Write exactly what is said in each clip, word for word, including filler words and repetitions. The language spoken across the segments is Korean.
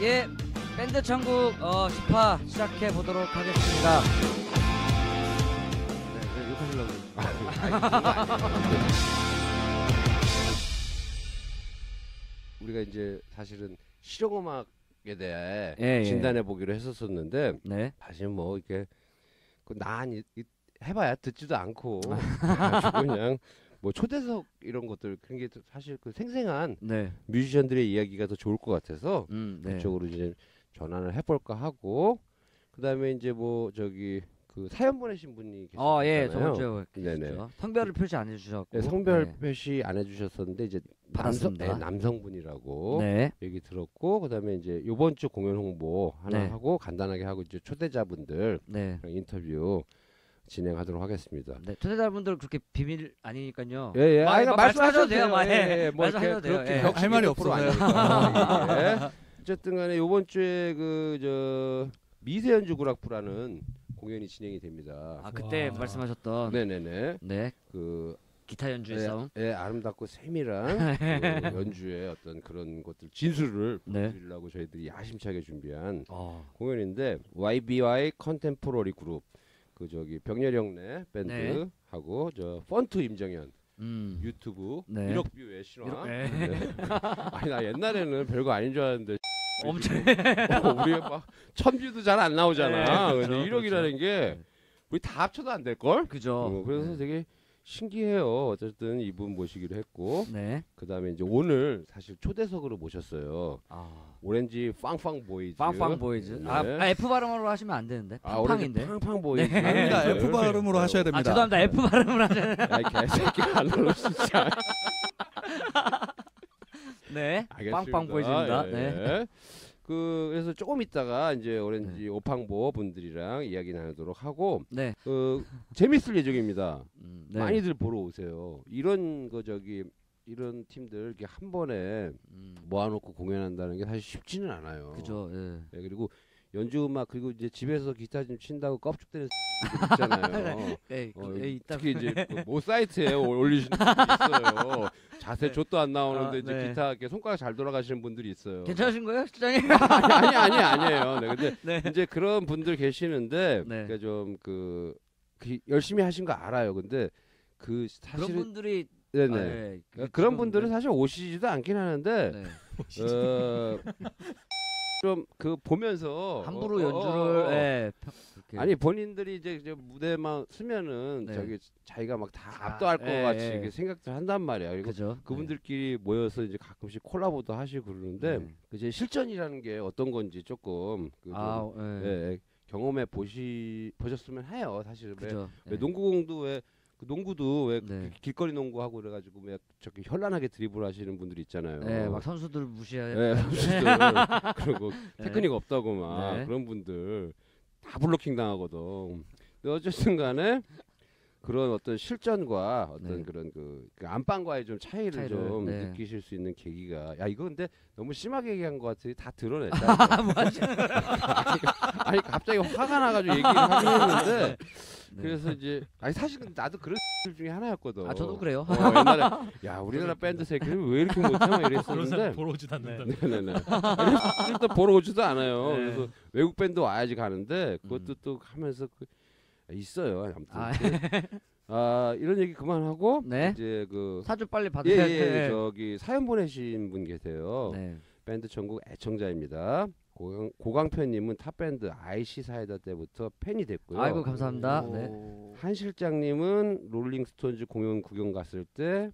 예, 밴드 천국 어, 십 화 시작해 보도록 하겠습니다. 네, 네, 욕하시려고. 우리가 이제 사실은 실용음악에 대해 예, 예. 진단해 보기로 했었었는데 네. 사실 뭐 이렇게 난 해봐야 듣지도 않고 아주 그냥 뭐 초대석 이런 것들 그런 게 사실 그 생생한 네. 뮤지션들의 이야기가 더 좋을 것 같아서 음, 네. 그쪽으로 이제 전환을 해볼까 하고 그다음에 이제 뭐 저기 그 사연 보내신 분이 계셨잖아요. 어, 예, 저번 주에 네네. 성별을 표시 안 해주셨고. 네, 성별 네. 표시 안 해주셨었는데 이제 남성, 받았습니다. 네, 남성분이라고 네. 얘기 들었고 그다음에 이제 이번 주 공연 홍보 하나 네. 하고 간단하게 하고 이제 초대자분들 네. 인터뷰 진행하도록 하겠습니다. 네, 초대자분들 그렇게 비밀 아니니까요. 예, 예. 마, 아니, 마, 말씀하셔도 말씀하셔도 돼요. 돼요. 마, 예, 예. 뭐 이렇게 말씀하셔도 돼요. 그렇게 예. 벽 할 말이 십 프로 없어서요. 아니니까. 예. 어쨌든 간에 이번 주에 그 저 미세연주 구락부라는 공연이 진행이 됩니다. 아, 그때 와. 말씀하셨던 네네네. 네. 그 기타 연주의 예, 싸움. 예, 아름답고 세밀한 그 연주의 어떤 그런 것들 진술을 네. 보여드리려고 저희들이 야심차게 준비한 어. 공연인데 와이비와이 컨템포러리 그룹 그 저기 병렬형내 밴드하고 저 펀트 임정현 음. 유튜브 네. 일억 뷰의 신화. 일억- 네. 네. 아니 나 옛날에는 별거 아닌 줄 알았는데 엄청 어, 우리 막 천 뷰도 잘 안 나오잖아. 네, 근데 그렇죠, 일억이라는 게 네. 우리 다 합쳐도 안 될 걸? 그죠. 어, 그래서 네. 되게 신기해요. 어쨌든 이분 모시기로 했고 네. 그다음에 이제 오늘 사실 초대석으로 모셨어요. 아. 오렌지 빵빵 보이즈. 빵빵 보이즈. 네. 아, 아, F 발음으로 하시면 안 되는데. 아, 오렌지 팡팡인데. 빵빵 보이즈. 네. 아닙니다. F 발음으로 하셔야 됩니다. 아, 죄송합니다. F 발음으로 하셔야 돼요. 야, 이 개새끼 안 울어 진짜. 네. 알겠습니다. 빵빵 보이즈입니다. 예, 네. 예. 그 그래서 조금 있다가 이제 오렌지 네. 오팡보 분들이랑 이야기 나누도록 하고 네. 그 재밌을 예정입니다. 음, 네. 많이들 보러 오세요. 이런 거 저기 이런 팀들 이렇게 한 번에 음, 모아놓고 공연한다는 게 사실 쉽지는 않아요. 그죠. 예. 예, 그리고 연주 음악 그리고 이제 집에서 기타 좀 친다고 껍죽대는 X들 있잖아요. 예, 어, 그, 예, 이따 특히 이제 그모 사이트에 올리시는 분들이 있어요. 자세 네. 좆도 안 나오는데 아, 이제 네. 기타 이렇게 손가락 잘 돌아가시는 분들이 있어요. 괜찮으신 거예요, 실장님? 아니 아니 아니에요. 네, 근데 네. 이제 그런 분들 계시는데 네. 그러니까 좀그 그 열심히 하신 거 알아요. 근데 그 그런 사실은 분들이 네네 아, 예, 그러니까 그런 지금, 분들은 네. 사실 오시지도 않긴 하는데 네. 어, 좀 그 보면서 함부로 어, 어, 연주를 어, 어. 예, 평- 그렇게. 아니 본인들이 이제, 이제 무대만 쓰면은 네. 저기 자기가 막 다 아, 압도할 것 예, 같이 예. 이렇게 생각들 한단 말이야. 그리고 그죠. 그분들끼리 모여서 이제 가끔씩 콜라보도 하시고 그러는데 네. 그 이제 실전이라는 게 어떤 건지 조금 그 좀, 아, 예. 예, 예, 경험해 보시 보셨으면 해요. 사실 왜, 그죠. 왜 예. 농구공도 왜 그 농구도 왜 네. 그 길거리 농구하고 그래가지고 왜 저기 현란하게 드리블 하시는 분들 있잖아요. 예, 막 선수들 무시해야 예, 선수들 그리고 네. 테크닉 없다고 막 네. 그런 분들 다 블로킹 당하거든. 근데 어쨌든 간에 그런 어떤 실전과 어떤 네. 그런 그, 그 안방과의 좀 차이를, 차이를, 좀 네. 느끼실 수 있는 계기가 야 이거 근데 너무 심하게 얘기한 것 같아. 다 드러냈다. 뭐 하시는 아니, 아니 갑자기 화가 나가지고 얘기를 하긴 했는데 네. 그래서 이제 아니 사실 근데 나도 그런 들 중에 하나였거든. 아, 저도 그래요. 어, 옛날에 야 우리나라 밴드 새끼들 왜 이렇게 못해 막 이랬었는데 보러 오지도 않는다. 네네네. 아니, 또 보러 오지도 않아요. 네. 그래서 외국 밴드 와야지 가는데 그것도 음. 또 하면서 그, 있어요. 아무튼 아, 아 이런 얘기 그만하고 네. 이제 그 사주 빨리 예, 받으셔야 예, 돼. 저기 사연 보내신 분 계세요. 네. 밴드 전국 애청자입니다. 고강, 고강표님은 탑밴드 아이씨 사이다 때부터 팬이 됐고요. 아이고 감사합니다. 오. 네. 한 실장님은 롤링스톤즈 공연 구경 갔을 때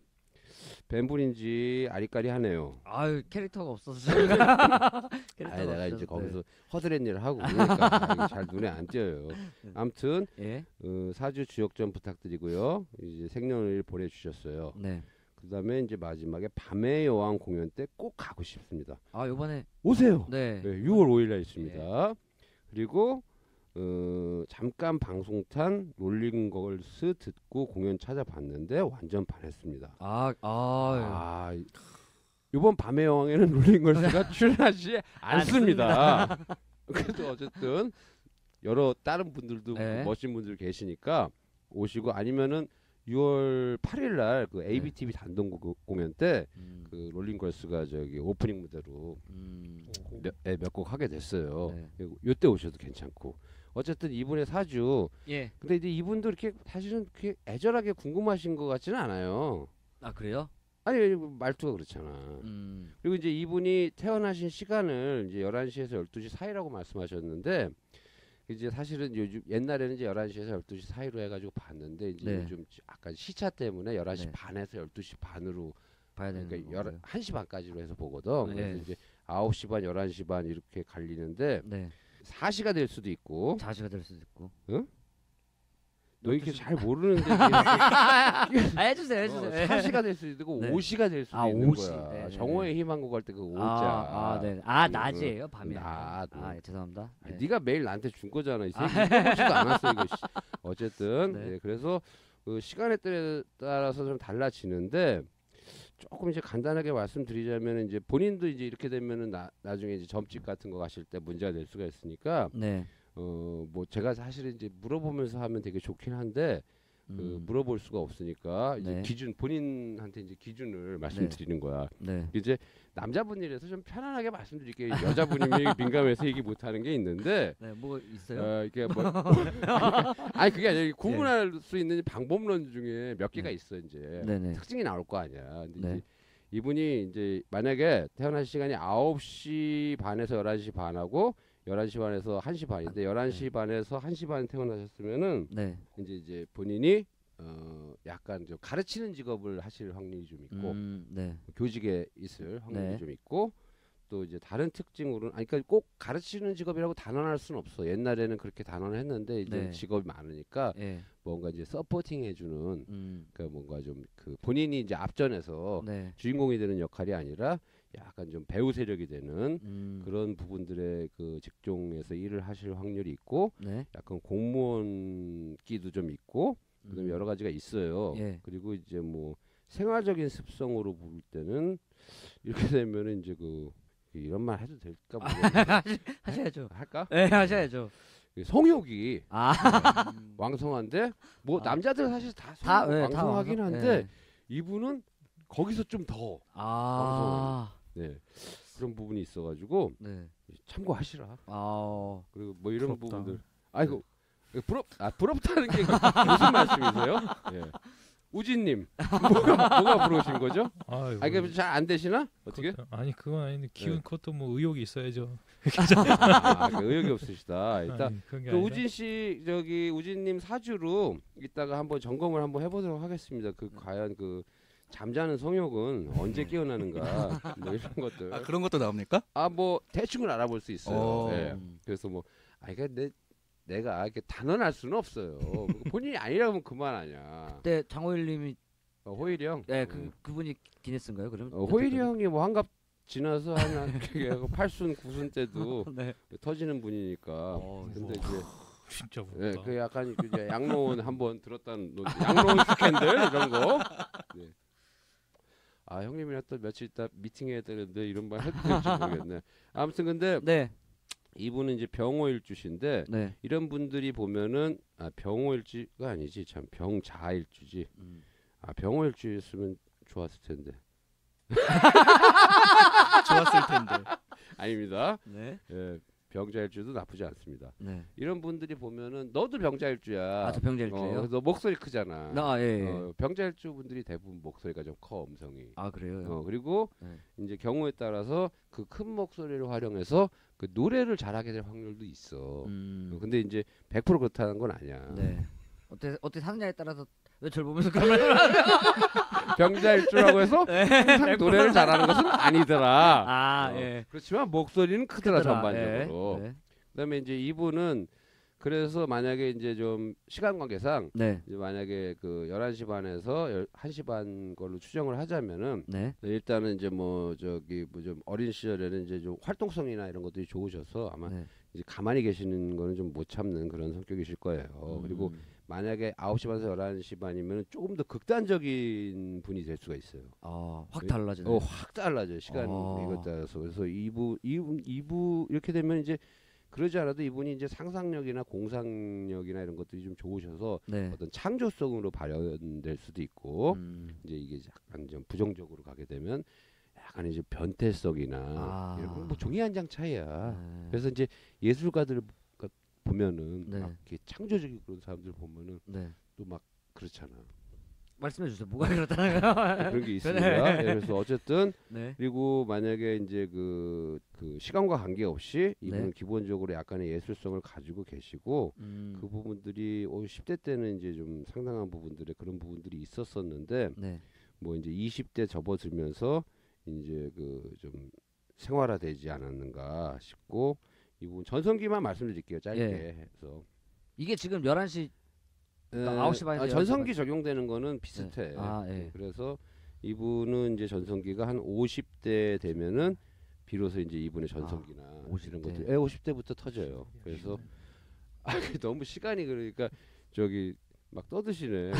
밴불인지 아리까리하네요. 아유 캐릭터가 없어서 캐릭터가 아니 내가 이제 없어서, 거기서 허드렛 일을 하고 그러니까 이게 잘 눈에 안 띄어요. 아무튼 네. 예. 어, 사주 주역 좀 부탁드리고요. 이제 생년을 보내주셨어요. 네. 그다음에 이제 마지막에 밤의 여왕 공연 때 꼭 가고 싶습니다. 아 요번에 오세요. 네. 네, 유월 오일날 있습니다. 그리고 어, 잠깐 방송 탄 롤링걸스 듣고 공연 찾아봤는데 완전 반했습니다. 아, 아, 아, 이- 이번 밤의 여왕에는 롤링걸스가 출연하지 않습니다. 그래도 어쨌든 여러 다른 분들도 네. 멋진 분들 계시니까 오시고 아니면은 유월 팔일 날 그 네. 에이비티비 단독 고- 공연 때 음. 그 롤링걸스가 저기 오프닝 무대로 음. 몇 곡 하게 됐어요. 네. 그리고 요때 오셔도 괜찮고. 어쨌든 이분의 사주. 예. 근데 이제 이분도 이렇게 사실은 그렇게 애절하게 궁금하신 것 같지는 않아요. 아 그래요? 아니 말투가 그렇잖아. 음. 그리고 이제 이분이 태어나신 시간을 이제 열한 시에서 열두 시 사이라고 말씀하셨는데 이제 사실은 요즘 옛날에는 이제 열한 시에서 열두 시 사이로 해가지고 봤는데 이제 네. 요즘 약간 시차 때문에 열한 시 네. 반에서 열두 시 반으로 봐야 되는 그러니까 건가요? 열한 한 시 반까지로 해서 보거든. 네. 그래서 이제 아홉 시 반, 열한 시 반 이렇게 갈리는데 네. 사 시가 될 수도 있고. 자시가 될 수도 있고. 너 이렇게 잘 모르는데 아, 해주세요, 어, 해주세요. 사 시가 될 수도 있고 네. 오 시가 될 수도 아, 있는 오 시. 거야. 네, 네, 정오의 희망곡 할 때 그 오자. 아, 아, 네. 아, 그, 낮이에요, 밤이에요. 낮. 아, 예, 죄송합니다. 아, 네. 네가 매일 나한테 준 거잖아. 이 새끼 읽어보지도 않았어 이거. 씨. 어쨌든 네. 네, 그래서 그 시간에 따라- 따라서 좀 달라지는데 조금 이제 간단하게 말씀드리자면 이제 본인도 이제 이렇게 되면은 나, 나중에 이제 점집 같은 거 가실 때 문제가 될 수가 있으니까 네. 어 뭐 제가 사실은 이제 물어보면서 하면 되게 좋긴 한데 그 음, 물어볼 수가 없으니까 이제 네. 기준 본인한테 이제 기준을 말씀드리는 거야. 네. 이제 남자분이라서 좀 편안하게 말씀드릴게요. 여자분이면 민감해서 얘기 못하는 게 있는데 네, 뭐 있어요? 어, 이게 뭐 아니 그게 아니라 구분할 수 있는 방법론 중에 몇 개가 네. 있어 이제 네, 네. 특징이 나올 거 아니야. 근데 네. 이제 이분이 이제 만약에 태어난 시간이 아홉 시 반에서 열한 시 반하고 열한 시 반에서 한 시 반인데 열한 시 반에서 한 시 반 태어나셨으면은 네. 이제 이제 본인이 어 약간 좀 가르치는 직업을 하실 확률이 좀 있고 음, 네. 교직에 있을 확률이 네. 좀 있고 또 이제 다른 특징으로는 아니 그러니까 꼭 가르치는 직업이라고 단언할 수는 없어. 옛날에는 그렇게 단언했는데 이제 네. 직업이 많으니까 예. 뭔가 이제 서포팅 해주는 음. 그 뭔가 좀 그 본인이 이제 앞전에서 네. 주인공이 되는 역할이 아니라 약간 좀 배우 세력이 되는 음. 그런 부분들의 그 직종에서 일을 하실 확률이 있고 네. 약간 공무원기도 좀 있고 그다음에 음. 여러 가지가 있어요. 예. 그리고 이제 뭐 생활적인 습성으로 볼 때는 이렇게 되면은 이제 그 이런 말 해도 될까 모르겠네. 하셔야죠. 할까? 네, 하셔야죠. 그 성욕이 아. 왕성한데 뭐 아. 남자들 사실 다, 다, 성욕 예, 다 왕성하긴 왕성- 한데 예. 이분은 거기서 좀 더 아. 네. 그런 부분이 있어가지고 네. 참고하시라. 아. 그리고 뭐 이런 부럽다. 부분들. 아이고 부럽 아 부럽다는 게 무슨 말씀이세요? 예. 우진님 뭐가 뭐가 부러우신 거죠? 아이고, 아 이게 잘 안 되시나? 어떻게? 그것도- 아니 그건 아닌데 기운 네. 그것도 뭐 의욕이 있어야죠. 아, 그 의욕이 없으시다. 일단 아니, 그런 게 그 아니라 우진 씨 저기 우진님 사주로 이따가 한번 점검을 한번 해보도록 하겠습니다. 그 과연 그 잠자는 성욕은 언제 깨어나는가 뭐 이런 것들. 아 그런 것도 나옵니까? 아 뭐 대충은 알아볼 수 있어요. 어. 예. 음. 그래서 뭐 아 이게 내 내가 이렇게 단언할 수는 없어요. 본인이 아니라면 그만 아니야. 그때 장호일님이 어, 호일이 형. 네, 그 음. 그분이 기네스인가요? 그럼? 어, 호일이 형이 뭐 한갑 지나서 한 팔순 구순 때도 네. 터지는 분이니까. 어, 근데 그래서- 이제 진짜 예, 부럽다. 그 약간 그 이제 양로원 한번 들었다는 노- 양로원 스캔들 이런 거. 네. 아 형님이랑 또 며칠 있다 미팅해야 되는데 이런 말 해도 될지 모르겠네. 아무튼 근데 네. 이분은 이제 병호일주신데 네. 이런 분들이 보면은 아 병호일주가 아니지 참 병자일주지. 음. 아 병호일주였으면 좋았을 텐데. 좋았을 텐데. 아닙니다. 네. 예, 병자일주도 나쁘지 않습니다. 네. 이런 분들이 보면은 너도 병자일주야. 아, 저 병자일주예요? 어, 너 목소리 크잖아. 아, 예, 예. 어, 병자일주 분들이 대부분 목소리가 좀 커 음성이. 아, 그래요? 어, 그리고 네. 이제 경우에 따라서 그 큰 목소리를 활용해서 그 노래를 잘하게 될 확률도 있어. 음. 어, 근데 이제 백 퍼센트 그렇다는 건 아니야. 네. 어떻게 어떻게 사느냐에 따라서 왜 저를 보면서 그런 말을 병자일주라고 해서 항상 노래를 잘하는 것은 아니더라. 아, 어, 예. 그렇지만 목소리는 크더라, 크더라. 전반적으로. 예. 네. 그다음에 이제 이분은 그래서 만약에 이제 좀 시간 관계상 네. 이제 만약에 그 열한 시 반에서 한 시 반 걸로 추정을 하자면은 네. 일단은 이제 뭐 저기 뭐 좀 어린 시절에는 이제 좀 활동성이나 이런 것들이 좋으셔서 아마 네. 이제 가만히 계시는 거는 좀 못 참는 그런 성격이실 거예요. 음. 그리고 만약에 아홉 시 반에서 열한 시 반이면 조금 더 극단적인 분이 될 수가 있어요. 아, 확 예. 달라지네. 어, 확 달라져요. 시간 어. 이것 따라서. 그래서 이부 이부 이부 이렇게 되면 이제 그러지 않아도 이분이 이제 상상력이나 공상력이나 이런 것들이 좀 좋으셔서 네. 어떤 창조성으로 발현될 수도 있고 음. 이제 이게 약간 좀 부정적으로 가게 되면 약간 이제 변태성이나 아. 이런 거 뭐 종이 한 장 차이야. 네. 그래서 이제 예술가들 보면은 네. 막 이렇게 창조적인 그런 사람들 보면은 네. 또 막 그렇잖아. 말씀해 주세요. 뭐가 그렇다는 거예요? 그런 게 있습니다. 예, 그래서 어쨌든 네. 그리고 만약에 이제 그, 그 시간과 관계없이 이분은 네. 기본적으로 약간의 예술성을 가지고 계시고 음. 그 부분들이 어, 십 대 때는 이제 좀 상당한 부분들에 그런 부분들이 있었었는데 네. 뭐 이제 이십 대 접어들면서 이제 그 좀 생활화되지 않았는가 싶고 이 부분 전성기만 말씀드릴게요. 짧게 예. 해서 이게 지금 열한 시 그러니까 에, 아홉 시 반에서 아, 열한 시 전성기 적용되는 거는 비슷해. 네. 아, 예. 그래서 이분은 이제 전성기가 한 오십 대 되면은 비로소 이제 이분의 전성기나 아, 오십 이런 대. 것들, 예, 오십 대부터 터져요. 그래서 아, 너무 시간이 그러니까 저기 막 떠드시네.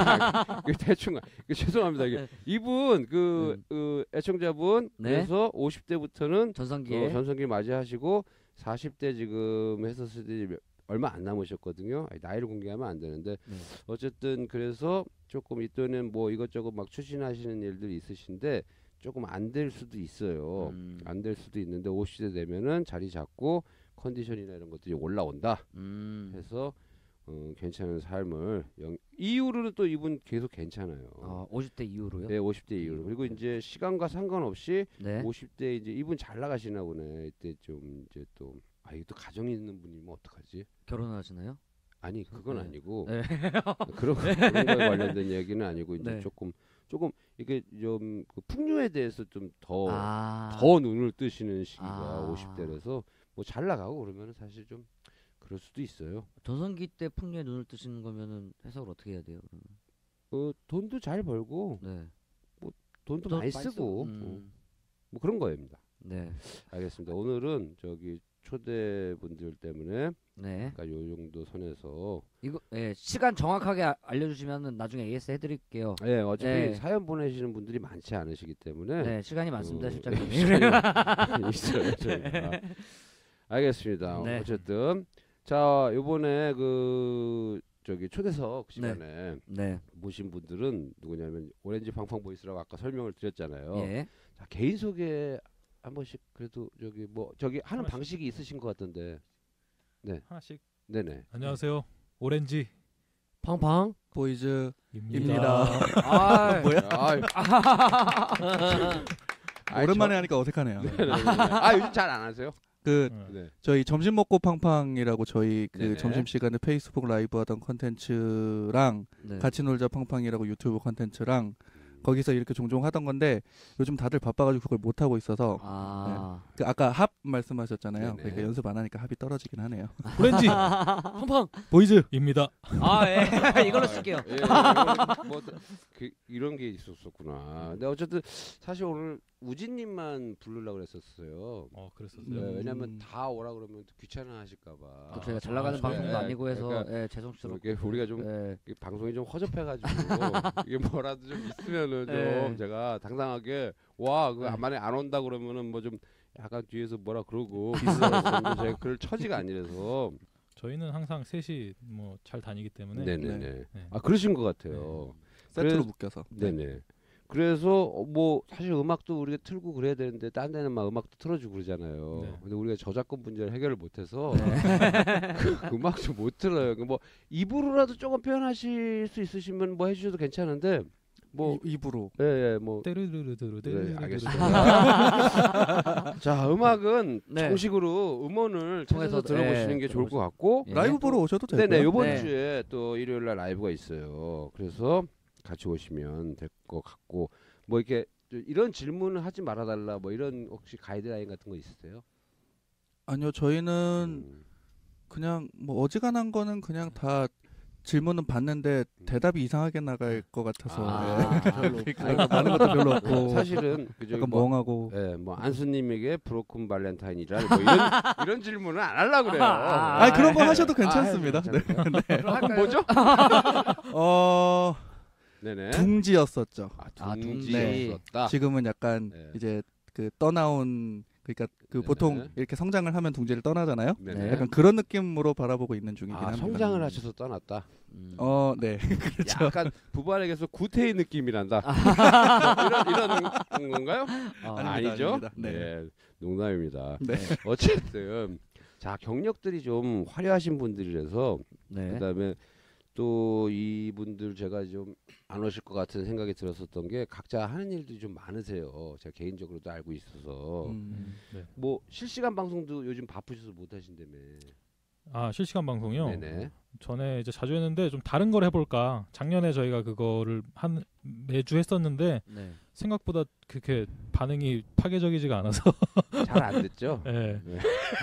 그 대충 그 죄송합니다. 이게 이분 그, 음. 그 애청자분 네. 그래서 오십 대부터는 전성기에 어, 전성기 맞이하시고 사십 대 지금 했었을 때 몇- 얼마 안 남으셨거든요. 아니, 나이를 공개하면 안 되는데 네. 어쨌든 그래서 조금 이때는 뭐 이것저것 막 추진하시는 일들이 있으신데 조금 안 될 수도 있어요. 음. 안 될 수도 있는데 오십 대 되면은 자리 잡고 컨디션이나 이런 것들이 올라온다 음. 해서 어, 괜찮은 삶을 영... 이후로는 또 이분 계속 괜찮아요. 어, 오십 대 이후로요? 네, 오십 대 이후로. 그리고 이제 시간과 상관없이 네. 오십 대 이제 이분 잘 나가시나 보네. 이때 좀 이제 또 아, 이게 또 가정이 있는 분이면 어떡하지? 결혼하시나요? 아니, 그건 네. 아니고 네. 그런 거- 그런 거에 관련된 얘기는 아니고 이제 네. 조금 조금 이게 좀그 풍류에 대해서 좀 더 더 아. 눈을 뜨시는 시기가 아. 오십 대라서 뭐 잘 나가고 그러면 사실 좀 그럴 수도 있어요. 전성기 때 풍류에 눈을 뜨시는 거면은 해석을 어떻게 해야 돼요? 그러면? 어, 돈도 잘 벌고 네. 돈도 돈 많이 많이 쓰고 쓰고, 어, 음. 뭐 그런 거입니다. 네. 알겠습니다. 오늘은 저기 초대분들 때문에 네. 아까 요 정도 선에서 이거 예, 시간 정확하게 아- 알려주시면은 나중에 에이에스 해드릴게요. 예, 어차피 네. 사연 보내시는 분들이 많지 않으시기 때문에 네, 시간이 많습니다, 어, 실장님. 시간이 있어요, 저희가. 알겠습니다. 네. 어쨌든 자 요번에 그 저기 초대석 시간에 네. 모신 분들은 누구냐면 오렌지 팡팡 보이스라고 아까 설명을 드렸잖아요. 예. 자, 개인 소개 한 번씩 그래도 저기 뭐 저기 하는 하나씩. 방식이 있으신 것 같던데. 하나씩. 네네. 안녕하세요. 오렌지 팡팡 보이즈입니다. 입니다. 아, 뭐야? 아, 오랜만에 하니까 어색하네요. 아 요즘 잘 안 하세요? 그 응. 네. 저희 점심 먹고 팡팡이라고 저희 그 네네. 점심 시간에 페이스북 라이브 하던 컨텐츠랑 네. 같이 놀자 팡팡이라고 유튜브 컨텐츠랑 거기서 이렇게 종종 하던 건데 요즘 다들 바빠가지고 그걸 못 하고 있어서 아. 그 아까 합 말씀하셨잖아요. 네네. 그러니까 연습 안 하니까 합이 떨어지긴 하네요. 오렌지 팡팡 보이즈. 입니다. 아, 예. 이걸로 쓸게요. 예, 이런, 뭐, 그, 이런 게 있었었구나. 근데 어쨌든 사실 오늘 우진님만 부르려고 그랬었어요. 어, 그랬었어요. 네, 음. 왜냐면 다 오라 그러면 또 귀찮아하실까봐. 또 저희가 잘 나가는 아, 방송도 네. 아니고 해서 그러니까 예, 죄송스럽고. 이렇게 우리가 좀 예. 이 방송이 좀 허접해가지고 이게 뭐라도 좀 있으면은 좀 네. 제가 당당하게 와 그거 네. 만에 안 온다 그러면은 뭐 좀 약간 뒤에서 뭐라 그러고 비슷한데 제가 그럴 처지가 아니라서 저희는 항상 셋이 뭐 잘 다니기 때문에 네네네. 네. 아 그러신 것 같아요. 세트로 그래서- 묶여서. 네네. 그래서 어, 뭐 사실 음악도 우리가 틀고 그래야 되는데 딴 데는 막 음악도 틀어주고 그러잖아요. 네. 근데 우리가 저작권 문제를 해결을 못해서 네. 그 음악도 못 틀어요. 뭐 입으로라도 조금 표현하실 수 있으시면 뭐 해주셔도 괜찮은데 뭐 이- 입으로. 예예 뭐 떼르르르르 네, 떼르르르 알겠습니다. 자 음악은 네. 정식으로 음원을 통해서 통해서, 들어보시는 예, 게 좋을 것 같고 예. 라이브 보러 오셔도 되고요. 네네 요번 네. 주에 또 일요일 날 라이브가 있어요. 그래서 같이 오시면 될 것 같고 뭐 이렇게 좀 이런 질문을 하지 말아달라 뭐 이런 혹시 가이드라인 같은 거 있으세요? 아니요 저희는 음, 그냥 뭐 어지간한 거는 그냥 다 질문은 받는데 대답이 이상하게 나갈 것 같아서 아, 예. 별로 그러니까 많은 것도 별로 없고 사실은 그 저기 약간 뭐, 멍하고 예, 뭐 안수님에게 브로큰 발렌타인이라 뭐 이런 이런 질문은 안 하려고 그래요. 아, 아 그런 거 아, 하셔도 아, 괜찮습니다. 네. 괜찮을까요? 그럼 뭐죠? 어 네네. 둥지였었죠. 아, 아, 둥지. 둥지였었다. 지금은 약간 네. 이제 그 떠나온 그러니까 그 네네. 보통 이렇게 성장을 하면 둥지를 떠나잖아요. 네네. 약간 그런 느낌으로 바라보고 있는 중이긴 아, 합니다. 성장을 하셔서 떠났다. 음. 어, 네. 그렇죠. 약간 부발에게서 구태의 느낌이 난다. 이런 이런 건가요? 아, 아닙니다, 아니죠? 아닙니다. 네. 네, 농담입니다. 네. 어쨌든 자 경력들이 좀 화려하신 분들이라서 네. 그다음에 또 이분들 제가 좀 안 오실 것 같은 생각이 들었었던 게 각자 하는 일들이 좀 많으세요. 제가 개인적으로도 알고 있어서 음. 네. 뭐 실시간 방송도 요즘 바쁘셔서 못 하신다며. 아 실시간 방송요. 네네. 전에 이제 자주 했는데 좀 다른 걸 해볼까. 작년에 저희가 그거를 한 매주 했었는데 네. 생각보다 그렇게 반응이 파괴적이지가 않아서 잘 안 됐죠? 예. 네.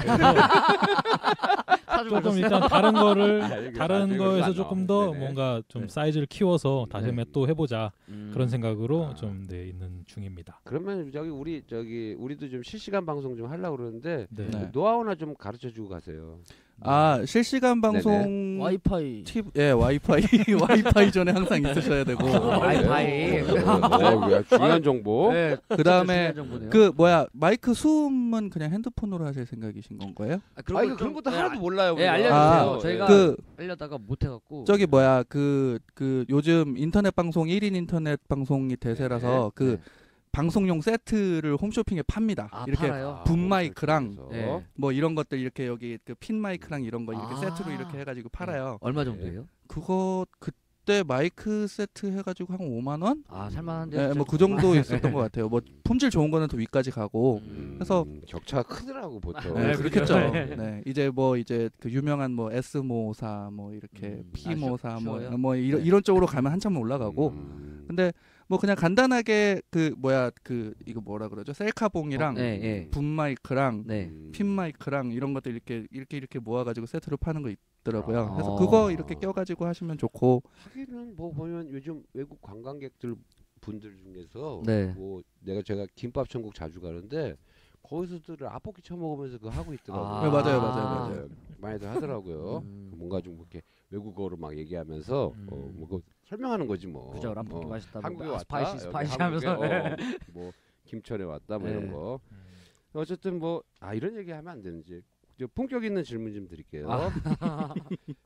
조금 일단 다른 거를 아, 이게 다른 아직 거에서 안 조금 나와. 더 네네. 뭔가 좀 네. 사이즈를 키워서 다시 네. 또 해보자 음. 그런 생각으로 아. 좀 네, 있는 중입니다. 그러면 저기 우리 저기 우리도 좀 실시간 방송 좀 하려고 그러는데 네. 네. 노하우나 좀 가르쳐 주고 가세요. 아, 실시간 방송 와이파이. 팁, 예, 와이파이 와이파이 전에 항상 있으셔야 되고. 아, 와이파이. 어, 어, 중요한 정보. 네. 그다음에 중요한 정보네요. 그 뭐야, 마이크 수음은 그냥 핸드폰으로 하실 생각이신 건가요? 아, 아, 그런 이거 거 그런 좀- 것도 네, 하나도 몰라요. 예, 우리가. 알려주세요. 아, 저희가 그 하려다가 못 해갖고. 저기 뭐야, 그 그 요즘 인터넷 방송 일 인 인터넷 방송이 대세라서 그 네. 방송용 세트를 홈쇼핑에 팝니다. 아, 이렇게 팔아요? 아, 붐 뭐 마이크랑 그래서. 네. 뭐 이런 것들 이렇게 여기 그 핀 마이크랑 이런 거 이렇게 아. 세트로 이렇게 해가지고 팔아요. 얼마 정도예요? 그거 그때 마이크 세트 해가지고 한 오만 원? 아, 살만한데. 네, 뭐 그 정도 있었던 것 같아요. 뭐 품질 좋은 거는 더 위까지 가고. 음, 그래서- 격차가 크더라고 보통. 네, 네, 그렇겠죠. 그렇죠. 네, 이제 뭐 이제 그 유명한 뭐 S모사 뭐 이렇게 음. P모사 아, 뭐, 쉬워요? 뭐 이런 네. 이런 쪽으로 가면 한참 올라가고. 음. 근데 뭐 그냥 간단하게 그 뭐야 그 이거 뭐라 그러죠? 셀카봉이랑 네, 네. 붐 마이크랑 네. 음. 핀 마이크랑 이런 것들 이렇게 이렇게 이렇게 모아가지고 세트로 파는 거 있더라고요. 아. 그래서 그거 이렇게 껴가지고 하시면 좋고. 하기는 뭐 보면 요즘 외국 관광객들 분들 중에서 네. 뭐 내가 제가 김밥 천국 자주 가는데 거기서도 라볶이 쳐먹으면서 그거 하고 있더라고요. 아. 네, 맞아요, 맞아요, 맞아요. 많이들 하더라고요. 음. 뭔가 좀 이렇게 외국어로 막 얘기하면서 음. 어, 뭐 그거 설명하는 거지 뭐. 그죠, 람볶이 어, 맛있다. 한국에 뭐, 왔다. 스파이시 여기 스파이시 한국에, 하면서. 어, 뭐 김천에 왔다 뭐 네. 이런 거. 음. 어쨌든 뭐 아 이런 얘기 하면 안 되는지 저 본격 있는 질문 좀 드릴게요. 아.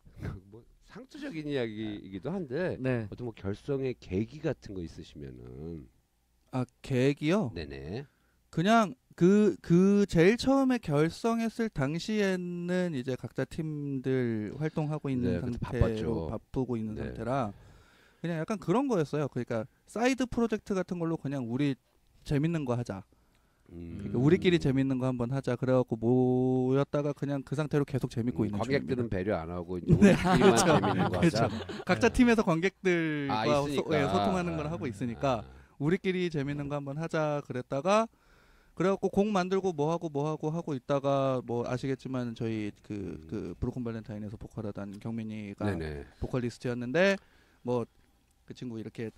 뭐 상투적인 이야기이기도 한데 네. 어떤 뭐 결성의 계기 같은 거 있으시면은 아, 계획이요? 네네. 그냥 그 그 제일 처음에 결성했을 당시에는 이제 각자 팀들 활동하고 있는 네, 그때 상태로 바빴죠. 바쁘고 있는 네. 상태라 그냥 약간 그런 거였어요. 그러니까 사이드 프로젝트 같은 걸로 그냥 우리 재밌는 거 하자. 음. 그러니까 우리끼리 재밌는 거 한번 하자. 그래갖고 모였다가 그냥 그 상태로 계속 재밌고 음, 있는 관객들은 중입니다. 배려 안 하고 이제 네, 우리끼리만 그렇죠. 재밌는 거 하자. 각자 팀에서 관객들과 아, 소, 있으니까. 예, 소통하는 걸 하고 있으니까 우리끼리 재밌는 거 한번 하자 그랬다가 그래갖고 곡 만들고 뭐 하고 뭐 하고 하고 있다가 뭐 아시겠지만 저희 그 그 브로큰 발렌타인에서 보컬하던 경민이가 네네. 보컬리스트였는데 뭐 그 친구 이렇게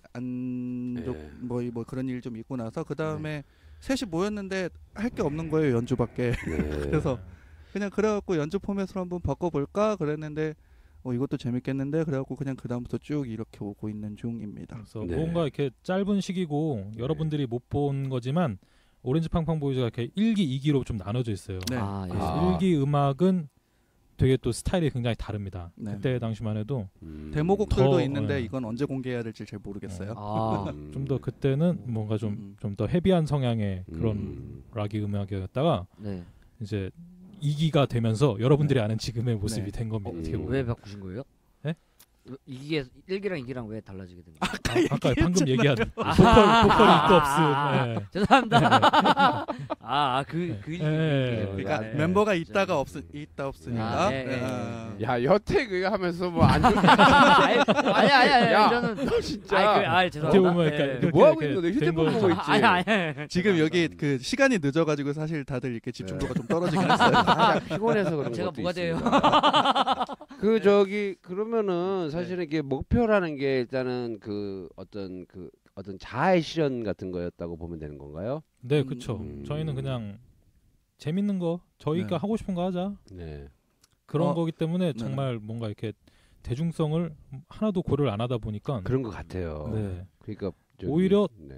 안좋 네. 뭐, 뭐 그런 일 좀 있고 나서 그 다음에 셋이 모였는데 할 게 없는 거예요, 연주밖에. 네. 그래서 그냥 그래갖고 연주 포맷으로 한번 바꿔볼까 그랬는데 어 이것도 재밌겠는데 그래갖고 그냥 그 다음부터 쭉 이렇게 오고 있는 중입니다. 그래서 네. 뭔가 이렇게 짧은 시기고 여러분들이 못 본 거지만 오렌지 팡팡 보이즈가 이렇게 일 기, 이 기로 좀 나눠져 있어요. 네. 아, 예. 아. 일 기 음악은 되게 또 스타일이 굉장히 다릅니다. 네. 그때 당시만 해도 음. 데모곡들도 더, 있는데 네. 이건 언제 공개해야 될지 잘 모르겠어요. 아. 음. 좀 더 그때는 뭔가 좀 음. 좀 더 헤비한 성향의 그런 음. 락이 음악이었다가 네. 이제 이 기가 되면서 여러분들이 아는 지금의 모습이 네. 된 겁니다. 음. 어떻게 보면. 왜 바꾸신 거예요? 네? 이게 일 기랑 이 기랑 왜 달라지게 된 거예요? 아, 아까 방금 얘기한 아. 보컬 보컬이 있고 아. 없음. 네. 죄송합니다. 아, 그, 그, 네. 그, 네. 그러니까 네. 멤버가 진짜. 있다가 없 있다 없으니까. 아, 네, 네, 아. 네. 야 여태 그거 하면서 뭐 안 좋. 아니, 아니, 아니, 아니, 야, 저는 너 진짜. 아니, 그, 아니, 어떻게 죄송합니다. 보면 네. 그러니까 뭐 하고 이렇게 있는 거야? 된 휴대폰 거죠. 보고 있지. 아니, 아니. 지금 여기 죄송합니다. 그 시간이 늦어가지고 사실 다들 이렇게 집중도가 좀 떨어지긴 했어요. 살짝 피곤해서 그런 제가 것도 뭐가 돼요? 있습니다. 그 저기 그러면은 사실은 이게 목표라는 게 일단은 그 어떤 그 어떤 자아의 실현 같은 거였다고 보면 되는 건가요? 네, 그렇죠. 음. 저희는 그냥 재밌는 거 저희가 네. 하고 싶은 거 하자 네. 그런 어, 거기 때문에 네네. 정말 뭔가 이렇게 대중성을 하나도 고려를 안 하다 보니까 그런 것 같아요. 네. 그러니까 저기, 오히려 네.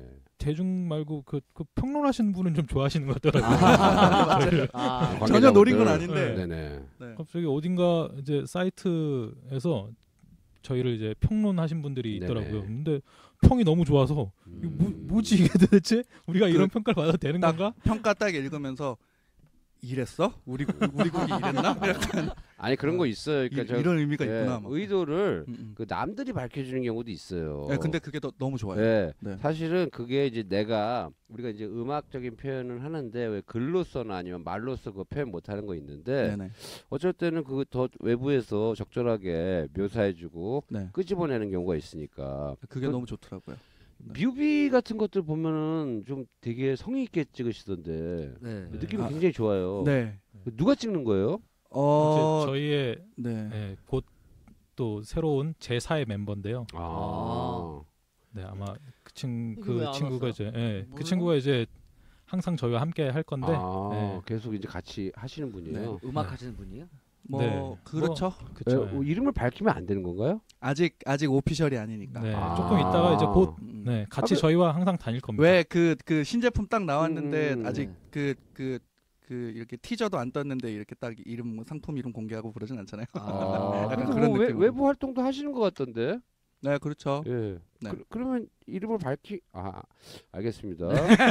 대중 말고 그, 그 평론하시는 분은 좀 좋아하시는 것 같더라고요. 맞아요. 아, 전혀 노린 건 관계자분들. 아닌데. 네네. 네. 갑자기 어딘가 이제 사이트에서 저희를 이제 평론하신 분들이 네네. 있더라고요. 근데 평이 너무 좋아서 이거 뭐, 음. 뭐지 이게 도대체 우리가 이런 그 평가를 받아도 되는 딱 건가? 평가 딱 읽으면서 이랬어? 우리 우리 국이 이랬나? 약간 아니 그런 거 있어요. 이, 그러니까 저, 이런 의미가 예, 있구나. 막. 의도를 음, 음. 그 남들이 밝혀주는 경우도 있어요. 네, 근데 그게 더, 너무 좋아요. 예, 네. 사실은 그게 이제 내가 우리가 이제 음악적인 표현을 하는데 왜 글로서나 아니면 말로서 그 표현 못하는 거 있는데 네네. 어쩔 때는 그 더 외부에서 적절하게 묘사해주고 네. 끄집어내는 경우가 있으니까 그게 그- 너무 좋더라고요. 네. 뮤비 같은 것들 보면은 좀 되게 성의 있게 찍으시던데 네. 느낌이 아, 굉장히 좋아요. 네. 누가 찍는 거예요? 어, 이제 저희의 네. 예, 곧 또 새로운 제사의 멤버인데요. 아, 네, 아마 그, 친, 이게 왜안 그 친구가 왔어요? 이제 예, 그 몰라? 친구가 이제 항상 저희와 함께 할 건데 아, 네. 계속 이제 같이 하시는 분이에요. 음악 네. 하시는 분이에요? 뭐 네. 그렇죠. 그쵸. 예, 어, 이름을 밝히면 안 되는 건가요? 아직 아직 오피셜이 아니니까. 네, 아. 조금 있다가 이제 곧 음. 네, 같이 아, 그- 저희와 항상 다닐 겁니다. 왜 그 그 신제품 딱 나왔는데 음, 아직 네. 그 그 그 이렇게 티저도 안 떴는데 이렇게 딱 이름 상품 이름 공개하고 그러진 않잖아요. 아, 약간 그리고 그런 뭐 외, 느낌으로. 외부 활동도 하시는 것 같던데. 네, 그렇죠. 예. 네. 그, 그러면 이름을 밝히 아 알겠습니다.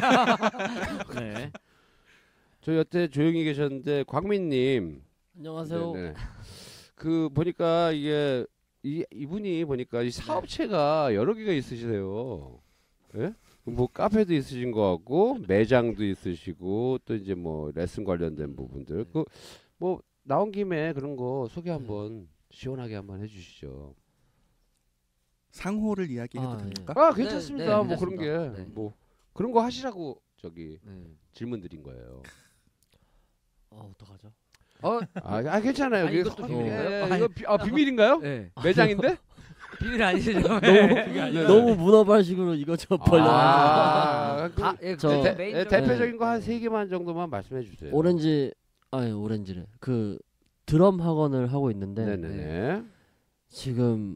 네. 저 여태 조용히 계셨는데 광민님. 안녕하세요. 네네. 그 보니까 이게 이 이분이 보니까 이 사업체가 여러 개가 있으시대요. 예? 뭐 카페도 있으신 것 같고 매장도 있으시고 또 이제 뭐 레슨 관련된 부분들 그 뭐 나온 김에 그런 거 소개 한번 시원하게 한번 해주시죠. 상호를 이야기해도 아, 됩니까? 아 네, 괜찮습니다. 네, 뭐 그런 게 괜찮습니다. 네. 뭐 그런 거 하시라고 저기 네. 질문 드린 거예요. 어, 어떡하죠? 어, 아, 아 괜찮아요. 아니, 이게 이것도 어, 비밀인가요? 예, 아니. 이거 비, 아 비밀인가요? 네. 매장인데? 비밀 아니시죠? 너무 네. 너무 문어발식으로 이것저것 벌려. 아, 그, 다, 예, 저- 그 대, 메인 예, 좀- 대표적인 거 한 세 개만 정도만 말씀해 주세요. 오렌지 아니 오렌지래. 그 드럼 학원을 하고 있는데 네네네. 지금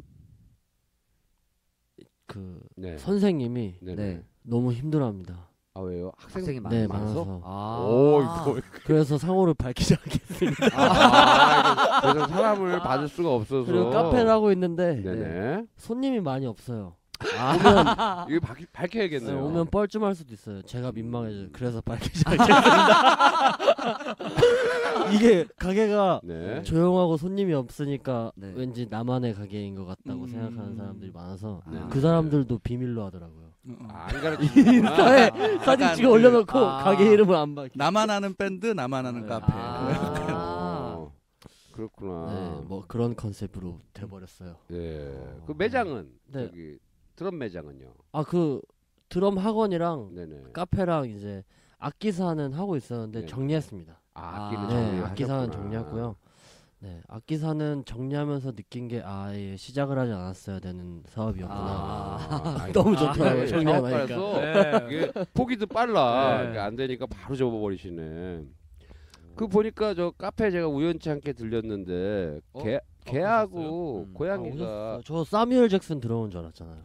그 네. 선생님이 네네. 네. 너무 힘들어합니다. 아 왜요? 학생 학생이 네, 많아서. 많아서. 아. 오, 이거 그래서 상호를 밝히지 않겠습니다. 아, 이거 그래서 사람을 받을 수가 없어서. 그리고 카페를 하고 있는데 네네. 손님이 많이 없어요. 아. 이거 밝, 밝혀야겠네요. 네, 오면 뻘쭘할 수도 있어요. 제가 민망해져요. 그래서 밝히지 않겠습니다. 이게 가게가 네. 조용하고 손님이 없으니까 네. 왠지 나만의 가게인 것 같다고 음. 생각하는 사람들이 많아서 네. 그 사람들도 비밀로 하더라고요. 어, 어. 아, 안 가르치구나. 인스타에 아. 사진 약간 찍어 그- 올려놓고 아. 가게 이름을 안 밝히. 나만 아는 밴드, 나만 아는 네. 카페. 아. 어, 그렇구나. 네, 뭐 그런 컨셉으로 돼버렸어요. 예. 그 매장은 네. 저기 드럼 매장은요. 아 그 드럼 학원이랑 네네. 카페랑 이제 악기사는 하고 있었는데 네. 정리했습니다. 아, 악기는 아. 네, 정리하셨구나. 악기사는 정리했고요. 네, 악기사는 정리하면서 느낀 게 아, 예, 시작을 하지 않았어야 되는 사업이었구나. 아. 아니, 너무 아, 좋더라고요, 네, 정리하고 사업가라서 네. 이게 포기도 빨라. 네. 이게 안 되니까 바로 접어버리시네. 그 보니까 저 카페 제가 우연치 않게 들렸는데 어? 개 개하고 보셨어요? 음. 아, 고양이가 오셨어요? 저 사뮤엘 잭슨 들어온 줄 알았잖아요.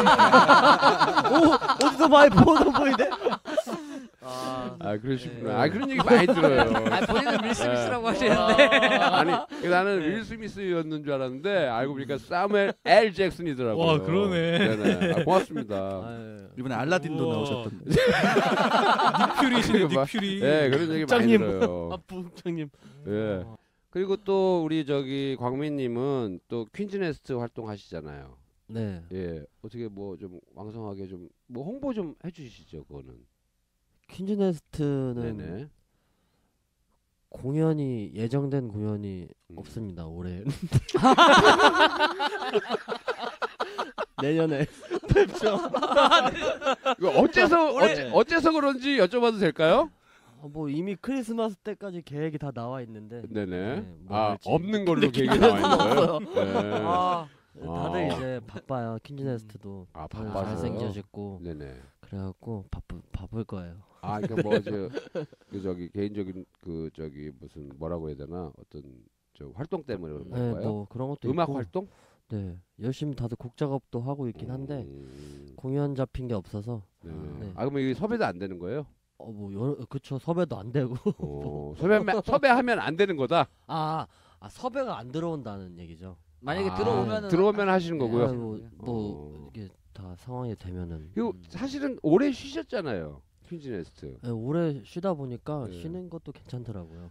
오, 어디서 많이 보던 보이네. 아. 아 그러시구나. 네. 아 그런 얘기 많이 들어요. 아, 본인은 윌 스미스라고 네. 하시는데. 아니 나는 윌 스미스였는 줄 알았는데 알고 보니까 사무엘 엘 잭슨이더라고요. 와, 그러네. 네네. 아, 고맙습니다. 아유, 이번에 알라딘도 우와. 나오셨던데. 닉퓨리시네 막- 닉퓨리. 네 그런 얘기 많이 부장님. 들어요. 아, 부장님. 예. 그리고 또 우리 저기 광민님은 또 퀸즈네스트 활동하시잖아요. 네. 예, 어떻게 뭐 좀 왕성하게 좀 뭐 홍보 좀 해주시죠, 그거는. 퀸즈네스트는 네네. 공연이 예정된 공연이 음. 없습니다. 올해. 내년에 이거 어째서 어째, 어째서 그런지 여쭤봐도 될까요? 어, 뭐 이미 크리스마스 때까지 계획이 다 나와 있는데 네네. 네, 뭐 아 할지. 없는 걸로 계획이 그럴 나와 수는 있는 거예요. 없어요. 네. 아. 다들 아. 이제 바빠요. 퀸즈네스트도 아 다들 바빠서. 잘생겨졌고 네네. 그래갖고 바쁘 바쁠 거예요. 아 그러니까 뭐저 그 저기 개인적인 그 저기 무슨 뭐라고 해야 되나 어떤 저 활동 때문에 그런 네, 건가요? 뭐 그런 것도 음악 있고. 활동? 네, 열심히 다들 곡 작업도 하고 있긴 한데 음, 공연 잡힌 게 없어서 네. 네. 아 그럼 이게 섭외도 안 되는 거예요? 어 뭐 여러 그쵸 섭외도 안 되고 어, 섭외 섭외하면 안 되는 거다. 아, 아 섭외가 안 들어온다는 얘기죠. 만약에 아, 들어오면은 들어오면 하시는 네, 거고요. 아, 뭐, 뭐 어. 이게 다 상황이 되면은 이거 음. 사실은 오래 쉬셨잖아요. 퀸즈네스트. 네, 오래 쉬다 보니까 네. 쉬는 것도 괜찮더라고요.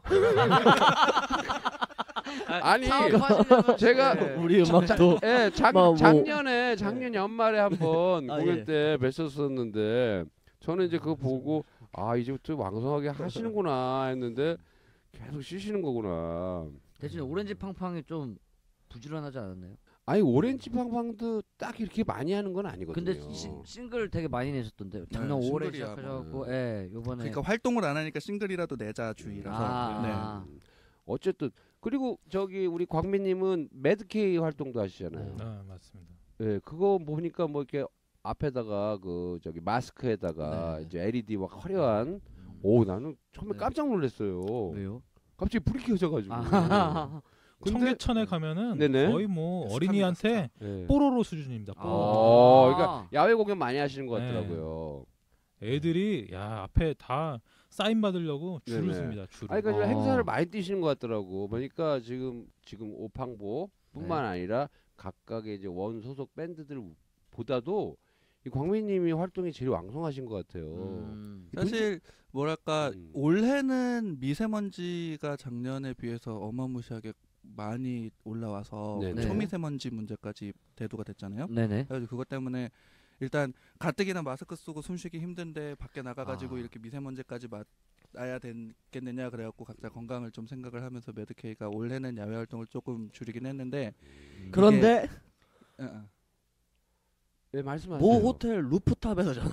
아니 사업하시려면 제가 네. 우리 음악도 예, 작, 뭐, 작년에 작년 연말에 한번 아, 공연 예. 때 뵀었었는데 저는 이제 그거 보고 아 이제부터 왕성하게 하시는구나 했는데 계속 쉬시는 거구나. 대신에 오렌지 팡팡이 좀 부지런하지 않았나요? 아니 오렌지 팡팡도 딱 이렇게 많이 하는 건 아니거든요. 근데 시, 싱글 되게 많이 내셨던데 작년 네, 오월에 싱글이야, 시작하셔갖고 뭐. 예 요번에 그러니까 활동을 안 하니까 싱글이라도 내자 주의라서. 아. 음, 어쨌든 그리고 저기 우리 광민님은 매드케이 활동도 하시잖아요. 네. 아 맞습니다. 예, 그거 보니까 뭐 이렇게 앞에다가 그 저기 마스크에다가 네. 이제 엘이디 막 화려한. 오 나는 처음에 네. 깜짝 놀랐어요. 왜요? 갑자기 불이 켜져가지고. 아. 근데 청계천에 가면은 네네. 거의 뭐 스타입니다, 어린이한테 예. 뽀로로 수준입니다. 아. 뽀로로. 어, 그러니까 야외 공연 많이 하시는 것 네. 같더라고요. 애들이 야 앞에 다 사인 받으려고 줄을 네네. 씁니다. 줄을. 아니 그러니까 어. 행사를 많이 뛰시는 것 같더라고. 보니까 지금 지금 오팡보뿐만 네. 아니라 각각의 이제 원 소속 밴드들보다도 이 광민님이 활동이 제일 왕성하신 것 같아요. 음. 사실 뭐랄까 음. 올해는 미세먼지가 작년에 비해서 어마무시하게 많이 올라와서 네네. 초미세먼지 문제까지 대두가 됐잖아요. 네네. 그래서 그것 때문에 일단 가뜩이나 마스크 쓰고 숨쉬기 힘든데 밖에 나가가지고 아. 이렇게 미세먼지까지 맞아야 되겠느냐 그래갖고 각자 건강을 좀 생각을 하면서 매드케이가 올해는 야외 활동을 조금 줄이긴 했는데 그런데 어, 어. 네 말씀하세요. 모 호텔 루프탑에서 전화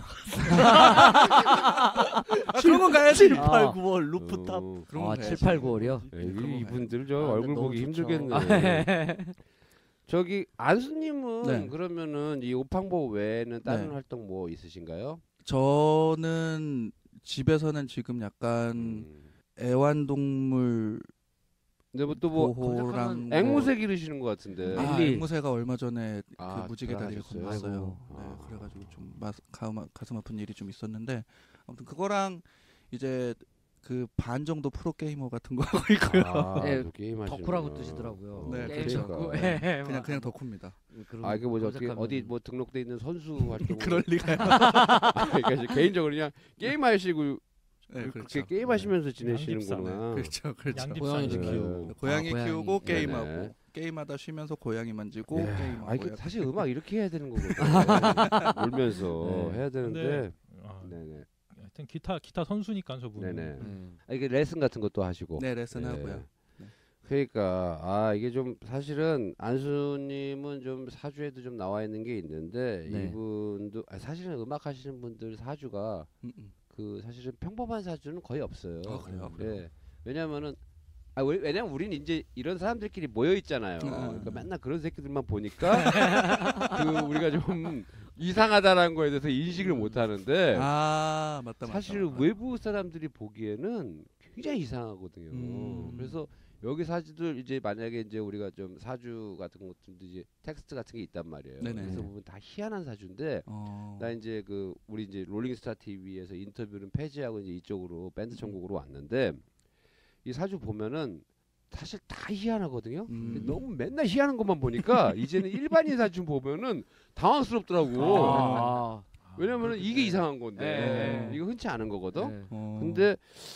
아, 그런 건 가야지. 칠, 팔, 구월 루프탑. 어, 그런 아 건 가야지. 칠, 팔, 구월이요? 에이, 그런 건 이분들 저 아, 근데 얼굴 너무 보기 좋죠. 힘들겠네. 저기 안수님은 네. 그러면은 이 오팡보 외에는 다른 네. 활동 뭐 있으신가요? 저는 집에서는 지금 약간 음. 애완동물 근데 뭐 또뭐 보호랑 뭐- 앵무새 기르시는 것 같은데. 아, 릴리. 앵무새가 얼마 전에 아, 그 무지개 다리를 돌아가셨어요? 건넜어요. 아이고. 네, 아. 그래가지고 좀 마, 가슴, 아- 가슴 아픈 일이 좀 있었는데 아무튼 그거랑 이제 그 반 정도 프로 게이머 같은 거 하고 있고요. 아, 네, 또 게임 하시는 덕후라고 뜨시더라고요. 네, 게임 그러니까. 덕후. 네. 예, 그냥 막 그냥 덕후입니다. 그런 아 이게 뭐죠? 어떻게 검색하면- 어디 뭐 등록돼 있는 선수 활동? 그럴 리가요. 그러니까 이제 개인적으로 그냥 게임 하시고 네, 그렇게 그렇죠. 게임 하시면서 지내시는구나. 양립사네. 그렇죠, 그렇죠. 양립 고양이도 사이즈가. 키우고. 고양이 아, 고양이. 키우고 네네. 게임하고 게임하다 쉬면서 고양이 만지고 예. 게임하고. 아 이게 약간. 사실 음악 이렇게 해야 되는 거거든요. 울면서 네. 해야 되는데. 근데 아, 네네. 하여튼 기타 기타 선수니까 저분. 네네. 음. 아, 이게 레슨 같은 것도 하시고. 네, 레슨 네. 하고요. 네. 그러니까 아 이게 좀 사실은 안수님은 좀 사주에도 좀 나와 있는 게 있는데 네. 이분도 아, 사실은 음악 하시는 분들 사주가 음, 음. 그 사실은 평범한 사주는 거의 없어요. 아, 그래요? 예. 왜냐면은 아 왜, 왜냐면 우리는 이제 이런 사람들끼리 모여 있잖아요. 음. 그러니까 맨날 그런 새끼들만 보니까 그 우리가 좀 이상하다라는 거에 대해서 인식을 못 하는데 아 맞다 맞다. 사실 외부 사람들이 보기에는 굉장히 이상하거든요. 음. 그래서 여기 사주들 이제 만약에 이제 우리가 좀 사주 같은 것들도 이제 텍스트 같은 게 있단 말이에요. 네네. 그래서 보면 다 희한한 사주인데 어. 나 이제 그 우리 이제 롤링스타 티비에서 인터뷰는 폐지하고 이제 이쪽으로 밴드 천국으로 왔는데 이 사주 보면은 사실 다 희한하거든요. 음. 근데 너무 맨날 희한한 것만 보니까 이제는 일반인 사주 보면은 당황스럽더라고. 아. 왜냐면은 이게 이상한 건데 네. 이거 흔치 않은 거거든. 네. 어. 근데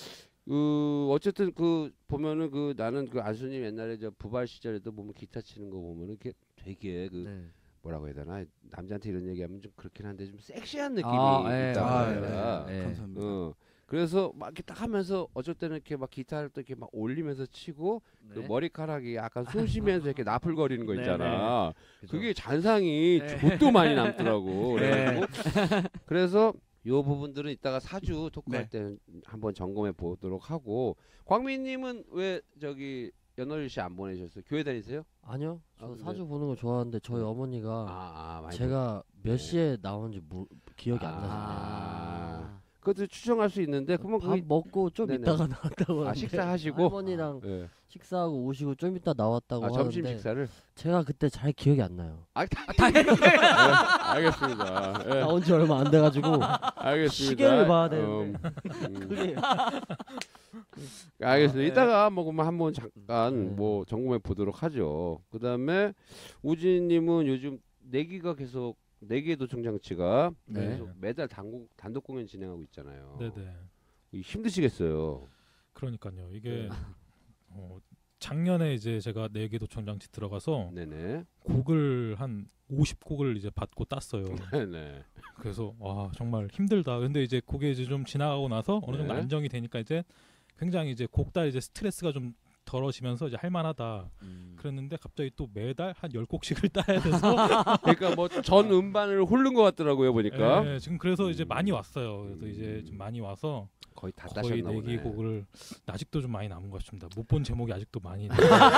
그 어쨌든 그 보면은 그 나는 그 안수님 옛날에 저 부발 시절에도 보면 기타 치는 거 보면은 이렇게 되게 그 네. 뭐라고 해야 되나 남자한테 이런 얘기하면 좀 그렇긴 한데 좀 섹시한 느낌이 아, 예. 있단 아, 말이야. 네. 감사합니다. 어. 그래서 막 이렇게 딱 하면서 어쩔 때는 이렇게 막 기타를 또 이렇게 막 올리면서 치고 그 네. 머리카락이 약간 쑤시면서 이렇게 나풀거리는 거 네, 있잖아. 그죠. 그게 잔상이 네. 족도 많이 남더라고. 네. 그래가지고 그래서 요 부분들은 이따가 사주 토크할 네. 때 한번 점검해 보도록 하고 광민님은 왜 저기 연월일 씨 안 보내셨어요? 교회 다니세요? 아니요. 저 아, 근데- 사주 보는 거 좋아하는데 저희 네. 어머니가 아, 아 많이 제가 몇 네. 시에 나온지 모, 기억이 안 나요. 아. 그것도 추정할 수 있는데 그러면 밥 거기 먹고 좀 네네. 이따가 나왔다고 아 하는데 식사하시고 할머니랑 예. 식사하고 오시고 좀 이따 나왔다고 아, 점심 하는데 식사를 제가 그때 잘 기억이 안 나요. 아 당연히 네, 알겠습니다. 예. 나온 지 얼마 안 돼가지고 알겠습니다. 시계를 봐야 음, 되는데 음. 그게 알겠습니다. 네. 이따가 뭐 그러면 한번 잠깐 네. 뭐 점검해 보도록 하죠. 그다음에 우진님은 요즘 내기가 계속 내기의 도청 장치가 네. 계속 매달 단독 단독 공연 진행하고 있잖아요. 네네. 이 힘드시겠어요. 그러니까요. 이게 네. 어, 작년에 이제 제가 내기 도청 장치 들어가서 네네. 곡을 한 오십 곡을 이제 받고 땄어요. 네네. 그래서 와 정말 힘들다. 근데 이제 그게 이제 좀 지나가고 나서 어느 정도 네. 안정이 되니까 이제 굉장히 이제 곡 딸 이제 스트레스가 좀 덜어지면서 이제 할만하다. 음. 그랬는데 갑자기 또 매달 한 열 곡씩을 따야 돼서 그러니까 뭐 전 음반을 홀른 것 같더라고요 보니까. 예, 지금 그래서 이제 음. 많이 왔어요. 그래서 음. 이제 좀 많이 와서 거의 다 거의 따셨나 내기 보네. 곡을 아직도 좀 많이 남은 것 같습니다. 못 본 제목이 아직도 많이.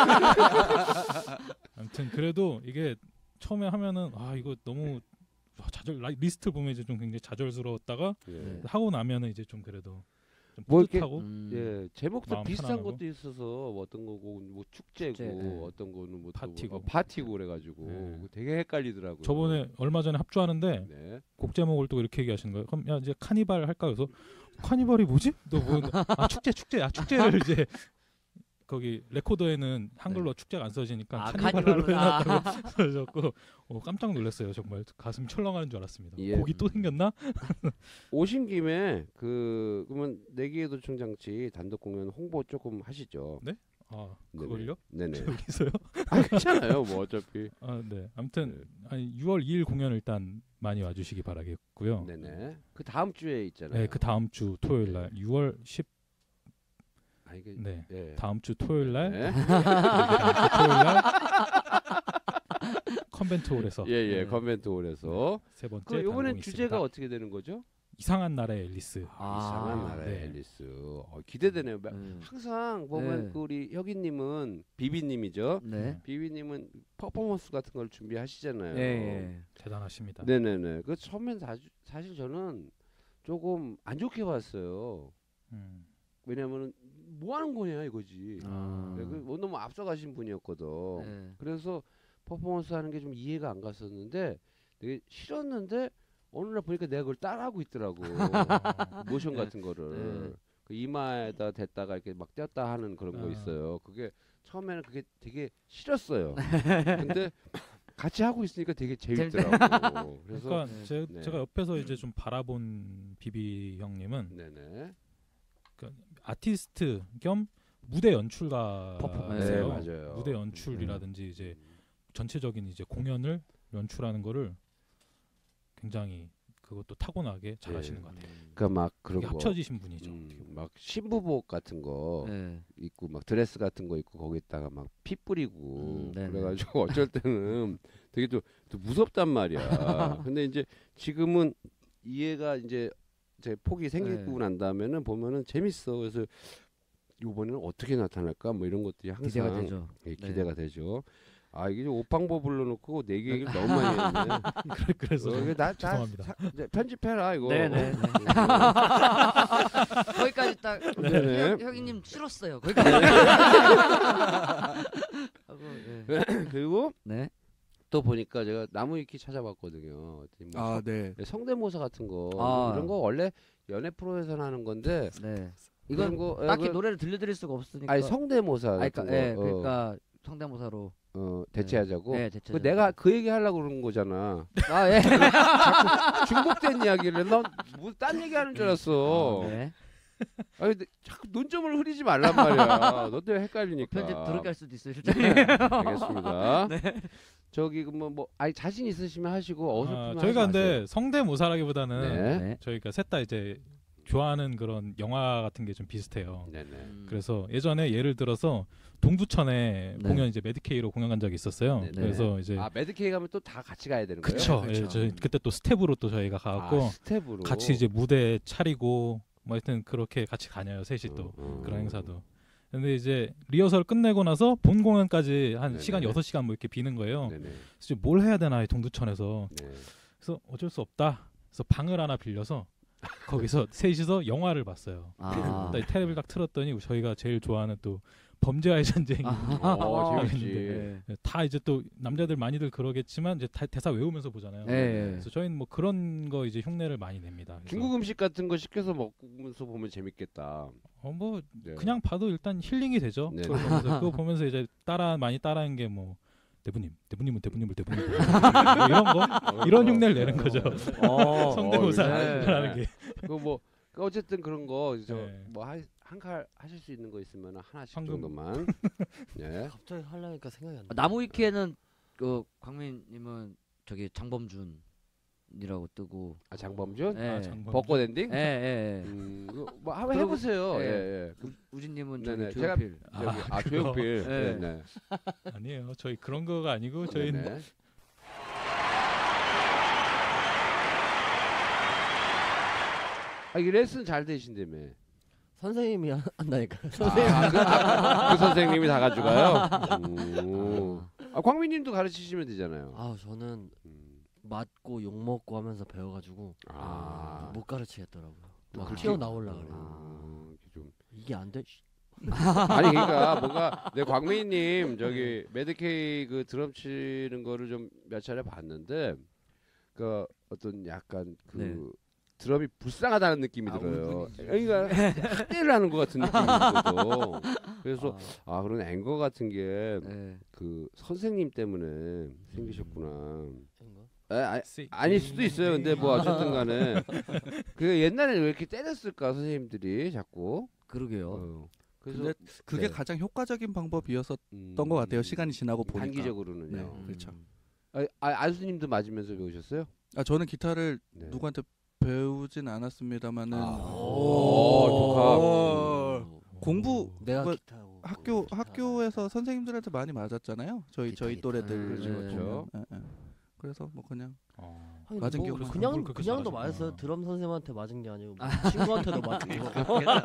아무튼 그래도 이게 처음에 하면은 아 이거 너무 와, 좌절 라- 리스트 보면 이제 좀 굉장히 좌절스러웠다가 예. 하고 나면은 이제 좀 그래도 좀 뭐 이렇게- 뿌듯하고 음. 예, 제목도 마음 비슷한 편안하고. 것도 있어서 뭐 어떤 거고 뭐 축제고 축제, 예. 어떤 거는 뭐 또 파티고. 어, 파티고 그래가지고 예. 되게 헷갈리더라고요. 저번에 얼마 전에 합주하는데 네. 곡 제목을 또 이렇게 얘기하시는 거예요. 그럼 야 이제 카니발 할까 그래서 카니발이 뭐지? 또 뭐, 아 축제 축제 아 축제를 이제 거기 레코더에는 한글로 축제가 안 써지니까 아, 카니발로 카니발로. 아. 해놨다고 써졌고 어, 깜짝 놀랐어요. 정말 가슴 철렁하는 줄 알았습니다. 예. 곡이 또 생겼나? 오신 김에 그 그러면 내기의 도청 장치 단독 공연 홍보 조금 하시죠. 아 네네. 그걸요? 네네. 여기서요? 아 괜찮아요. 뭐 어차피. 아 네. 아무튼 네. 아니, 유월 이일 공연 일단 많이 와주시기 바라겠고요. 네네. 그 다음 주에 있잖아요. 네, 그 다음 주 토요일 날 유월 십 아 이게 네. 예. 다음 주 토요일 날 네. 토요일 날 컨벤트홀에서 예예. 네. 컨벤트 홀에서. 세 번째 그 이번엔 단공이 주제가 있습니다. 어떻게 되는 거죠? 이상한 나라의 앨리스. 아, 이상한 아, 나라의 네. 앨리스. 어, 기대되네요. 음. 항상 보면 네. 그 우리 혁이님은 비비님이죠. 네. 비비님은 퍼포먼스 같은 걸 준비하시잖아요. 예, 예. 대단하십니다. 네네네. 그 처음엔 사, 사실 저는 조금 안 좋게 봤어요. 음. 왜냐면은 뭐 하는 거냐 이거지. 아. 네, 그 너무 앞서가신 분이었거든. 네. 그래서 퍼포먼스 하는 게 좀 이해가 안 갔었는데 되게 싫었는데 어느 날 보니까 내가 그걸 따라하고 있더라고. 모션 같은 거를. 네. 그 이마에다 댔다가 이렇게 막 떼었다 하는 그런 거 아. 있어요. 그게 처음에는 그게 되게 싫었어요. 근데 같이 하고 있으니까 되게 재밌더라고. 그래서 그러니까 네. 제, 네. 제가 옆에서 이제 좀 바라본 비비 형님은 네네. 아티스트 겸 무대 퍼포- 연출가세요. 네, 맞아요. 무대 연출이라든지 이제 음. 전체적인 이제 공연을 연출하는 거를 굉장히 그것도 타고나게 잘하시는 예. 것 같아요. 그러니까 막 그런 이게 거. 합쳐지신 분이죠. 음, 어떻게 보면. 막 신부복 같은 거 네. 입고 막 드레스 같은 거 입고 거기다가 막 피 뿌리고 음, 네네. 그래가지고 어쩔 때는 되게 또, 또 무섭단 말이야. 근데 이제 지금은 이해가 이제 제 폭이 생기고 네. 난 다음에는 보면은 재밌어. 그래서 이번에는 어떻게 나타날까 뭐 이런 것들이 항상 기대가 되죠. 예, 네. 기대가 되죠. 아 이게 오빵보 불러놓고 내기 얘기를 너무 많이 했네. 그래- 그래서 어, 이게 나, 나 죄송합니다. 사- 이제 편집해라 이거. 네네. 거기까지 딱 네네. 혁- 혁이님 싫었어요. 거기까지. 하고, 예. 그리고 네. 또 보니까 제가 나무위키 찾아봤거든요. 어디 뭐 아, 성- 네. 성대모사 같은 거 아. 이런 거 원래 연애 프로에서 하는 건데 네. 이건 이건 거 딱히 그- 노래를 들려드릴 수가 없으니까. 아니 성대모사 아, 같은 그러니까, 예, 거 그러니까 성대모사로. 어, 어, 대체하자고. 네, 대체. 그 내가 그 얘기 하려고 그러는 거잖아. 아 예. 중복된 이야기를 난뭐딴 얘기하는 줄 알았어. 아, 네. 아니 근데 자꾸 논점을 흐리지 말란 말이야. 너 때문에 헷갈리니까. 편집 들어갈 수도 있어요, 실장님. 네, 알겠습니다. 그저기 뭐, 뭐 아니 자신 있으시면 하시고 아, 어설프면 저희가 하지 마세요. 근데 성대모사라기보다는 네. 네. 저희가 셋 다 이제 좋아하는 그런 영화 같은 게 좀 비슷해요. 네네. 음. 그래서 예전에 예를 들어서 동두천에 네. 공연 이제 메디케이로 공연 간 적이 있었어요. 네네. 그래서 이제 아 매드케이 가면 또 다 같이 가야 되는 거예요? 그쵸. 그쵸. 예, 저희 그때 또 스텝으로 또 저희가 가갖고 아, 스텝으로 같이 이제 무대 차리고 뭐 하여튼 그렇게 같이 가녀요. 셋이 또 어, 어. 그런 행사도. 근데 이제 리허설 끝내고 나서 본 공연까지 한 네네. 시간 여섯 시간 뭐 이렇게 비는 거예요. 네네. 그래서 이제 뭘 해야 되나 이 동두천에서. 네. 그래서 어쩔 수 없다. 그래서 방을 하나 빌려서 거기서 셋이서 영화를 봤어요. 아. 딱 텔레비를 딱 틀었더니 저희가 제일 좋아하는 또 범죄와의 전쟁이 어, 재밌지. 네. 다 이제 또 남자들 많이들 그러겠지만 이제 다 대사 외우면서 보잖아요. 네. 그래서 저희는 뭐 그런 거 이제 흉내를 많이 냅니다. 그래서 중국 음식 같은 거 시켜서 먹으면서 보면 재밌겠다. 어 뭐 네. 그냥 봐도 일단 힐링이 되죠. 네. 그걸 보면서 그거 보면서 이제 따라 많이 따라한 게 뭐 대부님, 대부님은 대부님을 대부님 뭐 이런 거 이런 흉내를 내는 거죠. 어. 성대모사라는 어, 게. 그뭐 뭐, 그 어쨌든 그런 거 네. 저뭐한 칼 하실 수 있는 거 있으면 하나씩 황금. 정도만. 네. 갑자기 하려니까 생각이 안 나. 나무 위키에는 그 광민님은 저기 장범준이라고 뜨고. 아 장범준? 예. 아, 장범준. 벚꽃 엔딩? 예, 예, 예. 음, 그거 뭐 한번 그리고- 해보세요. 예. 예, 예. 그, 우진님은 네네. 저기 제가 조용필. 저기, 아, 아, 그거. 조용필. 네. 네. 아니에요. 저희 그런 거가 아니고 저희는 네네. 아, 이 레슨 잘 되신다며. 선생님이 한- 한다니까. 아, 그, 아, 그 선생님이 다 가져가요? 오. 아, 광민님도 가르치시면 되잖아요. 아 저는 음. 맞고 욕 먹고 하면서 배워가지고 아. 못 가르치겠더라고요. 막 그렇게- 튀어나올라 그래. 아, 이렇게 좀. 이게 안 돼. 씨. 아니 그러니까 뭔가 내 광민님 저기 매드케이 그 드럼 치는 거를 좀 몇 차례 봤는데 그 어떤 약간 그 네. 드럼이 불쌍하다는 느낌이 아, 들어요. 울분이지. 그러니까 학대를 하는 것 같은 느낌이 들거든. 그래서 아, 아 그런 앵거 같은 게 그 예. 선생님 때문에 생기셨구나. 이거? 아, 아, 아닐 수도 있어요. 근데 뭐 어쨌든간에 그 옛날에 왜 이렇게 때렸을까 선생님들이 자꾸. 그러게요. 어. 그래서 근데 그게 네. 가장 효과적인 방법이었었던 음, 것 같아요. 시간이 지나고 보니까. 단기적으로는요. 네. 음. 그렇죠. 아, 아, 안수님도 맞으면서 배우셨어요? 아 저는 기타를 네. 누구한테 배우진 않았습니다만은 아. 오, 독학. 공부 내가 뭐, 기타하고 학교 기타. 학교에서 선생님들한테 많이 맞았잖아요. 저희 기타, 저희 기타. 또래들 음, 그렇죠, 그렇죠. 보면. 예, 예. 그래서 뭐 그냥 어. 아니, 맞은 뭐 기억만 그냥 공부를 그렇게 그냥도 잘하셨구나. 맞았어요. 드럼 선생님한테 맞은 게 아니고 뭐 친구한테도 맞은 거.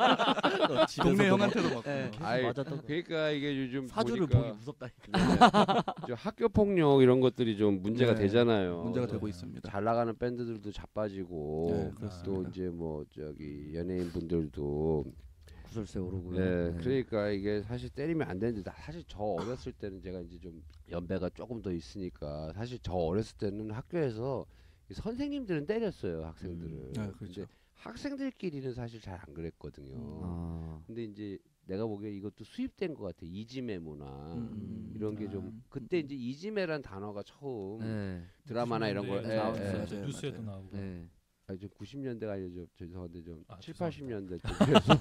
집에서도 동네 막 형한테도 맞고. 예. 계속 아이, 맞았던 거. 그러니까 이게 요즘 사주를 보니까 보기 무섭다니까. 네. 저 학교 폭력 이런 것들이 좀 문제가 네, 되잖아요. 문제가 네. 되고 있습니다. 잘 나가는 밴드들도 자빠지고 네, 또 그렇습니다. 이제 뭐 저기 연예인 분들도 구설세 오르고요. 네, 그러니까 이게 사실 때리면 안 되는데 나 사실 저 어렸을 때는 제가 이제 좀 연배가 조금 더 있으니까 사실 저 어렸을 때는 학교에서 이 선생님들은 때렸어요 학생들을. 음, 네, 그렇죠. 근데 학생들끼리는 사실 잘 안 그랬거든요. 아. 근데 이제 내가 보기에 이것도 수입된 것 같아. 이지메 문화 음, 이런 게 아. 좀 그때 이제 이지메란 단어가 처음 네. 드라마나 이런 거 구십 예, 년대에 예. 나왔었죠. 맞아요, 뉴스에도 맞아요. 나오고. 네. 아니 좀 구십 년대가 아니죠. 좀 죄송한데 좀 아, 칠, 죄송합니다. 팔십 년대 쪽에서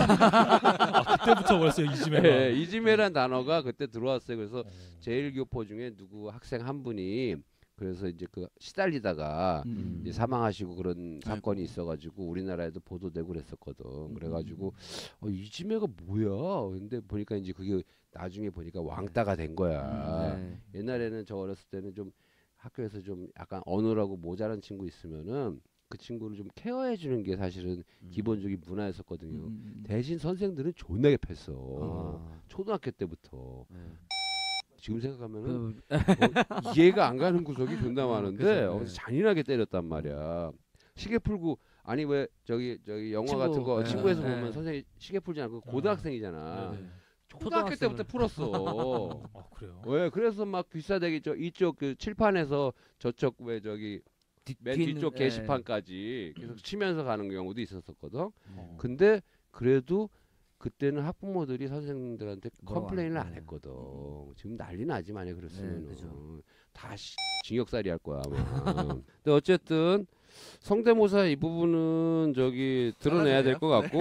아, 그때부터 벌써 이지메가. 예, 이지메란 단어가 그때 들어왔어요. 그래서 어. 제일교포 중에 누구 학생 한 분이 그래서 이제 그 시달리다가 음. 이제 사망하시고 그런 아이고. 사건이 있어가지고 우리나라에도 보도되고 그랬었거든. 음. 그래가지고 어, 이지메가 뭐야? 근데 보니까 이제 그게 나중에 보니까 왕따가 된 거야. 네. 옛날에는 저 어렸을 때는 좀 학교에서 좀 약간 어느라고 모자란 친구 있으면은 그 친구를 좀 케어해 주는 게 사실은 기본적인 문화였었거든요. 음. 대신 선생들은 존나게 팼어. 아. 초등학교 때부터. 네. 지금 생각하면은 그, 뭐 이해가 안 가는 구석이 존나 많은데 그죠, 어, 네. 잔인하게 때렸단 말이야. 시계 풀고 아니 왜 저기 저기 영화 친구, 같은 거 네. 친구에서 네. 보면 선생님 시계 풀지 않고 고등학생이잖아. 네, 네. 초등학교 초등학생을. 때부터 풀었어. 아 그래요. 왜 그래서 막 비싸대기 저 이쪽 그 칠판에서 저쪽 왜 저기 뒤, 맨 뒤에 뒤쪽 있는- 게시판까지 계속 치면서 가는 경우도 있었었거든. 어. 근데 그래도 그때는 학부모들이 선생님들한테 뭐라고 컴플레인을 안- 안 네. 했거든. 지금 난리 나지 만약 그랬으면 네, 그죠. 다 시- 징역살이 할 거야 아마. 근데 어쨌든 성대모사 이 부분은 저기 드러내야 될 것 같고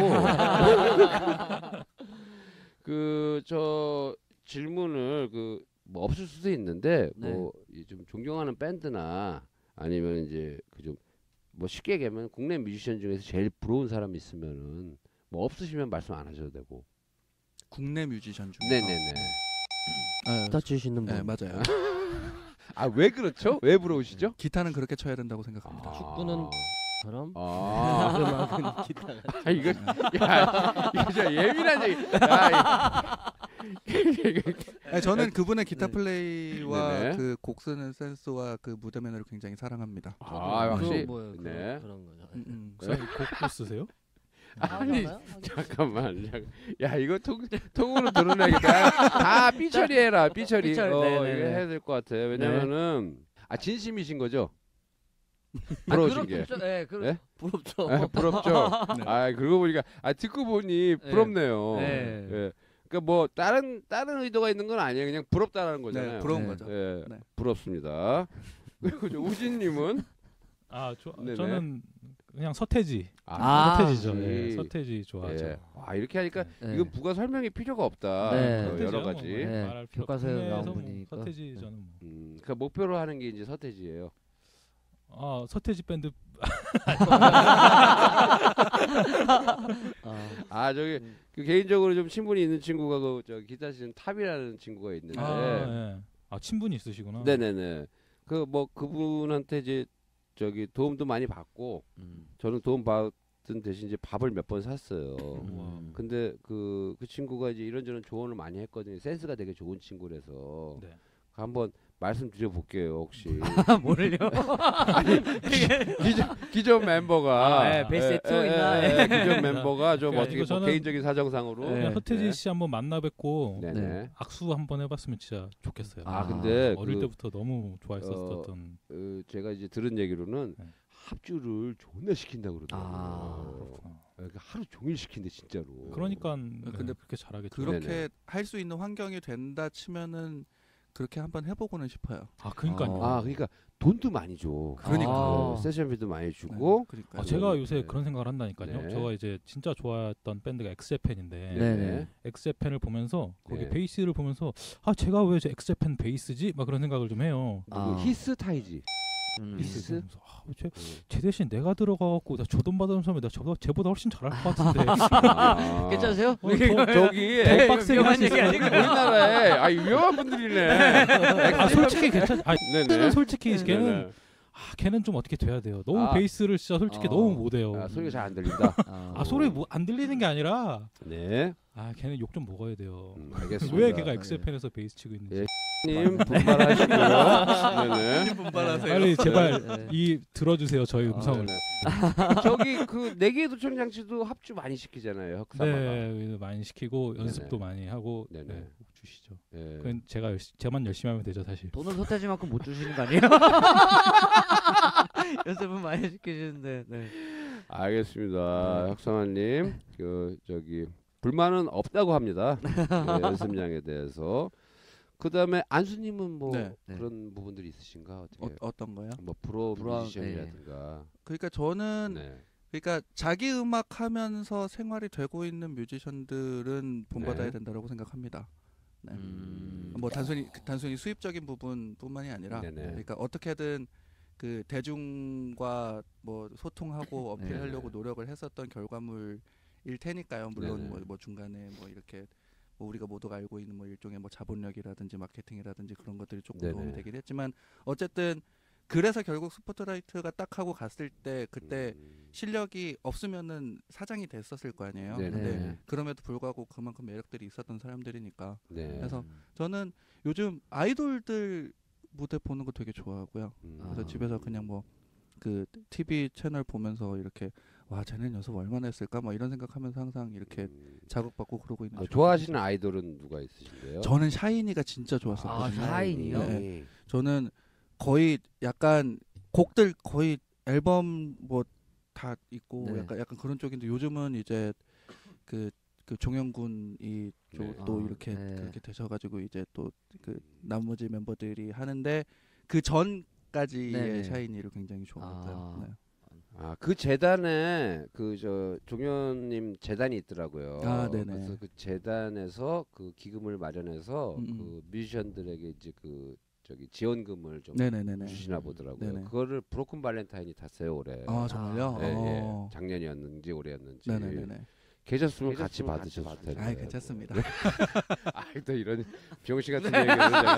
그 저 질문을 그 뭐 없을 수도 있는데 네. 뭐 좀 존경하는 밴드나 아니면 이제 그 좀 뭐 쉽게 얘기하면 국내 뮤지션 중에서 제일 부러운 사람이 있으면은 뭐 없으시면 말씀 안 하셔도 되고. 국내 뮤지션 중에 네네네. 아, 기타 치시는 분. 네, 맞아요. 아 왜 그렇죠? 왜 부러우시죠? 기타는 그렇게 쳐야 된다고 생각합니다. 축구는 저럼 아, 음악은 기타가. 아 이거 야 이거 저 예민한 얘기. 야, 이- 이거- 아니, 저는 그분의 기타 플레이와 네네. 그 곡 쓰는 센스와 그 무대 매너를 굉장히 사랑합니다. 아, 확실히. 그거 뭐예요? 그런, 네. 그런 거죠. 음, 음. 선생님 곡도 쓰세요? 아니, 맞아요? 잠깐만. 야, 야, 이거 통 통으로 드러내겠다. 다 삐처리해라. 삐처리. 삐처리, 어, 네네네. 이거 해야 될 것 같아. 왜냐면은 아 진심이신 거죠? 부러우신 게. 그렇죠. 예, 그 예? 부럽죠. 아, 부럽죠. 네. 아, 그러고 보니까 아 듣고 보니 부럽네요. 네. 예. 그러니까 뭐 다른 다른 의도가 있는 건 아니에요. 그냥 부럽다라는 거잖아요. 네, 부러운 네. 거죠. 예. 네. 부럽습니다. 그리고 저 우진님은 아, 저, 네네. 저는 그냥 서태지. 아, 서태지죠. 이- 예, 서태지 좋아하죠. 예. 와, 이렇게 하니까 네. 이거 부가 설명이 필요가 없다. 네. 어, 여러 서태지요, 가지. 뭐, 네. 말할 필요 교과서에 국내에서 나온 뭐 분이니까. 서태지 저는 뭐. 음, 그 목표로 하는 게 이제 서태지예요. 아, 서태지 밴드 아, 아 저기 음. 그 개인적으로 좀 친분이 있는 친구가 그 저 기타 치는 탑이라는 친구가 있는데, 아, 예. 아, 친분이 있으시구나. 네네네. 그 뭐 그분한테 이제 저기 도움도 많이 받고 음. 저는 도움 받은 대신 이제 밥을 몇 번 샀어요. 음. 근데 그, 그 친구가 이제 이런저런 조언을 많이 했거든요. 센스가 되게 좋은 친구라서 네. 한번 말씀드려 볼게요. 혹시 뭐를요? 기존, 기존 멤버가 아, 네, 베이스에 예, 튀어 예, 있나? 예, 예, 기존 멤버가 좀 그러니까 어떻게 이거 뭐 저는 개인적인 사정상으로 네. 그냥 서태지 네. 씨 한번 만나 뵙고 네네. 네. 악수 한번 해봤으면 진짜 좋겠어요. 아, 아, 근데 어릴 그, 때부터 너무 좋아했었던. 어, 제가 이제 들은 얘기로는 네. 합주를 존나 시킨다고 그러더라고요. 아, 그렇구나. 그러니까 하루 종일 시킨대 진짜로. 그러니까 네, 근데 그렇게 잘하겠죠. 그렇게 네네. 할 수 있는 환경이 된다 치면은 그렇게 한번 해보고는 싶어요. 아, 그러니까요. 아 그러니까 돈도 많이 줘. 그러니까. 어, 세션비도 많이 주고. 네, 그러니까 아, 제가 네. 요새 그런 생각을 한다니까요. 네. 제가 이제 진짜 좋아했던 밴드가 엑스제팬인데 네네. 엑스제팬을 보면서 거기 네. 베이스를 보면서 아 제가 왜 저 엑스제팬 베이스지? 막 그런 생각을 좀 해요. 누구 아. 히스 타이지. 음. 히스? 그래서 아, 쟤, 음. 쟤 대신 내가 들어가갖고 나 저 돈 받은 사람이 나 저보다 쟤보다 훨씬 잘할 것 같은데. 아. 괜찮으세요? 어, 더- 저기 더 빡세게 위험한 할수 얘기 있어요. 아니고. 우리나라에 아 유명한 분들이네. 아 솔직히 괜찮. 아 네네. 걔는 솔직히 걔는 네네. 아 걔는 좀 어떻게 돼야 돼요. 너무 아. 베이스를 진짜 솔직히 어. 너무 못해요. 아, 소리가 잘 안 들린다. 아, 아 소리 뭐 안 들리는 게 아니라 네. 아 걔는 욕 좀 먹어야 돼요. 음, 알겠습니다. 왜 걔가 엑스제팬에서 베이스 치고 있는지. 예. 님 분발하시고요. 네네. 분발하세요. 빨리 제발 네. 이 들어주세요 저희 아, 음성을. 네네. 저기 그 네개 도청 장치도 합주 많이 시키잖아요. 흑사마가. 네 많이 시키고 연습도 많이 하고 네네. 네, 꼭 주시죠. 예. 그건 제가 열시, 제만 열심히 하면 되죠 사실. 돈은 서태지만큼 못 주시는 거 아니에요? 연습은 많이 시키시는데. 네. 알겠습니다. 네. 혁성아님, 그 저기 불만은 없다고 합니다. 그 연습량에 대해서. 그다음에 안수님은 뭐 네. 네. 그런 부분들이 있으신가 어떻게? 어, 어떤 거요? 뭐 프로 프로, 뮤지션이라든가. 그러니까 저는 네. 그러니까 자기 음악 하면서 생활이 되고 있는 뮤지션들은 본받아야 네. 된다고 생각합니다. 네. 음. 뭐 단순히 단순히 수입적인 부분뿐만이 아니라 네네. 그러니까 어떻게든 그 대중과 뭐 소통하고 어필하려고 네네. 노력을 했었던 결과물일 테니까요. 물론 네네. 뭐, 뭐 중간에 뭐 이렇게 뭐 우리가 모두가 알고 있는 뭐 일종의 뭐 자본력이라든지 마케팅이라든지 그런 것들이 조금 네네. 도움이 되긴 했지만 어쨌든 그래서 결국 스포트라이트가 딱 하고 갔을 때 그때 음. 실력이 없으면은 사장이 됐었을 거 아니에요. 네네. 근데 네. 그럼에도 불구하고 그만큼 매력들이 있었던 사람들이니까. 네. 그래서 저는 요즘 아이돌들 무대 보는 거 되게 좋아하고요. 음. 그래서 아. 집에서 그냥 뭐 그 티비 채널 보면서 이렇게 와 쟤는 연습 얼마나 했을까 막 이런 생각하면서 항상 이렇게 음. 자극받고 그러고 있는. 아, 중이에요. 좋아하시는 아이돌은 누가 있으신데요? 저는 샤이니가 진짜 좋았었거든요. 아, 샤이니요? 네. 저는 거의 약간 곡들 거의 앨범 뭐 다 있고 네. 약간 약간 그런 쪽인데 요즘은 이제 그 그 종영군이 조- 네. 또 아, 이렇게 네. 그렇게 되셔가지고 이제 또 그 나머지 멤버들이 하는데 그 전까지의 네네. 샤이니를 굉장히 좋아했어요. 아. 네. 아, 그 재단에 그 저 종현님 재단이 있더라고요. 아, 네네. 그래서 그 재단에서 그 기금을 마련해서 음, 음. 그 뮤지션들에게 이제 그 저기 지원금을 좀 네네네네. 주시나 보더라고요. 네네. 그거를 브로큰 발렌타인이 탔어요 올해. 아 정말요? 예, 예. 어. 작년이었는지 올해였는지. 네네네네. 계셨으면 같이 받으셨을 텐데. 아 괜찮습니다. 아, 또 이런 병신 같은 얘기를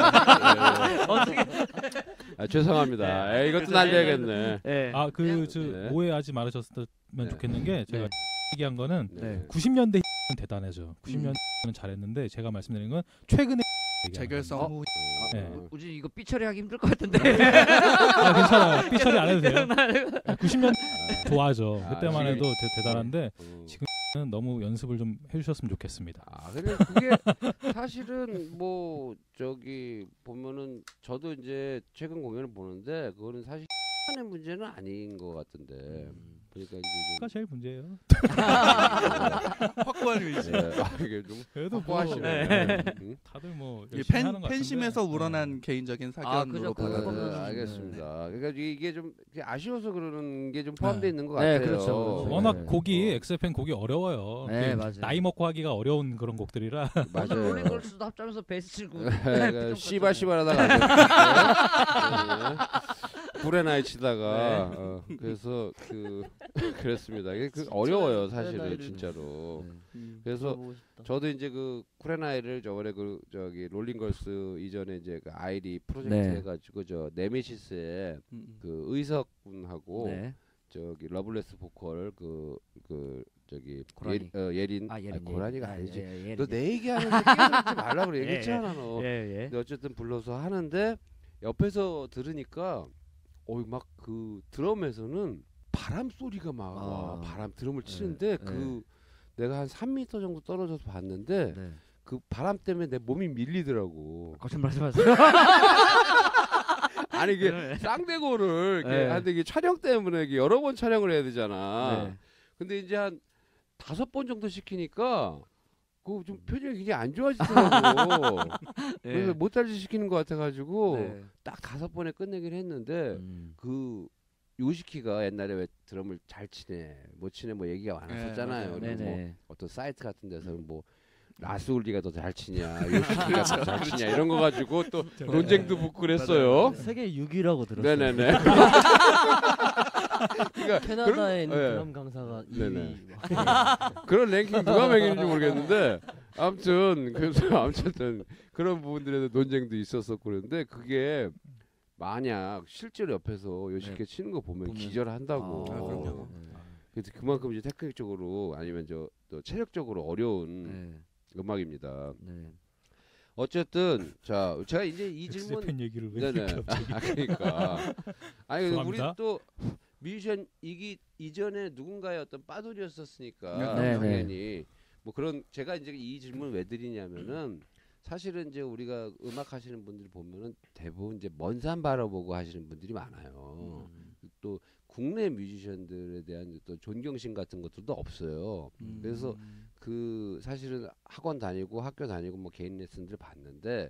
제가. 어떻게? 아, 죄송합니다. 네. 에이, 이것도 그래서 날려야겠네. 네. 아그 저 네. 오해하지 말으셨으면 네. 좋겠는 게 제가 네. 얘기한 거는 네. 구십 년대 는 대단하죠. 구십 년대는 잘했는데 제가 말씀드린 건 최근에 재결성 어? 후 네. 어, 우진 이거 삐처리하기 힘들 것 같은데. 아, 괜찮아요. 삐처리 안 해도 돼요. 구십 년 아, 좋아하죠. 아, 그때만 지금- 해도 대, 대단한데 어. 지금은 너무 연습을 좀 해주셨으면 좋겠습니다. 아 근데 그게 사실은 뭐 저기 보면은 저도 이제 최근 공연을 보는데 그거는 사실 시간의 문제는 아닌 것 같은데 그러니까 이제 그가 제일 문제예요. 확고한 의지. 좀 네, 아, 이게 좀 그래도 뭐 확고하시네. 네. 응? 다들 뭐 이 열심히 팬 하는 것 팬심에서 같은데. 우러난 개인적인 아, 사견으로 그죠. 네, 받아. 그거는- 네, 알겠습니다. 그러니까 이게 좀 아쉬워서 그러는 게 좀 포함되어 네. 있는 것 네, 같아요. 그렇죠, 그렇죠. 워낙 네. 곡이 어. 엑스에프엔 곡이 어려워요. 네, 그게 맞아요. 나이 먹고 하기가 어려운 그런 곡들이라 맞아요. 롤링걸스도 합자면서 베이스 치고. 그러니까 씨발 씨발하다가 불에 나이 치다가 네. 어, 그래서 그 그랬습니다. 이게 그 어려워요 사실은 나이를. 진짜로. 음. 그래서 들어보고 싶다. 저도 이제 그 쿠레나이를 저번에 그 저기 롤링걸스 이전에 이제 그 아이디 프로젝트 네. 해가지고 저 네메시스의 음. 그 의석 분하고 네. 저기 러블레스 보컬 그 그 저기 고라니. 예, 어, 예린 아 예린. 고라니가 예린. 아니지. 아, 예, 예, 너 예린. 내 얘기하는데 끼어들지 말라 그래. 얘기했잖아 너. 예 예. 근데 어쨌든 불러서 하는데 옆에서 들으니까 어이 막 그 드럼에서는 바람 소리가 막 와, 아. 바람 드럼을 치는데 네, 그 내가 한 삼 미터 정도 떨어져서 봤는데 네. 그 바람 때문에 내 몸이 밀리더라고. 거짓말하지 마세요. 아니 이게 네. 쌍대고를 이렇게 네. 하는데 이게 촬영 때문에 이게 여러 번 촬영을 해야 되잖아. 네. 근데 이제 한 다섯 번 정도 시키니까 그 좀 표정이 굉장히 안 좋아지더라고. 그래서 못달지 시키는 것 같아가지고 네. 딱 다섯 번에 끝내긴 했는데 음. 그 요시키가 옛날에 왜 드럼을 잘 치네 못 치네 뭐 얘기가 많았었잖아요. 맞아요. 그리고 뭐 네네. 어떤 사이트 같은 데서는 뭐 라스울리가 더 잘 치냐 요시키가 더 잘 치냐 이런 거 가지고 또 논쟁도 붙고 그랬어요. 세계 육 위라고 들었어요. 네네네. 그러니까 캐나다에 있는 그런- 예. 드럼 강사가 이 네네. 위. 막. 그런 랭킹 누가 매기는지 모르겠는데 아무튼 그래서 아무튼 그런 부분들에도 논쟁도 있었었고 그런데 그게 만약 실제로 옆에서 요시키 치는 거 보면 보면- 기절한다고. 아, 그럼요. 그래서 그만큼 이제 테크닉적으로 아니면 저 또 체력적으로 어려운 네. 음악입니다. 네. 어쨌든 자 제가 이제 이 질문 엑스에프엔 얘기를 왜 네네 이렇게 갑자기 아, 그러니까 아니 우리 죄송합니다. 또 뮤지션 이기 이전에 누군가의 어떤 빠돌이었었으니까 네, 네. 당연히 뭐 그런 제가 이제 이 질문을 왜 드리냐면은 사실은 이제 우리가 음악 하시는 분들 보면은 대부분 이제 먼 산 바라보고 하시는 분들이 많아요. 또 국내 뮤지션들에 대한 또 존경심 같은 것들도 없어요. 음. 그래서 그 사실은 학원 다니고 학교 다니고 뭐 개인 레슨들 받는데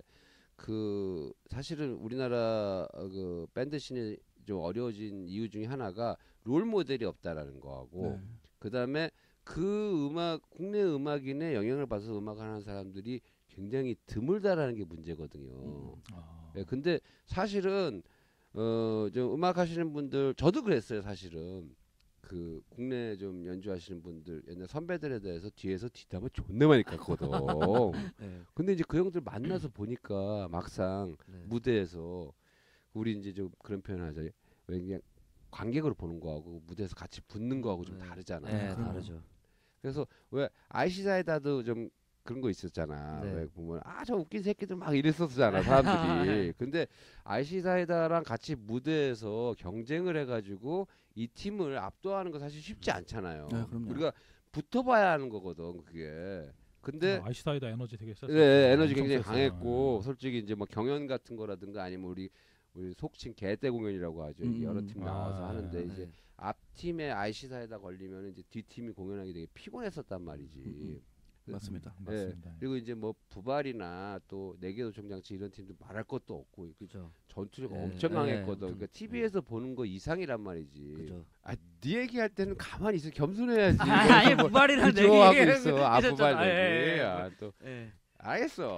그 사실은 우리나라 어, 그 밴드 씬이 좀 어려워진 이유 중에 하나가 롤 모델이 없다라는 거하고 네. 그다음에 그 음악 국내 음악인의 영향을 받아서 음악을 하는 사람들이 굉장히 드물다라는 게 문제거든요. 아, 예, 근데 사실은 어, 좀 음악 하시는 분들 저도 그랬어요, 사실은. 그 국내 좀 연주하시는 분들 옛날 선배들에 대해서 뒤에서 뒷담을 존나 많이 깠거든. 네. 근데 이제 그 형들 만나서 보니까 막상 네. 무대에서 우리 이제 좀 그런 표현을 하자. 왜 그냥 관객으로 보는 거하고 무대에서 같이 붙는 거하고 좀 네. 다르잖아요. 네, 그럼요. 다르죠. 그래서 왜 아이시사이다도 좀 그런 거 있었잖아. 네. 왜 보면 아 저 웃긴 새끼들 막 이랬었잖아 사람들이. 근데 아이시사이다랑 같이 무대에서 경쟁을 해가지고 이 팀을 압도하는 거 사실 쉽지 않잖아요. 네, 그럼요. 우리가 붙어봐야 하는 거거든 그게. 근데 어, 아이시사이다 에너지 되게 셌어요. 네, 에너지 엄청 굉장히 셌어요. 강했고 솔직히 이제 뭐 경연 같은 거라든가 아니면 우리 우리 속칭 개떼 공연이라고 하죠. 이게 여러 음. 팀 나와서 아, 하는데 네. 이제 앞 팀의 아이시사에다 걸리면 이제 뒷 팀이 공연하기 되게 피곤했었단 말이지. 음, 맞습니다. 음, 맞습니다. 그리고 이제 뭐 부발이나 또 내계도청장치 이런 팀도 말할 것도 없고 그 그죠. 전투력 네, 엄청 네, 강했거든. 엄청. 그러니까 티비에서 보는 거 이상이란 말이지. 그죠. 아, 네 얘기할 때는 가만히 있어 겸손해야지. 아니 뭐 부발이랑 내기 좋아하고 있어. 아 있었잖아. 부발 예, 내기. 예, 예. 아, 또 예. 알겠어.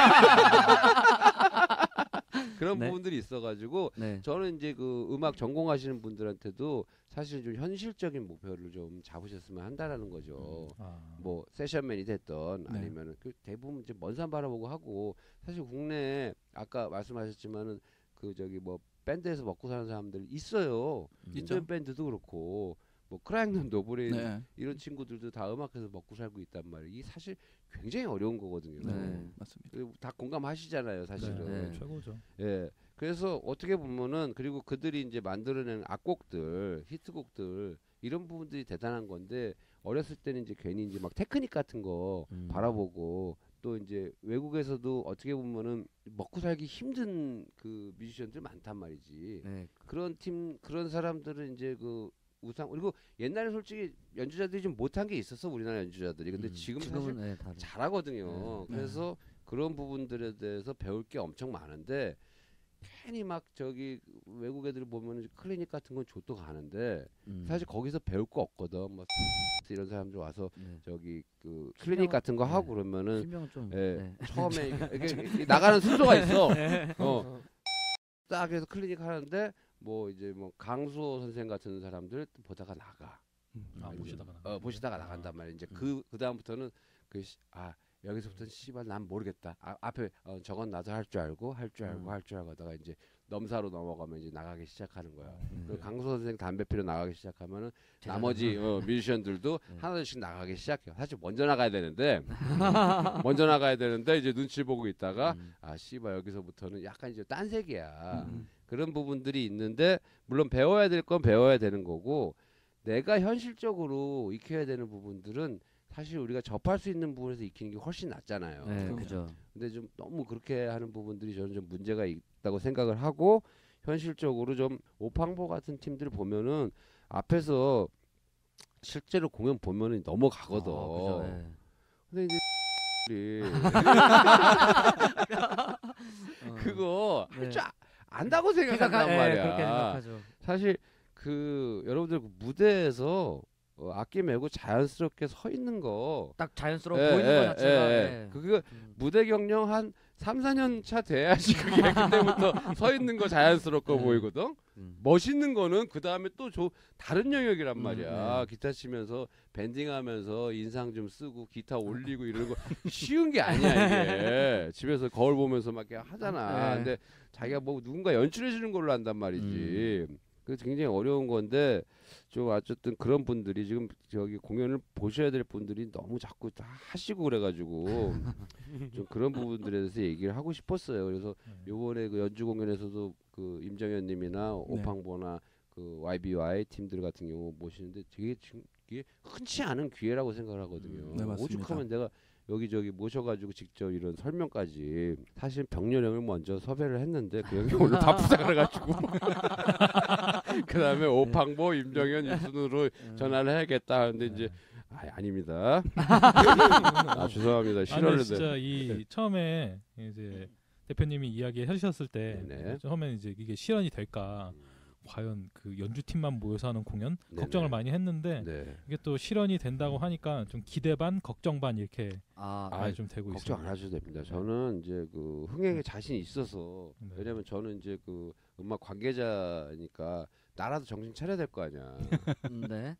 그런 네. 부분들이 있어가지고 네. 저는 이제 그 음악 전공하시는 분들한테도 사실 좀 현실적인 목표를 좀 잡으셨으면 한다라는 거죠. 아, 뭐 세션맨이 됐던 네. 아니면은 그 대부분 이제 먼 산 바라보고 하고 사실 국내에 아까 말씀하셨지만은 그 저기 뭐 밴드에서 먹고 사는 사람들 있어요. 있죠. 인디언 밴드도 그렇고 뭐 크라잉넌 노브레인 네. 이런 친구들도 다 음악에서 먹고 살고 있단 말이에요. 이 사실 굉장히 어려운 거거든요. 네, 맞습니다. 그리고 다 공감하시잖아요, 사실은. 네. 네. 최고죠. 예. 그래서 어떻게 보면은 그리고 그들이 이제 만들어낸 악곡들, 히트곡들 이런 부분들이 대단한 건데 어렸을 때는 이제 괜히 이제 막 테크닉 같은 거 음. 바라보고 또 이제 외국에서도 어떻게 보면은 먹고 살기 힘든 그 뮤지션들 많단 말이지. 네. 그런 팀 그런 사람들은 이제 그 우상 그리고 옛날에 솔직히 연주자들이 좀 못한 게 있었어 우리나라 연주자들이. 근데 음, 지금 지금은 사실 네, 다르죠. 잘하거든요. 네. 그래서 그런 부분들에 대해서 배울 게 엄청 많은데 괜히 막 저기 외국 애들 보면은 클리닉 같은 건 좆도 가는데 음. 사실 거기서 배울 거 없거든. 뭐 이런 사람들 와서 네. 저기 그 설명은- 클리닉 같은 거 하고 네. 그러면은 설명은 좀 예, 네. 처음에 이게, 이게, 이게 나가는 순서가 있어. 어. 딱 해서 클리닉 하는데 뭐 이제 뭐 강수호 선생 같은 사람들 보다가 나가. 아, 이제, 보시다가 어, 보시다가 아. 나간단 말이야. 이제 음. 그 그다음부터는 그 아 여기서부터는 씨발 난 모르겠다. 아, 앞에 어, 저건 나도 할 줄 알고 할 줄 알고 음. 할 줄 알고 하다가 이제 넘사로 넘어가면 이제 나가기 시작하는 거야. 음. 그리고 강수 선생 담배 피러 나가기 시작하면은 제자들은- 나머지 어, 뮤지션들도 네. 하나씩 나가기 시작해요. 사실 먼저 나가야 되는데 먼저 나가야 되는데 이제 눈치 보고 있다가 음. 아 씨발 여기서부터는 약간 이제 딴색이야. 음. 그런 부분들이 있는데 물론 배워야 될 건 배워야 되는 거고 내가 현실적으로 익혀야 되는 부분들은 사실 우리가 접할 수 있는 부분에서 익히는 게 훨씬 낫잖아요. 네, 그럼요. 그죠. 근데 좀 너무 그렇게 하는 부분들이 저는 좀 문제가 있다고 생각을 하고 현실적으로 좀 오팡보 같은 팀들 보면은 앞에서 실제로 공연 보면은 넘어가거든. 아, 그죠. 네. 근데 이제 이 어. 그거 네. 할 줄 안다고 생각한단 생각하- 네, 말이야. 그렇게 생각하죠. 사실 그 여러분들 그 무대에서 어, 악기 메고 자연스럽게 서 있는 거 딱 자연스러워 예, 보이는 예, 것 자체가 예, 예. 네. 그거 음. 무대 경력 한 삼, 사 년 차 돼야지 그게 그때부터 서 있는 거 자연스럽고 네. 보이거든. 음. 멋있는 거는 그 다음에 또 조, 다른 영역이란 음, 말이야. 네. 기타 치면서 밴딩하면서 인상 좀 쓰고 기타 올리고 이러는 거 쉬운 게 아니야 이게. 집에서 거울 보면서 막 이렇게 하잖아. 네. 근데 자기가 뭐 누군가 연출해 주는 걸로 한단 말이지. 그래서 굉장히 어려운 건데 좀 어쨌든 그런 분들이 지금 저기 공연을 보셔야 될 분들이 너무 자꾸 다 하시고 그래가지고 좀 그런 부분들에 대해서 얘기를 하고 싶었어요. 그래서 네. 요번에 그 연주 공연에서도 그 임정현님이나 오팡보나 그 와이비와이 팀들 같은 경우 모시는데 되게 지금 이게 흔치 않은 기회라고 생각을 하거든요. 네, 맞습니다. 오죽하면 내가 여기저기 모셔가지고 직접 이런 설명까지 사실 병렬형을 먼저 섭외를 했는데 그 형이 오늘 바쁘다 그래가지고 그 다음에 오팡보 임정현 이순으로 전화를 해야겠다 하는데 이제 아, 아닙니다. 아 죄송합니다. 아니 실언을 진짜 이 처음에 이제 대표님이 이야기 해주셨을 때 네네. 처음에 이제 이게 실현이 될까 과연 그 연주팀만 모여서 하는 공연 네네. 걱정을 많이 했는데 네. 이게 또 실현이 된다고 하니까 좀 기대 반 걱정 반 이렇게 아, 아, 아, 좀 되고 걱정 안 있습니다. 하셔도 됩니다. 저는 이제 그 흥행에 자신이 있어서 네. 왜냐면 저는 이제 그 음악 관계자니까 나라도 정신 차려야 될 거 아니야. 음, 네.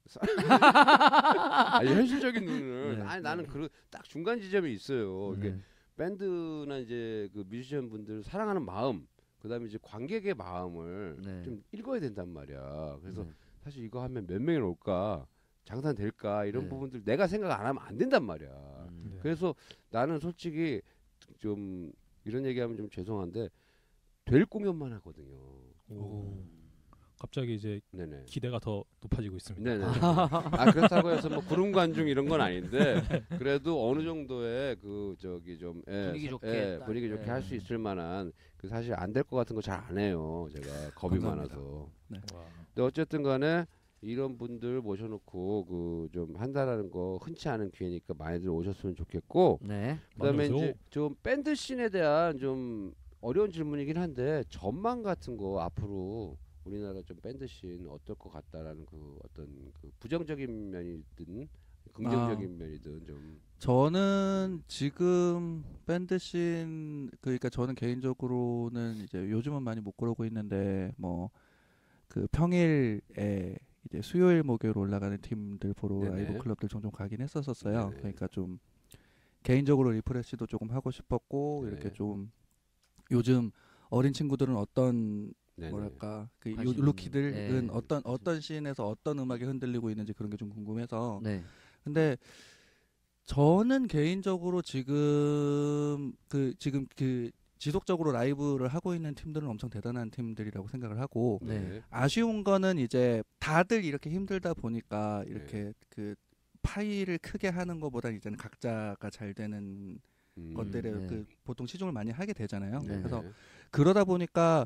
아니, 현실적인 눈을 네. 아니 나는 그 딱 중간 지점이 있어요. 이게 네. 밴드나 이제 그 뮤지션 분들 사랑하는 마음, 그다음에 이제 관객의 마음을 네. 좀 읽어야 된단 말이야. 그래서 네. 사실 이거 하면 몇 명이 올까, 장사 될까 이런 네. 부분들 내가 생각 안 하면 안 된단 말이야. 음. 네. 그래서 나는 솔직히 좀 이런 얘기하면 좀 죄송한데 될 공연만 하거든요. 오. 갑자기 이제 네네. 기대가 더 높아지고 있습니다. 네네. 아 그렇다고 해서 뭐 구름 관중 이런 건 아닌데 그래도 어느 정도의 그 저기 좀 예, 분위기 사- 좋게 예, 딱, 분위기 좋게 예. 할 수 있을 만한 그 사실 안 될 것 같은 거 잘 안 해요. 제가 겁이 감사합니다. 많아서. 와. 근데 어쨌든 간에 이런 분들 모셔놓고 그 좀 한다라는 거 흔치 않은 기회니까 많이들 오셨으면 좋겠고 네. 그다음에 맞아요. 이제 좀 밴드 씬에 대한 좀 어려운 질문이긴 한데 전망 같은 거 앞으로 우리나라 좀 밴드 씬 어떨 것 같다라는 그 어떤 그 부정적인 면이든 긍정적인 면이든 좀 저는 지금 밴드 씬 그러니까 저는 개인적으로는 이제 요즘은 많이 못 그러고 있는데 뭐 그 평일에 이제 수요일 목요일 올라가는 팀들 보러 네네. 라이브 클럽들 종종 가긴 했었었어요. 네네. 그러니까 좀 개인적으로 리프레시도 조금 하고 싶었고 네. 이렇게 좀 요즘 어린 친구들은 어떤 네네. 뭐랄까 그 요- 관심 있는, 루키들은 네. 어떤 어떤 씬에서 어떤 음악이 흔들리고 있는지 그런 게 좀 궁금해서 네. 근데 저는 개인적으로 지금 그 지금 그 지속적으로 라이브를 하고 있는 팀들은 엄청 대단한 팀들이라고 생각을 하고 네. 아쉬운 거는 이제 다들 이렇게 힘들다 보니까 이렇게 네. 그 파일을 크게 하는 것보다 이제는 각자가 잘 되는 음. 것들에 네. 그 보통 시중을 많이 하게 되잖아요. 네. 그래서 그러다 보니까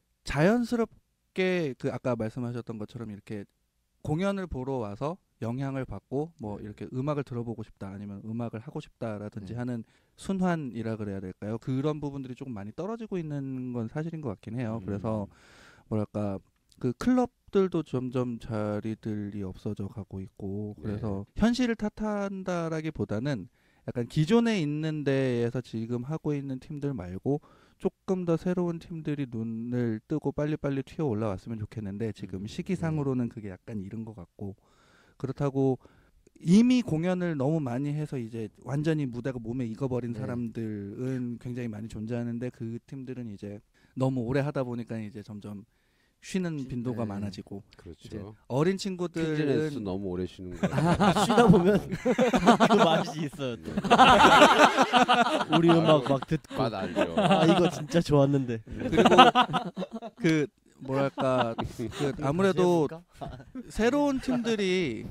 자연스럽게 그 아까 말씀하셨던 것처럼 이렇게 공연을 보러 와서 영향을 받고 뭐 네. 이렇게 음악을 들어보고 싶다 아니면 음악을 하고 싶다라든지 네. 하는 순환이라 그래야 될까요? 그런 부분들이 조금 많이 떨어지고 있는 건 사실인 것 같긴 해요. 음. 그래서 뭐랄까 그 클럽들도 점점 자리들이 없어져 가고 있고 그래서 현실을 탓한다라기보다는 약간 기존에 있는 데에서 지금 하고 있는 팀들 말고 조금 더 새로운 팀들이 눈을 뜨고 빨리빨리 튀어 올라왔으면 좋겠는데 지금 음, 시기상으로는 그게 약간 이른 것 같고 그렇다고 이미 공연을 너무 많이 해서 이제 완전히 무대가 몸에 익어버린 네. 사람들은 굉장히 많이 존재하는데 그 팀들은 이제 너무 오래 하다 보니까 이제 점점 쉬는 빈도가 네. 많아지고 이제 그렇죠. 어린 퀴즈네스 친구들은 너무 오래 쉬는 거. 쉬다 보면 그 맛이 있어요. 또. 우리 음악 막 듣고 맛 알죠. 아 이거 진짜 좋았는데. 그리고 그 뭐랄까 그 아무래도 새로운 팀들이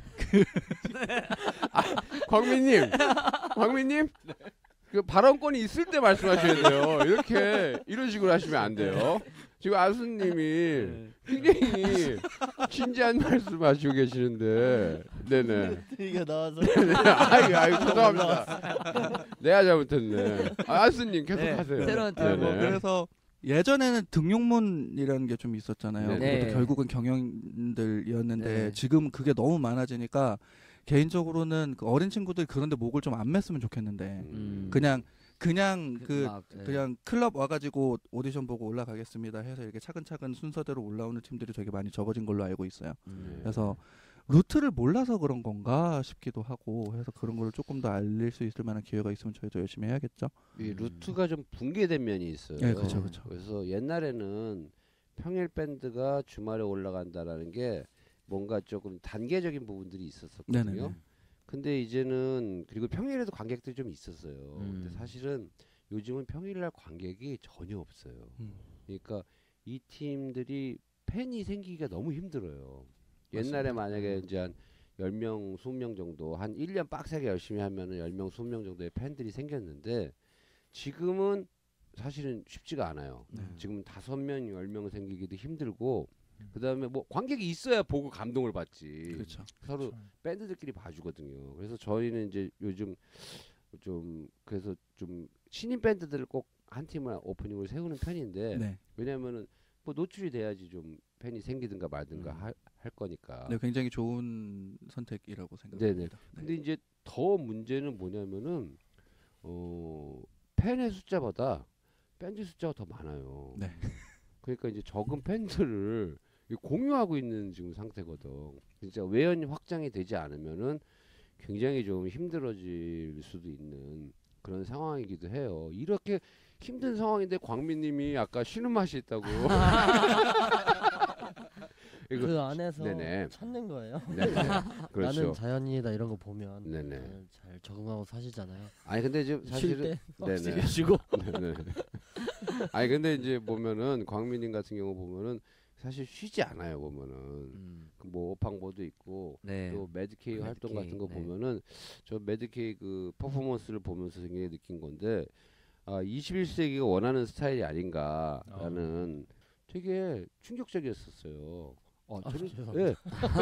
광민님, 광민님, 그 발언권이 있을 때 말씀하셔야 돼요. 이렇게 이런 식으로 하시면 안 돼요. 지금 아수님이 굉장히 진지한 말씀하시고 계시는데, 네네. 이거 나와서 아이고, 아이고 죄송합니다. 내가 잘못했네. 아, 아수님 계속 네, 하세요. 새로운 팀. 아, 뭐 네네. 그래서 예전에는 등용문이라는 게 좀 있었잖아요. 네. 그것도 결국은 경영들이었는데 네. 지금 그게 너무 많아지니까 개인적으로는 그 어린 친구들 그런데 목을 좀 안 맸으면 좋겠는데 음. 그냥 그냥 그 그 음악, 네. 그냥 클럽 와가지고 오디션 보고 올라가겠습니다 해서 이렇게 차근차근 순서대로 올라오는 팀들이 되게 많이 적어진 걸로 알고 있어요. 음. 그래서 루트를 몰라서 그런 건가 싶기도 하고 해서 그런 걸 조금 더 알릴 수 있을 만한 기회가 있으면 저희도 열심히 해야겠죠. 이 루트가 좀 붕괴된 면이 있어요. 네, 그쵸, 그쵸. 그래서 옛날에는 평일 밴드가 주말에 올라간다라는 게 뭔가 조금 단계적인 부분들이 있었었거든요. 네네네. 근데 이제는 그리고 평일에도 관객들이 좀 있었어요. 음. 근데 사실은 요즘은 평일날 관객이 전혀 없어요. 음. 그러니까 이 팀들이 팬이 생기기가 너무 힘들어요. 옛날에 맞습니다. 만약에 이제 한 열 명, 이십 명 정도 한 일 년 빡세게 열심히 하면은 열 명, 이십 명 정도의 팬들이 생겼는데 지금은 사실은 쉽지가 않아요. 네. 지금 다섯 명, 열 명 생기기도 힘들고 그다음에 뭐 관객이 있어야 보고 감동을 받지. 그렇죠. 서로 밴드들끼리 봐주거든요. 그래서 저희는 이제 요즘 좀 그래서 좀 신인 밴드들을 꼭 한 팀을 오프닝을 세우는 편인데 네. 왜냐면은 뭐 노출이 돼야지 좀 팬이 생기든가 말든가 음. 하, 할 거니까. 네, 굉장히 좋은 선택이라고 네네. 생각합니다. 네. 근데 이제 더 문제는 뭐냐면은 어 팬의 숫자보다 밴드 숫자가 더 많아요. 네. 그러니까 이제 적은 팬들을 공유하고 있는 지금 상태거든. 진짜 외연 확장이 되지 않으면은 굉장히 좀 힘들어질 수도 있는 그런 상황이기도 해요. 이렇게 힘든 상황인데 광민님이 아까 쉬는 맛이 있다고. 이거- 그 안에서 네네. 찾는 거예요. 네네. 나는 그렇죠. 자연이다 이런 거 보면 네네. 잘, 잘 적응하고 사시잖아요. 아니 근데 지금 사실은 쉴때 네네. 확실히 쉬고. 네네. 아니 근데 이제 보면은 광민님 같은 경우 보면은 사실 쉬지 않아요 보면은 음. 그뭐 오팡보도 있고 네. 또 매드케이 활동 매드케이, 같은 거 네. 보면은 저 매드케이 그 퍼포먼스를 보면서 굉장히 느낀 건데 아 이십일 세기가 원하는 스타일이 아닌가라는 되게 충격적이었었어요. 어, 아, 저는 죄송합니다. 예.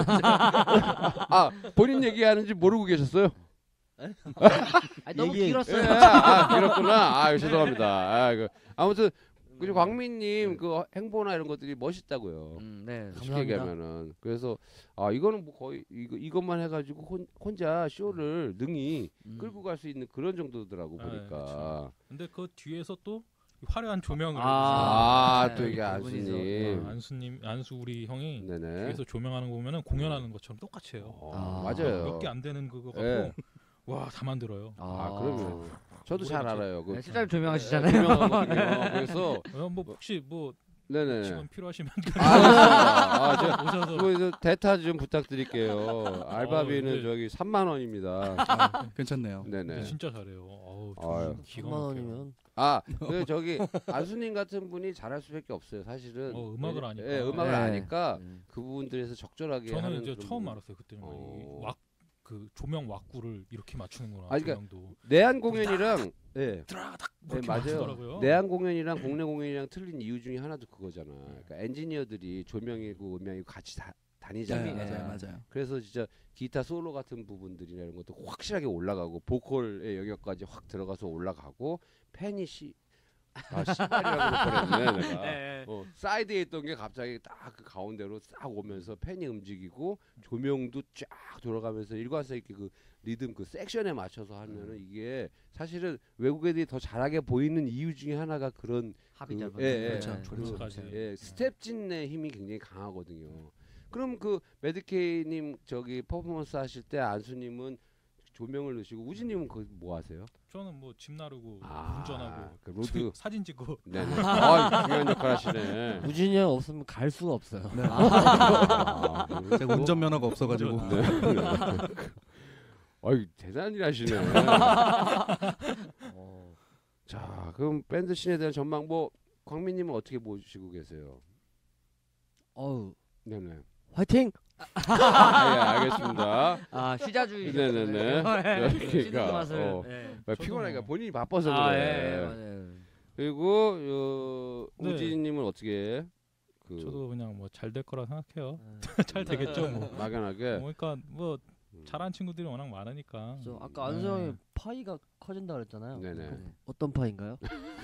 아 본인 얘기하는지 모르고 계셨어요? 아니, 너무 얘기- 예, 길었어요. 아 그렇구나. 아 죄송합니다. 아, 그, 아무튼 그 광민님 그 행보나 이런 것들이 멋있다고요. 음, 네. 쉽게 감사합니다. 얘기하면은 그래서 아 이거는 뭐 거의 이거 이것만 해가지고 혼, 혼자 쇼를 능히 음. 끌고 갈 수 있는 그런 정도더라고 아, 보니까 근데 그 뒤에서 또 화려한 조명을 아, 아또 네, 이게 그분이죠. 안수님 아, 안수님 안수 우리 형이 네네 뒤에서 조명하는 거 보면은 공연하는 것처럼 똑같이 해요. 어, 아. 맞아요 몇 개 안 되는 그거 갖고 예. 와 다 만들어요. 아 그러면 저도 잘 모르겠지. 알아요 그 네, 실장님 조명하시잖아요. 유명하거든요. 그래서 어, 뭐 혹시 뭐 네네. 지금 필요하시면 아, 아, 저, 오셔서 그거 저 대타 좀 부탁드릴게요. 알바비는 네. 저기 삼만 원입니다. 아, 괜찮네요. 네네. 네, 진짜 잘해요. 어우, 아유. 기가 삼만 막혀요. 원이면 아, 그 저기 안수님 같은 분이 잘할 수밖에 없어요. 사실은. 어, 음악을 예, 아니까. 예, 음악을 네. 아니까 네. 그 부분들에서 적절하게 저는 하는 이제 그런 처음 부분. 알았어요. 그때 어. 왁그 조명 왁구를 이렇게 맞추는구나. 아니, 그러니까 조명도 내한 공연이랑 예. 드라닥 네, 뭐 이렇게 맞아요. 맞추더라고요. 내한 공연이랑 국내 공연이랑 틀린 이유 중에 하나도 그거잖아. 그러니까 엔지니어들이 조명이고 음향이고 같이 다 다니잖아. 네, 맞아요, 맞아요. 그래서 진짜 기타 솔로 같은 부분들이나 이런 것도 확실하게 올라가고 보컬의 영역까지 확 들어가서 올라가고 팬이 시 아, 씨발이라고 그랬네 내가. 네. 어, 사이드에 있던 게 갑자기 딱 그 가운데로 싹 오면서 팬이 움직이고 조명도 쫙 돌아가면서 일관성있게 그 리듬 그 섹션에 맞춰서 하면은 이게 사실은 외국 애들이 더 잘하게 보이는 이유 중에 하나가 그런 합이 그, 잘 예, 예, 그렇죠. 그, 조명까지. 예, 스텝진의 힘이 굉장히 강하거든요. 그럼 그 매드케이님 저기 퍼포먼스 하실 때 안수님은 조명을 넣으시고 우진님은 그 뭐 하세요? 저는 뭐 집 나르고 아, 운전하고 그 로드. 사진 찍고 네네. 아, 중요한 역할 하시네. 우진이 형 없으면 갈 수가 없어요. 네. 아, 제가 운전면허가 없어가지고. 네. 아유 대단한 일 하시네. 어. 자, 그럼 밴드 씬에 대한 전망 뭐 광민님은 어떻게 보시고 계세요? 어우 네네. 화이팅! 아, 예, 알겠습니다. 아 휴자주의. 네네네. 그러니까, 맛을. 어. 네. 아, 피곤하니까 뭐- 본인이 바빠서 아, 그래. 예, 맞아요. 그리고 어, 네. 우진님은 어떻게 그 저도 그냥 뭐 잘 될 거라 생각해요. 네. 잘 되겠죠 뭐. 막연하게 뭐 그러니까 뭐 음. 잘하는 친구들이 워낙 많으니까. 저 아까 안수 형이 네. 파이가 커진다 그랬잖아요. 네네. 그 어떤 파인가요?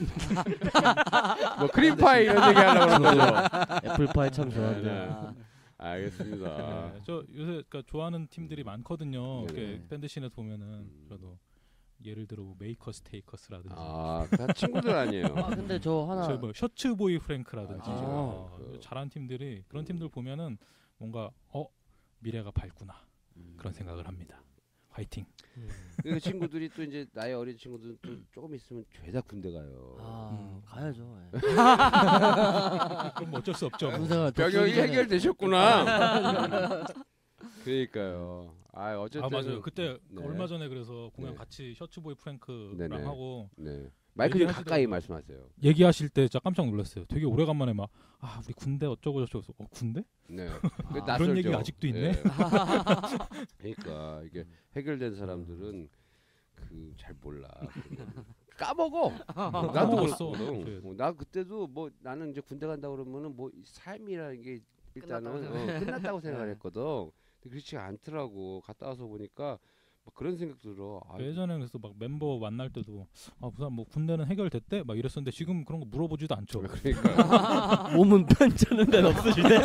뭐 크림파이 이런 얘기 하려고 그런 거죠. 애플파이 참 네, 좋아하는데. 네. 아, 알겠습니다. 네, 저 요새 그러니까 좋아하는 팀들이 많거든요. 네네. 이렇게 밴드 씬에 보면은 음. 그래도 예를 들어 뭐 메이커스 테이커스라든지 아, 다 친구들 아니에요. 아 근데 저 하나 저희 뭐 셔츠보이 프랭크라든지 아, 어, 그- 잘하는 팀들이 그런 음. 팀들 보면은 뭔가 어 미래가 밝구나 음. 그런 생각을 합니다. 화이팅. 그 친구들이 또 이제 나이 어린 친구들은 또 조금 있으면 죄다 군대 가요. 아 음. 가야죠. 예. 그럼 뭐 어쩔 수 없죠. 뭐. 군생활 병역이 덕분에 해결되셨구나. 그러니까요. 아 어쨌든 아 맞아요. 그때 네. 얼마 전에 그래서 공연 네. 같이 셔츠보이 프랭크랑 네네. 하고 네. 마이크 좀 얘기하시더라고요. 가까이 말씀하세요. 얘기하실 때 진짜 깜짝 놀랐어요. 되게 오래간만에 막 아 우리 군대 어쩌고 저쩌고 해서 어 군대? 네. 아, 그 그런 낯설죠. 얘기가 아직도 있네. 예. 그러니까 이게 해결된 사람들은 그 잘 몰라. 까먹어. 나도 까먹었어. 그렇거든. 그래. 어, 나 그때도 뭐 나는 이제 군대 간다 그러면은 뭐 삶이라는 게 일단은 끝났다고 어, 끝났다고 생각했거든. 근데 그렇지 않더라고. 갔다 와서 보니까 막 그런 생각 들어. 아, 예전에 그래서 막 멤버 만날 때도 아 무슨 뭐 군대는 해결됐대 막 이랬었는데 지금 그런 거 물어보지도 않죠. 그러니까 몸은 편찮은 데는 없으실 때.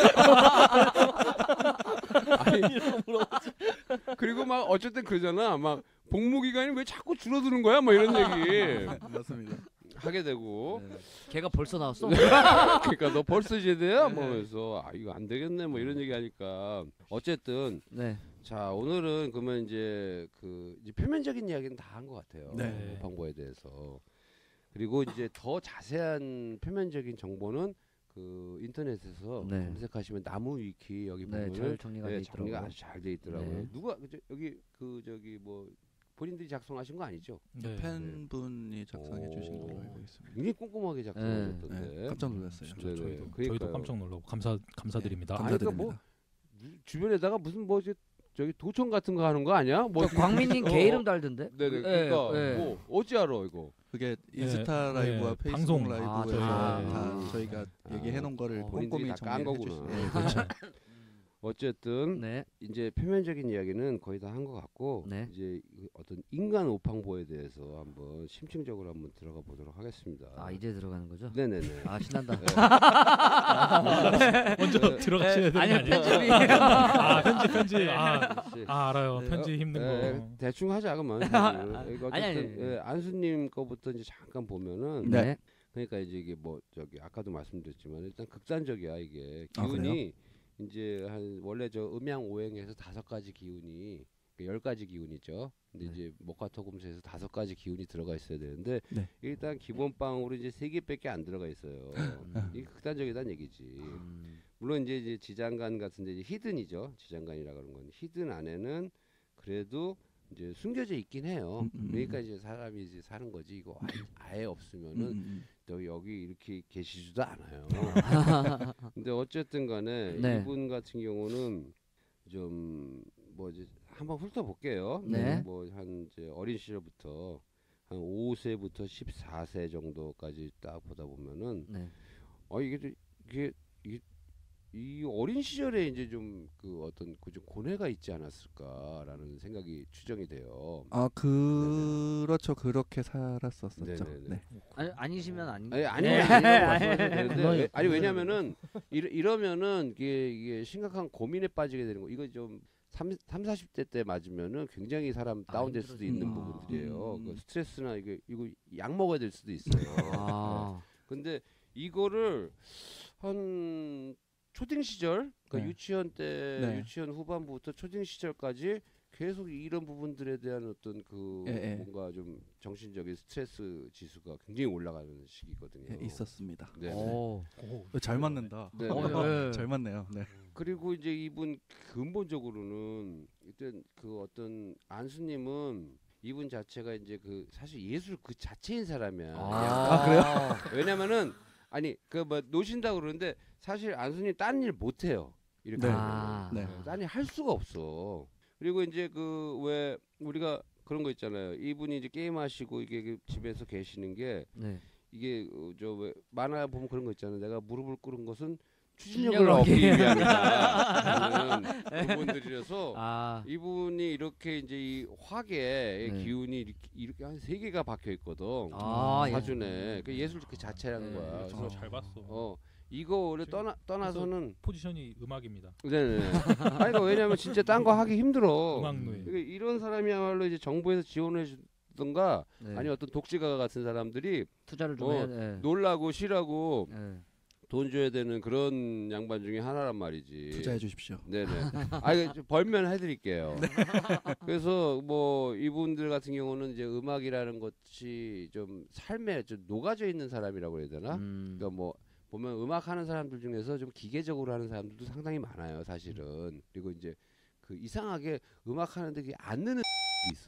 아니, 그리고 막 어쨌든 그러잖아. 막 복무 기간이 왜 자꾸 줄어드는 거야? 막 이런 얘기 맞습니다. 하게 되고. 걔가 벌써 나왔어. 그러니까 너 벌써 제대야? 뭐 네. 그래서 아 이거 안 되겠네 뭐 이런 얘기 하니까 어쨌든 네. 자 오늘은 그러면 이제 그 이제 표면적인 이야기는 다 한 것 같아요. 네. 방보에 대해서. 그리고 이제 더 자세한 표면적인 정보는 그 인터넷에서 네. 검색하시면 나무 위키 여기 네, 보면은 잘 정리가 돼 네, 있더라고요. 정리가 아주 잘 돼 있더라고요. 네. 누가 그 저- 여기 그 저기 뭐 본인들이 작성하신 거 아니죠? 네. 팬분이 작성해 주신 걸로 오. 알고 있습니다. 굉장히 꼼꼼하게 작성하셨던데. 네, 깜짝 놀랐어요. 진짜 네네. 저희도 그러니까요. 저희도 깜짝 놀라고 감사 감사드립니다. 아니, 그러니까 감사드립니다. 뭐 주변에다가 무슨 뭐 이제 저기 도청 같은 거 하는 거 아니야? 뭐 저 광민님 어, 개 어. 이름 달던데. 네네. 예, 그러니까 예. 뭐 어찌 알아 이거? 그게 네, 인스타 네, 라이브와 페이스북 방송. 라이브에서 아, 다 저희가. 저희가 아, 얘기해 놓은 거를 어, 본인들이 꼼꼼히 다 깐 정리해 거구나. 주신. 네, 그렇죠. 어쨌든 네. 이제 표면적인 이야기는 거의 다 한 것 같고 네. 이제 이 어떤 인간 오팡보에 대해서 한번 심층적으로 한번 들어가 보도록 하겠습니다. 아 이제 들어가는 거죠? 네네네. 아 신난다. 먼저 네. 들어가셔야 되는 거 아니요 아니에요? 편집이. 아 편집 편집 아, 그렇지. 아 알아요. 네. 편집 힘든 에, 거. 대충 하자 그러면. 이거 아니, 아니, 어쨌든 아니. 예, 안수님 거부터 이제 잠깐 보면은 네. 그러니까 이제 이게 뭐 저기 아까도 말씀드렸지만 일단 극단적이야 이게 아, 기운이 이제 한 원래 저 음양 오행에서 다섯 가지 기운이 열 가지 기운이죠. 근데 네. 이제 목화토금수에서 다섯 가지 기운이 들어가 있어야 되는데 네. 일단 기본빵으로 이제 세 개밖에 안 들어가 있어요. 음. 이게 극단적이다는 얘기지. 음. 물론 이제, 이제 지장간 같은데 이제 히든이죠. 지장간이라 그런 건 히든 안에는 그래도 이제 숨겨져 있긴 해요. 음, 음, 그러니까 이제 사람이 이제 사는 거지. 이거 아예, 아예 없으면은 음, 또 여기 이렇게 계시지도 않아요. 근데 어쨌든 간에 네. 이분 같은 경우는 좀 뭐지 한번 훑어볼게요. 네. 뭐 한 이제 어린 시절부터 한 오 세부터 십사 세 정도까지 딱 보다 보면은 네. 어 이게 좀- 이게 이게 이 어린 시절에 이제 좀 그 어떤 그 좀 고뇌가 있지 않았을까라는 생각이 추정이 돼요. 아 그렇죠. 그렇게 살았었었죠. 네네네. 네. 아니, 아니시면 아니. 아니 아니 네. 아니라고 말씀하셔도 되는데 그건- 왜- 아니 왜냐면은 이러, 이러면은 이게 이게 심각한 고민에 빠지게 되는 거. 이거 좀 삼, 사십 대 때 맞으면은 굉장히 사람 아, 다운될 수도 있는 아. 부분들이에요. 음. 그 스트레스나 이거 이거 약 먹어야 될 수도 있어요. 아. 근데 이거를 한 초딩 시절, 그러니까 네. 유치원 때, 네. 유치원 후반부부터 초딩 시절까지 계속 이런 부분들에 대한 어떤 그 예, 예. 뭔가 좀 정신적인 스트레스 지수가 굉장히 올라가는 시기거든요. 예, 있었습니다. 네. 네. 오. 오, 어, 잘 맞는다. 네. 어, 네. 잘 맞네요. 네. 그리고 이제 이분 근본적으로는 일단 그 어떤 안수님은 이분 자체가 이제 그 사실 예술 그 자체인 사람이야. 아, 그래요? 왜냐면은 아니 그 뭐 노신다 그러는데 사실 안수님 딴 일 못 해요. 이렇게 네. 하면은. 네. 네, 딴 일 할 수가 없어. 그리고 이제 그 왜 우리가 그런 거 있잖아요. 이분이 이제 게임 하시고 이게 그 집에서 계시는 게 네. 이게 저 왜 만화 보면 그런 거 있잖아요. 내가 무릎을 꿇은 것은 추진력을 추진력을 얻기 얻기 위함이다. 그분들이라서 아. 이분이 이렇게 이제 이 화계의 네. 기운이 이렇게, 이렇게 한 세 개가 박혀 있거든. 아, 예. 사준에 그 예술 그 자체라는 네, 거야. 저 그래서 잘 봤어. 어 이거 원래 떠나 떠나서는 포지션이 음악입니다. 네네. 아니 그러니까 왜냐면 진짜 딴 거 하기 힘들어. 음악노예. 그러니까 이런 사람이야말로 이제 정부에서 지원해 주던가 네. 아니 어떤 독지가 같은 사람들이 투자를 좀 어, 해야 돼. 놀라고 쉬라고 네. 돈 줘야 되는 그런 양반 중에 하나란 말이지. 투자해 주십시오. 네네. 아 이거 좀 벌면 해드릴게요. 그래서 뭐 이분들 같은 경우는 이제 음악이라는 것이 좀 삶에 좀 녹아져 있는 사람이라고 해야 되나? 음. 그러니까 뭐 보면 음악 하는 사람들 중에서 좀 기계적으로 하는 사람들도 상당히 많아요, 사실은. 그리고 이제 그 이상하게 음악 하는데 그게 안 느는 있어.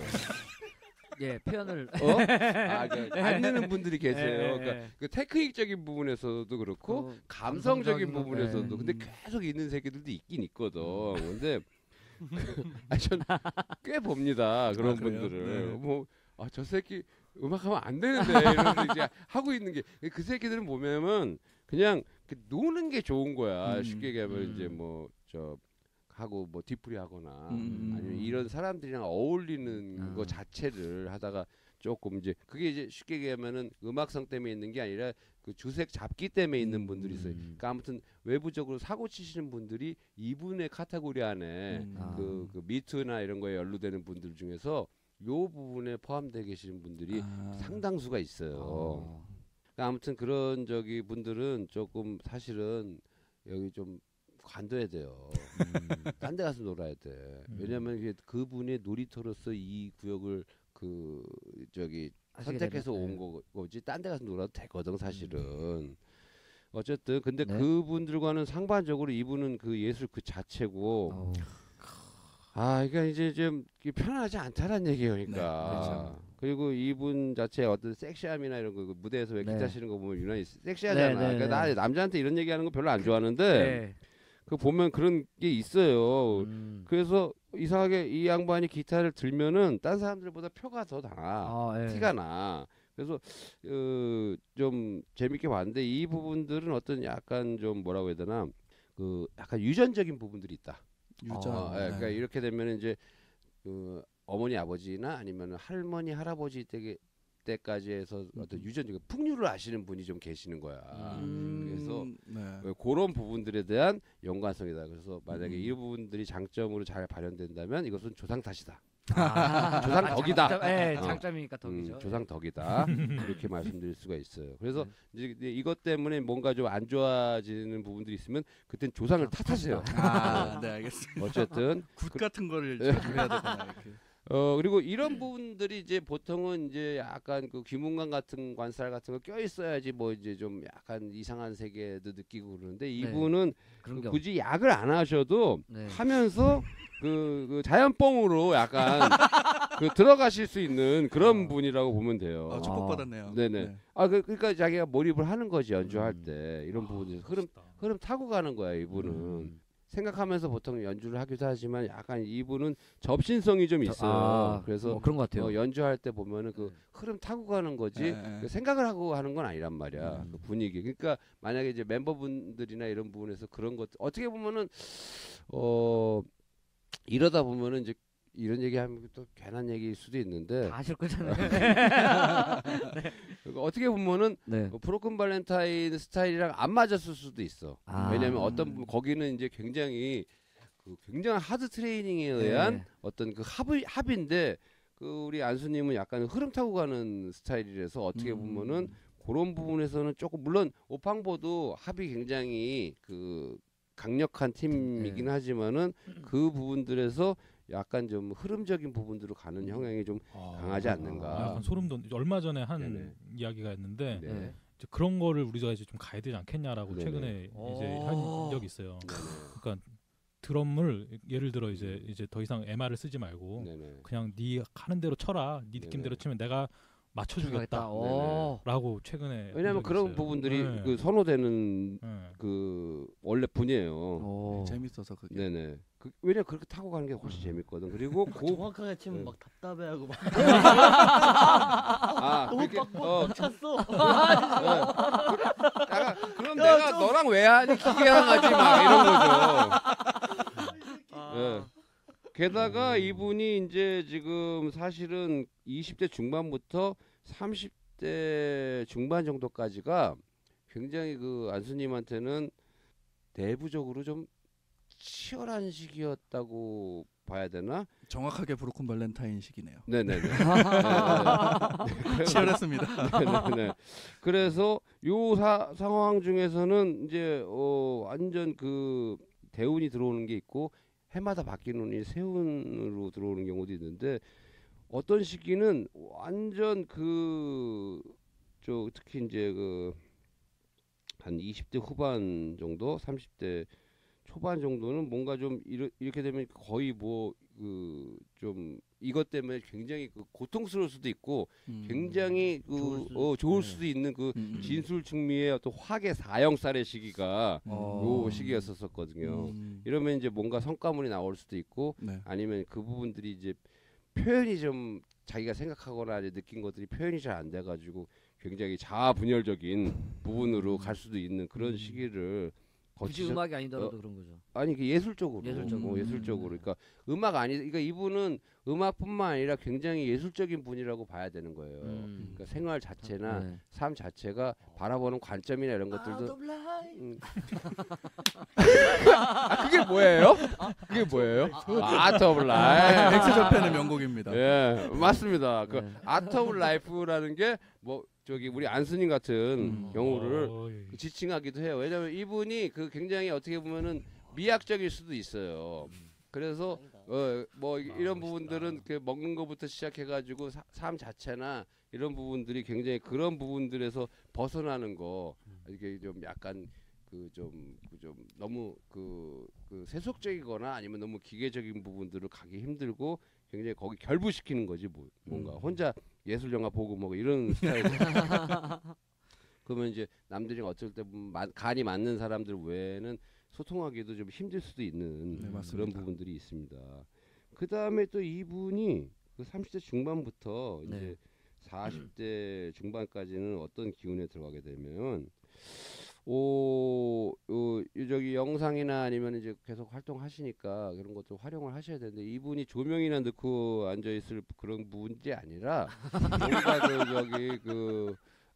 예, 표현을 어? 아, 그, 안 느는 분들이 계세요. 예, 그러니까 예. 그 테크닉적인 부분에서도 그렇고 어, 감성적인 감성적인 부분에서도 거, 근데 음. 계속 있는 새끼들도 있긴 있거든. 근데 아니 전꽤 봅니다 그런 아, 그래요? 분들을 네. 뭐 아 저 새끼 음악하면 안 되는데 이러면서 이제 하고 있는 게 그 새끼들은 보면은 그냥 그 노는 게 좋은 거야. 음, 쉽게 얘기하면 음. 이제 뭐 저 하고 뭐 뒤풀이 하거나 음. 아니면 이런 사람들이랑 어울리는 아. 거 자체를 하다가 조금 이제 그게 이제 쉽게 얘기하면은 음악성 때문에 있는 게 아니라 그 주색 잡기 때문에 있는 음. 분들이 있어요. 음. 그러니까 아무튼 외부적으로 사고 치시는 분들이 이분의 카테고리 안에 음. 아. 그, 그 미투나 이런 거에 연루되는 분들 중에서 요 부분에 포함되어 계시는 분들이 아. 상당수가 있어요. 어. 그러니까 아무튼 그런 저기 분들은 조금 사실은 여기 좀 관둬야 돼요. 딴 데 가서 놀아야 돼. 음. 왜냐면 이게 그분의 놀이터로서 이 구역을 그 저기 하시게 선택해서 되면, 온 거- 거지 딴 데 가서 놀아도 되거든 사실은. 어쨌든 근데 네. 그분들과는 상반적으로 이분은 그 예술 그 자체고 어. 아 그러니까 이제 좀 이게 편안하지 않다는 얘기예요. 그러니까. 네, 그렇죠. 그리고 이분 자체의 어떤 섹시함이나 이런 거, 그 무대에서 왜 네. 기타 치는 거 보면 유난히 섹시하잖아. 네, 네, 그러니까 나 네. 남자한테 이런 얘기하는 거 별로 안 좋아하는데 네. 그 보면 그런 게 있어요. 음. 그래서 이상하게 이 양반이 기타를 들면은 딴 사람들보다 표가 더 나. 아, 예. 티가 나. 그래서 어, 좀 재밌게 봤는데 이 부분들은 어떤 약간 좀 뭐라고 해야 되나 그 약간 유전적인 부분들이 있다. 유전. 어, 예, 네. 그러니까 이렇게 되면 이제 그 어머니 아버지나 아니면 할머니 할아버지 때 때까지 해서 어떤 유전적 풍류를 아시는 분이 좀 계시는 거야. 음. 그래서 네. 왜 그런 부분들에 대한 연관성이다. 그래서 만약에 음. 이 부분들이 장점으로 잘 발현된다면 이것은 조상 탓이다. 아, 조상 아, 덕이다. 장점, 예, 어. 장점이니까 덕이죠. 음, 조상 덕이다 이렇게 말씀드릴 수가 있어요. 그래서 네. 이제 이것 때문에 뭔가 좀 안 좋아지는 부분들이 있으면 그땐 조상을 탓하세요. 아, 네, 알겠습니다. 어쨌든 굿 같은 거를 조심해야 되구나 이렇게. 어 그리고 이런 부분들이 이제 보통은 이제 약간 그 귀문관 같은 관살 같은 거 껴 있어야지 뭐 이제 좀 약간 이상한 세계도 느끼고 그러는데 이분은 그런 그 게 굳이 약을 안 하셔도 네. 하면서 그, 그 자연뻥으로 약간 그 들어가실 수 있는 그런 어. 분이라고 보면 돼요. 아, 축복받았네요. 네네. 네. 아 그, 그러니까 자기가 몰입을 하는 거지 연주할 음. 때 이런 아, 부분에서 흐름 멋있다. 흐름 타고 가는 거야 이분은. 음. 생각하면서 보통 연주를 하기도 하지만 약간 이분은 접신성이 좀 저- 있어요. 아, 그래서 뭐 그런 것 같아요. 어, 연주할 때 보면은 그 네. 흐름 타고 가는 거지 네, 네. 그 생각을 하고 하는 건 아니란 말이야. 음. 그 분위기. 그러니까 만약에 이제 멤버분들이나 이런 부분에서 그런 것 어떻게 보면은 어 이러다 보면은 이제 이런 얘기하면 또 괜한 얘기일 수도 있는데 다 아실 거잖아요. 그러니까 어떻게 보면은 네. 뭐 브로큰 발렌타인 스타일이랑 안 맞았을 수도 있어. 아. 왜냐면 어떤 분 거기는 이제 굉장히 그 굉장한 하드 트레이닝에 의한 네. 어떤 그 합의 합인데 그 우리 안수님은 약간 흐름 타고 가는 스타일이라서 어떻게 보면은 그런 부분에서는 조금 물론 오팡보도 합이 굉장히 그 강력한 팀이긴 네. 하지만은 그 부분들에서 약간 좀 흐름적인 부분들로 가는 형향이 좀 아, 강하지 않는가. 약간 소름 돋. 얼마 전에 한 네네. 이야기가 있는데 네. 네. 이제 그런 거를 우리가 이제 좀 가야 되지 않겠냐라고 네네. 최근에 이제 오. 한 적이 있어요. 그러니까 드럼을 예를 들어 이제 이제 더 이상 엠알을 쓰지 말고 네네. 그냥 네 하는 대로 쳐라. 네 느낌대로 네네. 치면 내가 맞춰주겠다. 오. 라고 최근에 왜냐면 한 적이 그런 있어요. 부분들이 네. 그 선호되는 네. 그 원래 분이에요. 오. 재밌어서 그게. 네네. 그, 왜냐 그렇게 타고 가는 게 훨씬 재밌거든. 그리고 고 정확하게 치면 네. 막 답답해하고 막 아 너무 그렇게 빡빡 어 찼어. 약간 그럼 내가 너랑 왜 하니 기계랑 하지 마 이런 거죠. 예. 게다가 이분이 이제 지금 사실은 이십 대 중반부터 삼십 대 중반 정도까지가 굉장히 그 안수님한테는 내부적으로 좀 치열한 시기였다고 봐야 되나? 정확하게 브로큰 발렌타인 시기네요. 네네네. 치열했습니다. 네네네. 그래서 요 사, 상황 중에서는 이제 어 완전 그 대운이 들어오는 게 있고 해마다 바뀌는 운이 세운으로 들어오는 경우도 있는데 어떤 시기는 완전 그 저 특히 이제 그 한 이십 대 후반 정도, 삼십 대 초반 정도는 뭔가 좀 이러, 이렇게 되면 거의 뭐 그 좀 이것 때문에 굉장히 그 고통스러울 수도 있고 음. 굉장히 그 좋을 수- 어, 좋을 네. 수도 있는 그 음, 음. 진술충미의 어떤 화계 사형살의 시기가 어. 요 시기였었거든요. 음. 이러면 이제 뭔가 성과물이 나올 수도 있고 네. 아니면 그 부분들이 이제 표현이 좀 자기가 생각하거나 이제 느낀 것들이 표현이 잘 안 돼가지고 굉장히 자아분열적인 부분으로 갈 수도 있는 그런 시기를 굳이 거치셨- 음악이 아니더라도 어, 그런 거죠. 아니 그 예술적으로 예술적으로. 어, 예술적으로 그러니까 음악 아니 그러니까 이분은 음악뿐만 아니라 굉장히 예술적인 분이라고 봐야 되는 거예요. 음. 그러니까 생활 자체나 네. 삶 자체가 바라보는 관점이나 이런 것들도 음. 아 그게 뭐예요? 그게 뭐예요? 아트 오브 라이프. 엑스 저편의 명곡입니다. 예, 맞습니다. 그 네. 아트 오브 라이프라는 게 뭐 저기 우리 안스님 같은 음. 경우를 어이. 그 지칭하기도 해요. 왜냐면 이분이 그 굉장히 어떻게 보면은 미학적일 수도 있어요. 그래서 어 뭐 이런 멋있다. 부분들은 그 먹는 것부터 시작해가지고 사- 삶 자체나 이런 부분들이 굉장히 그런 부분들에서 벗어나는 거 이게 좀 약간 그 좀 그 좀 너무 그, 그 세속적이거나 아니면 너무 기계적인 부분들을 가기 힘들고 굉장히 거기 결부시키는 거지 뭐 뭔가 혼자 예술 영화 보고 뭐 이런 스타일. 그러면 이제 남들이 어쩔 때 보면 마- 간이 맞는 사람들 외에는 소통하기도 좀 힘들 수도 있는 네, 그런 맞습니다. 부분들이 있습니다. 그 다음에 또 이분이 그 삼십 대 중반부터 네. 이제 사십 대 중반까지는 어떤 기운에 들어가게 되면 오, 어, 저기 영상이나 아니면 이제 계속 활동하시니까 그런 것도 활용을 하셔야 되는데 이분이 조명이나 넣고 앉아 있을 그런 문제 아니라 뭔가 그 저기 그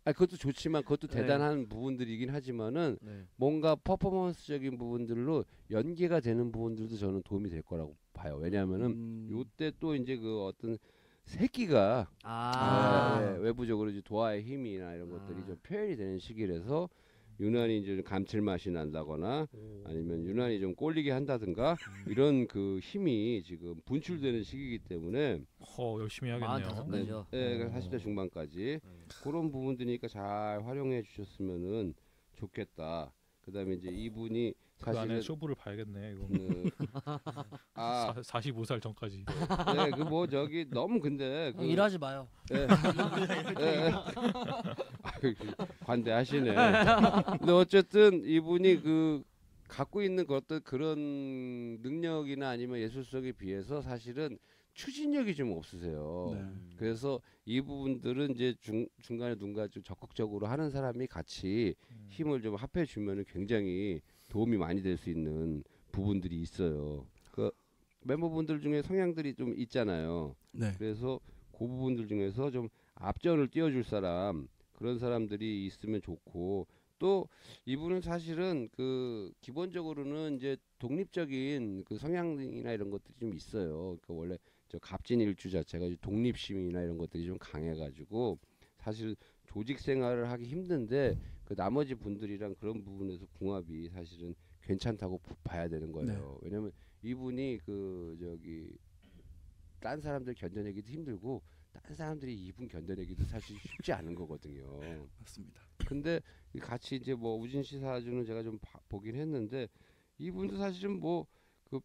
아 그것도 좋지만 그것도 네. 대단한 부분들이긴 하지만은 네. 뭔가 퍼포먼스적인 부분들로 연계가 되는 부분들도 저는 도움이 될 거라고 봐요. 왜냐하면은 음. 요때 또 이제 그 어떤 새끼가 아. 예, 예, 외부적으로 이제 도화의 힘이나 이런 것들이 아. 좀 표현이 되는 시기라서 유난히 이제 감칠맛이 난다거나 아니면 유난히 좀 꼴리게 한다든가 이런 그 힘이 지금 분출되는 시기이기 때문에 허 열심히 해야겠네요. 마흔다섯 가지요. 예, 어. 사십 대 중반까지 그런 부분들이니까 잘 활용해 주셨으면은 좋겠다. 그다음에 이제 이분이 그 안에 사실은 쇼부를 봐야겠네. 이거 그, 아, 사, 사십오 살 전까지. 네, 그 뭐 저기 너무 근데 그, 일하지 마요. 예, 예, 예. 아유, 관대하시네. 근데 어쨌든 이분이 그 갖고 있는 그 어떤 그런 능력이나 아니면 예술성에 비해서 사실은 추진력이 좀 없으세요. 네. 그래서 이 부분들은 이제 중, 중간에 누군가 좀 적극적으로 하는 사람이 같이 음. 힘을 좀 합해 주면은 굉장히 도움이 많이 될 수 있는 부분들이 있어요. 그 멤버분들 중에 성향들이 좀 있잖아요. 네. 그래서 그 부분들 중에서 좀 앞전을 띄워줄 사람 그런 사람들이 있으면 좋고 또 이분은 사실은 그 기본적으로는 이제 독립적인 그 성향이나 이런 것들이 좀 있어요. 그 원래 저 갑진 일주 자체가 이제 독립심이나 이런 것들이 좀 강해가지고 사실 조직 생활을 하기 힘든데 그 나머지 분들이랑 그런 부분에서 궁합이 사실은 괜찮다고 봐야 되는 거예요. 왜냐면 이분이 그 저기 딴 사람들 견뎌내기도 힘들고 딴 사람들이 이분 견뎌내기도 사실 쉽지 않은 거거든요. 맞습니다. 근데 같이 이제 뭐 우진 씨 사주는 제가 좀 봐- 보긴 했는데 이분도 사실은 뭐 그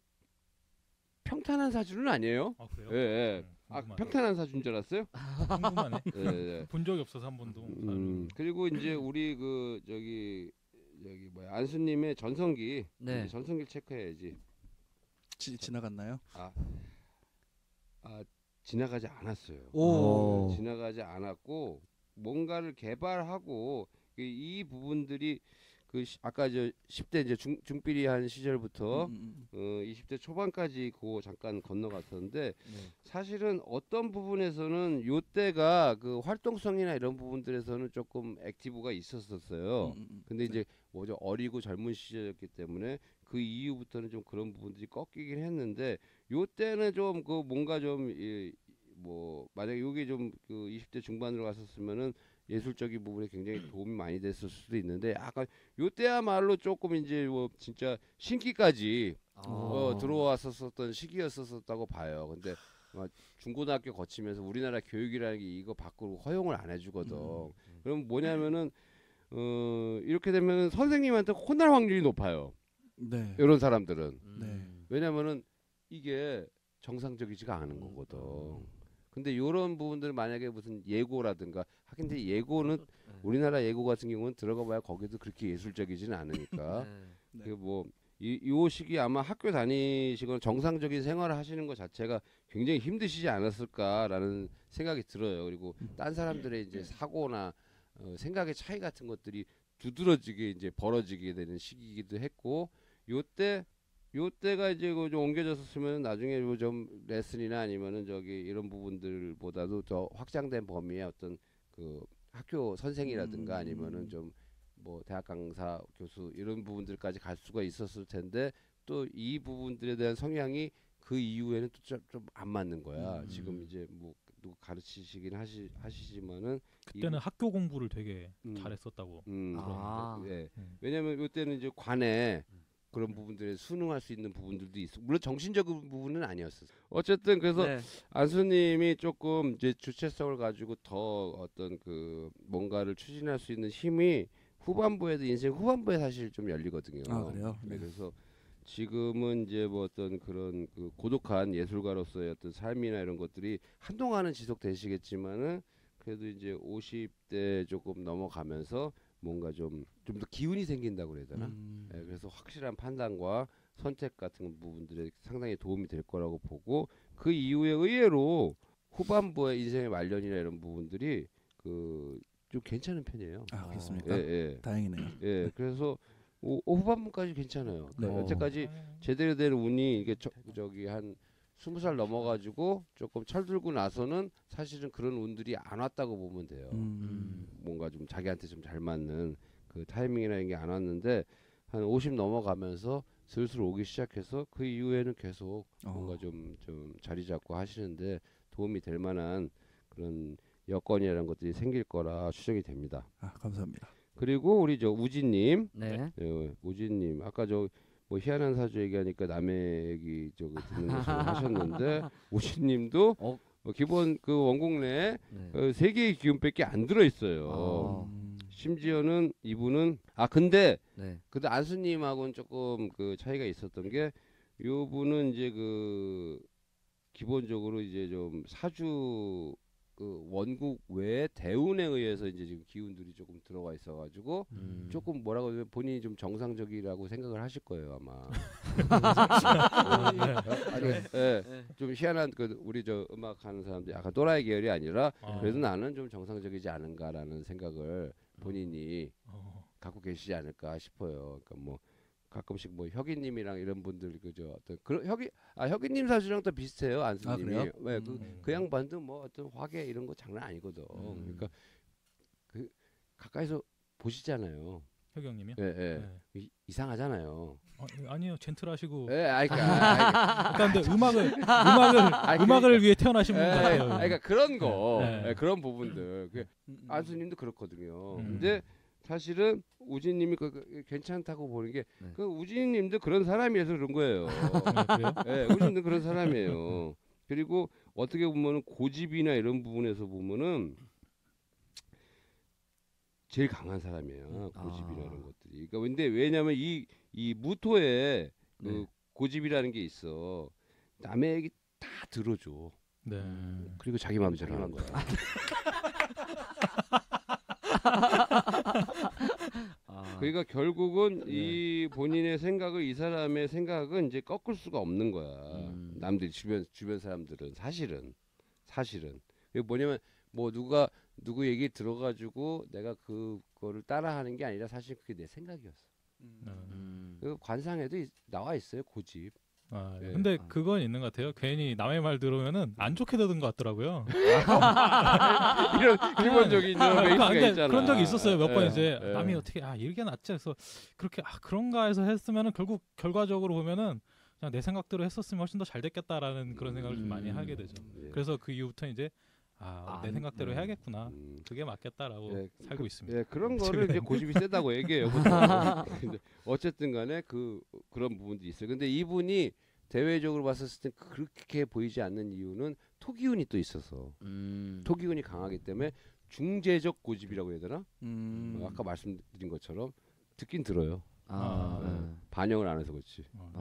평탄한 사주는 아니에요. 아 그래요? 예, 예. 음, 아 궁금하네. 평탄한 사주인 줄 알았어요? 궁금하네. 예, 예. 본 적이 없어서 한 번도. 음, 그리고 이제 우리 그 저기 저기 뭐야 안수님의 전성기 네. 이제 전성기 체크해야지. 지, 지나갔나요? 아, 아 지나가지 않았어요. 오. 네, 지나가지 않았고 뭔가를 개발하고 이, 이 부분들이 그 시- 아까 저 십 대 이제 중 중비리한 시절부터 음, 음, 어 이십 대 초반까지 그거 잠깐 건너갔었는데 네. 사실은 어떤 부분에서는 요때가 그 활동성이나 이런 부분들에서는 조금 액티브가 있었었어요. 음, 음, 음. 근데 네. 이제 뭐죠 어리고 젊은 시절이었기 때문에 그 이후부터는 좀 그런 부분들이 꺾이긴 했는데 요때는 좀 그 뭔가 좀 뭐 만약에 요게 좀 그 이십 대 중반으로 갔었으면은 예술적인 부분에 굉장히 도움이 많이 됐을 수도 있는데 약간 요때야말로 조금 이제 뭐 진짜 신기까지 어, 들어왔었었던 시기였었다고 봐요. 근데 막 중고등학교 거치면서 우리나라 교육이라는 게 이거 밖으로 허용을 안 해주거든. 음. 그럼 뭐냐면은 어, 이렇게 되면 선생님한테 혼날 확률이 높아요. 네. 이런 사람들은 음. 네. 왜냐면은 이게 정상적이지가 않은 거거든. 근데 이런 부분들 만약에 무슨 예고라든가 하긴 근데 예고는 우리나라 예고 같은 경우는 들어가봐야 거기도 그렇게 예술적이지는 않으니까 네. 그뭐 이, 요 시기 아마 학교 다니시거나 정상적인 생활을 하시는 것 자체가 굉장히 힘드시지 않았을까라는 생각이 들어요. 그리고 딴 사람들의 이제 사고나 어, 생각의 차이 같은 것들이 두드러지게 이제 벌어지게 되는 시기이기도 했고 요때 요때가 이제 그 좀 옮겨졌었으면 나중에 뭐 좀 레슨이나 아니면은 저기 이런 부분들보다도 더 확장된 범위의 어떤 그 학교 선생이라든가 음. 아니면은 좀 뭐 대학 강사 교수 이런 부분들까지 갈 수가 있었을 텐데 또 이 부분들에 대한 성향이 그 이후에는 또 좀 안 맞는 거야. 음. 지금 이제 뭐 누구 가르치시긴 하시 하시지만은 그때는 학교 공부를 되게 음. 잘했었다고. 음, 아. 예. 음. 왜냐면 이때는 이제 관에 그런 부분들에 순응할 수 있는 부분들도 있어. 물론 정신적인 부분은 아니었어. 어쨌든 그래서 네. 안수님이 조금 이제 주체성을 가지고 더 어떤 그 뭔가를 추진할 수 있는 힘이 후반부에도 인생 후반부에 사실 좀 열리거든요. 아, 그래요? 네, 네. 그래서 지금은 이제 뭐 어떤 그런 그 고독한 예술가로서의 어떤 삶이나 이런 것들이 한동안은 지속되시겠지만은 그래도 이제 오십 대 조금 넘어가면서 뭔가 좀 좀 더 기운이 생긴다고 그래야 되나? 음. 예, 그래서 확실한 판단과 선택 같은 부분들에 상당히 도움이 될 거라고 보고 그 이후에 의외로 후반부의 인생의 말년이나 이런 부분들이 그 좀 괜찮은 편이에요. 아, 그렇습니까? 예, 예, 다행이네요. 예. 그래서 오, 오 후반부까지 괜찮아요. 네. 여태까지 제대로 된 운이 이게 저, 저기 한 스무 살 넘어가지고 조금 철들고 나서는 사실은 그런 운들이 안 왔다고 보면 돼요. 음. 뭔가 좀 자기한테 좀 잘 맞는 그 타이밍이나 이런 게 안 왔는데 한 오십 넘어가면서 슬슬 오기 시작해서 그 이후에는 계속 뭔가 어. 좀, 좀 자리 잡고 하시는데 도움이 될 만한 그런 여건이라는 것들이 생길 거라 추정이 됩니다. 아, 감사합니다. 그리고 우리 저 우진님, 네. 예, 우진님 아까 저 뭐 희한한 사주 얘기하니까 남의 얘기 저거 듣는 것처럼 하셨는데 우진님도 어. 어, 기본 그 원곡 내에 네. 어, 세 개의 기운밖에 안 들어 있어요. 어. 음. 심지어는 이분은 아 근데 네. 근데 안수님하고는 조금 그 차이가 있었던 게 요분은 이제 그 기본적으로 이제 좀 사주 그 원국 외에 대운에 의해서 이제 지금 기운들이 조금 들어가 있어가지고 음. 조금 뭐라고 하면 본인이 좀 정상적이라고 생각을 하실 거예요 아마. 아니, 예, 좀 희한한 그 우리 저 음악 하는 사람들 약간 또라이 계열이 아니라 아. 그래도 나는 좀 정상적이지 않은가라는 생각을 본인이 어. 갖고 계시지 않을까 싶어요. 그러니까 뭐 가끔씩 뭐 혁이님이랑 이런 분들 그저 어떤 그런 혁이 아 혁이님 사주랑 또 비슷해요 안수님이. 그래요? 왜 그 음. 그 양반도 뭐 어떤 화계 이런 거 장난 아니거든. 음. 그러니까 그 가까이서 보시잖아요. 혁영님이요? 예, 예. 네. 이, 이상하잖아요. 어, 아니요 젠틀하시고. 예, 아이 그러니까 약간 근데 음악을 음악을 아니, 음악을 위해 태어나신 분 예, 같아요. 아니, 그러니까 그런 거, 네. 예, 그런 부분들. 그 음. 안수님도 그렇거든요. 음. 근데 사실은 우진님이 그, 그, 괜찮다고 보는 게 네. 그 우진님도 그런 사람이어서 그런 거예요. 아, 그래요? 예, 우진도 그런 사람이에요. 그리고 어떻게 보면 고집이나 이런 부분에서 보면은 제일 강한 사람이에요. 고집이나 아. 이런 것들이. 그러니까 근데 왜냐면 이 이 무토에 그 네. 고집이라는 게 있어. 남의 얘기 다 들어줘. 네. 음. 그리고 자기 마음대로 하는 거야. 아. 그러니까 결국은 네. 이 본인의 생각을 이 사람의 생각은 이제 꺾을 수가 없는 거야. 음. 남들 주변 주변 사람들은 사실은 사실은 이게 뭐냐면 뭐 누가 누구 얘기 들어가지고 내가 그거를 따라하는 게 아니라 사실 그게 내 생각이었어. 네. 음. 그 관상에도 이- 나와 있어요 고집. 아, 예. 예. 근데 아. 그건 있는 것 같아요. 괜히 남의 말 들으면은 안 좋게 되는 것 같더라고요. 이런 기본적인 이런 아, 베이스가 근데 있잖아. 그런 적이 있었어요. 몇 번 예, 이제 예. 남이 어떻게 아 이게 낫지 해서 그렇게 아 그런가 해서 했으면은 결국 결과적으로 보면은 그냥 내 생각대로 했었으면 훨씬 더 잘 됐겠다라는 그런 생각을 좀 많이 음. 하게 되죠. 예. 그래서 그 이후부터 이제 아, 내 안- 생각대로 음. 해야겠구나. 음. 그게 맞겠다라고 예, 살고 그- 있습니다. 예, 그런 거를 최근에. 이제 고집이 세다고 얘기해요. 근데 어쨌든 간에 그 그런 부분도 있어요. 근데 이분이 대외적으로 봤을 때 그렇게 보이지 않는 이유는 토기운이 또 있어서 음. 토기운이 강하기 때문에 중재적 고집이라고 해야 되나? 음. 어, 아까 말씀드린 것처럼 듣긴 들어요. 아. 아, 네. 반영을 안 해서 그렇지. 어.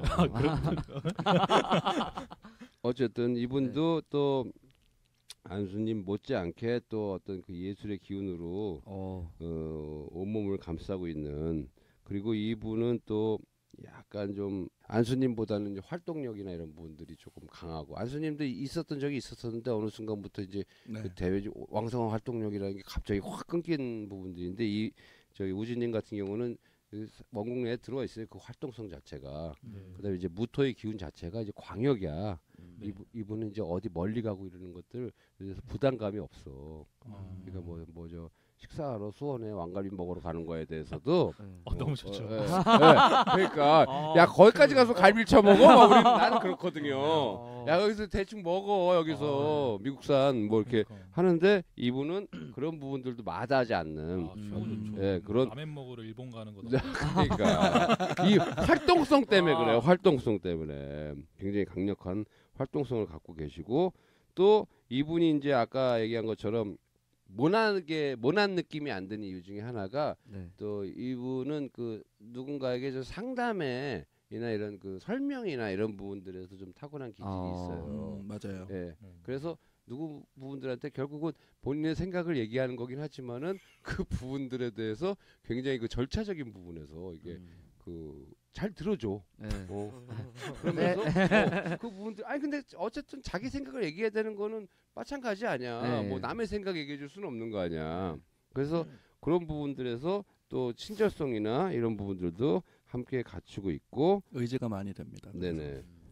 어쨌든 이분도 또 안수님 못지않게 또 어떤 그 예술의 기운으로 어. 어, 온몸을 감싸고 있는 그리고 이분은 또 약간 좀 안수님보다는 이제 활동력이나 이런 부분들이 조금 강하고 안수님도 있었던 적이 있었었는데 어느 순간부터 이제 네. 그 대외 왕성한 활동력이라는 게 갑자기 확 끊긴 부분들인데 이 저희 우진님 같은 경우는 그 원국 내에 들어와 있어요 그 활동성 자체가 네. 그다음에 이제 무토의 기운 자체가 이제 광역이야 음. 네. 이분 이분은 이제 어디 멀리 가고 이러는 것들 그래서 부담감이 없어 어. 그러니까 뭐 뭐 저 식사하러 수원에 왕갈비 먹으러 가는 거에 대해서도 네. 어, 너무 좋죠. 어, 예, 예. 그러니까 아, 야 거기까지 가서 갈비를 쳐먹어? 막 우리는 나는 그렇거든요. 어. 야 여기서 대충 먹어 여기서 미국산 뭐 이렇게 그러니까. 하는데 이분은 그런 부분들도 마다하지 않는 아, 최고 음. 좋죠. 예, 그런- 라멘 먹으러 일본 가는 거. 네. 그러니까 이 활동성 때문에 아. 그래요. 활동성 때문에 굉장히 강력한 활동성을 갖고 계시고 또 이분이 이제 아까 얘기한 것처럼 모나게 모난 느낌이 안 드는 이유 중에 하나가 네. 또 이분은 그 누군가에게 저 상담에 이나 이런 그 설명이나 이런 부분들에서 좀 타고난 기질이 아. 있어요. 음, 맞아요. 예. 음. 그래서 누구 부분들한테 결국은 본인의 생각을 얘기하는 거긴 하지만은 그 부분들에 대해서 굉장히 그 절차적인 부분에서 이게 음. 그 잘 들어줘. 네. 어. 그러면서 어, 그 부분들 아니 근데 어쨌든 자기 생각을 얘기해야 되는 거는 마찬가지 아니야. 네. 뭐 남의 생각 얘기해 줄 수는 없는 거 아니야. 그래서 그런 부분들에서 또 친절성이나 이런 부분들도 함께 갖추고 있고 의지가 많이 됩니다. 네네.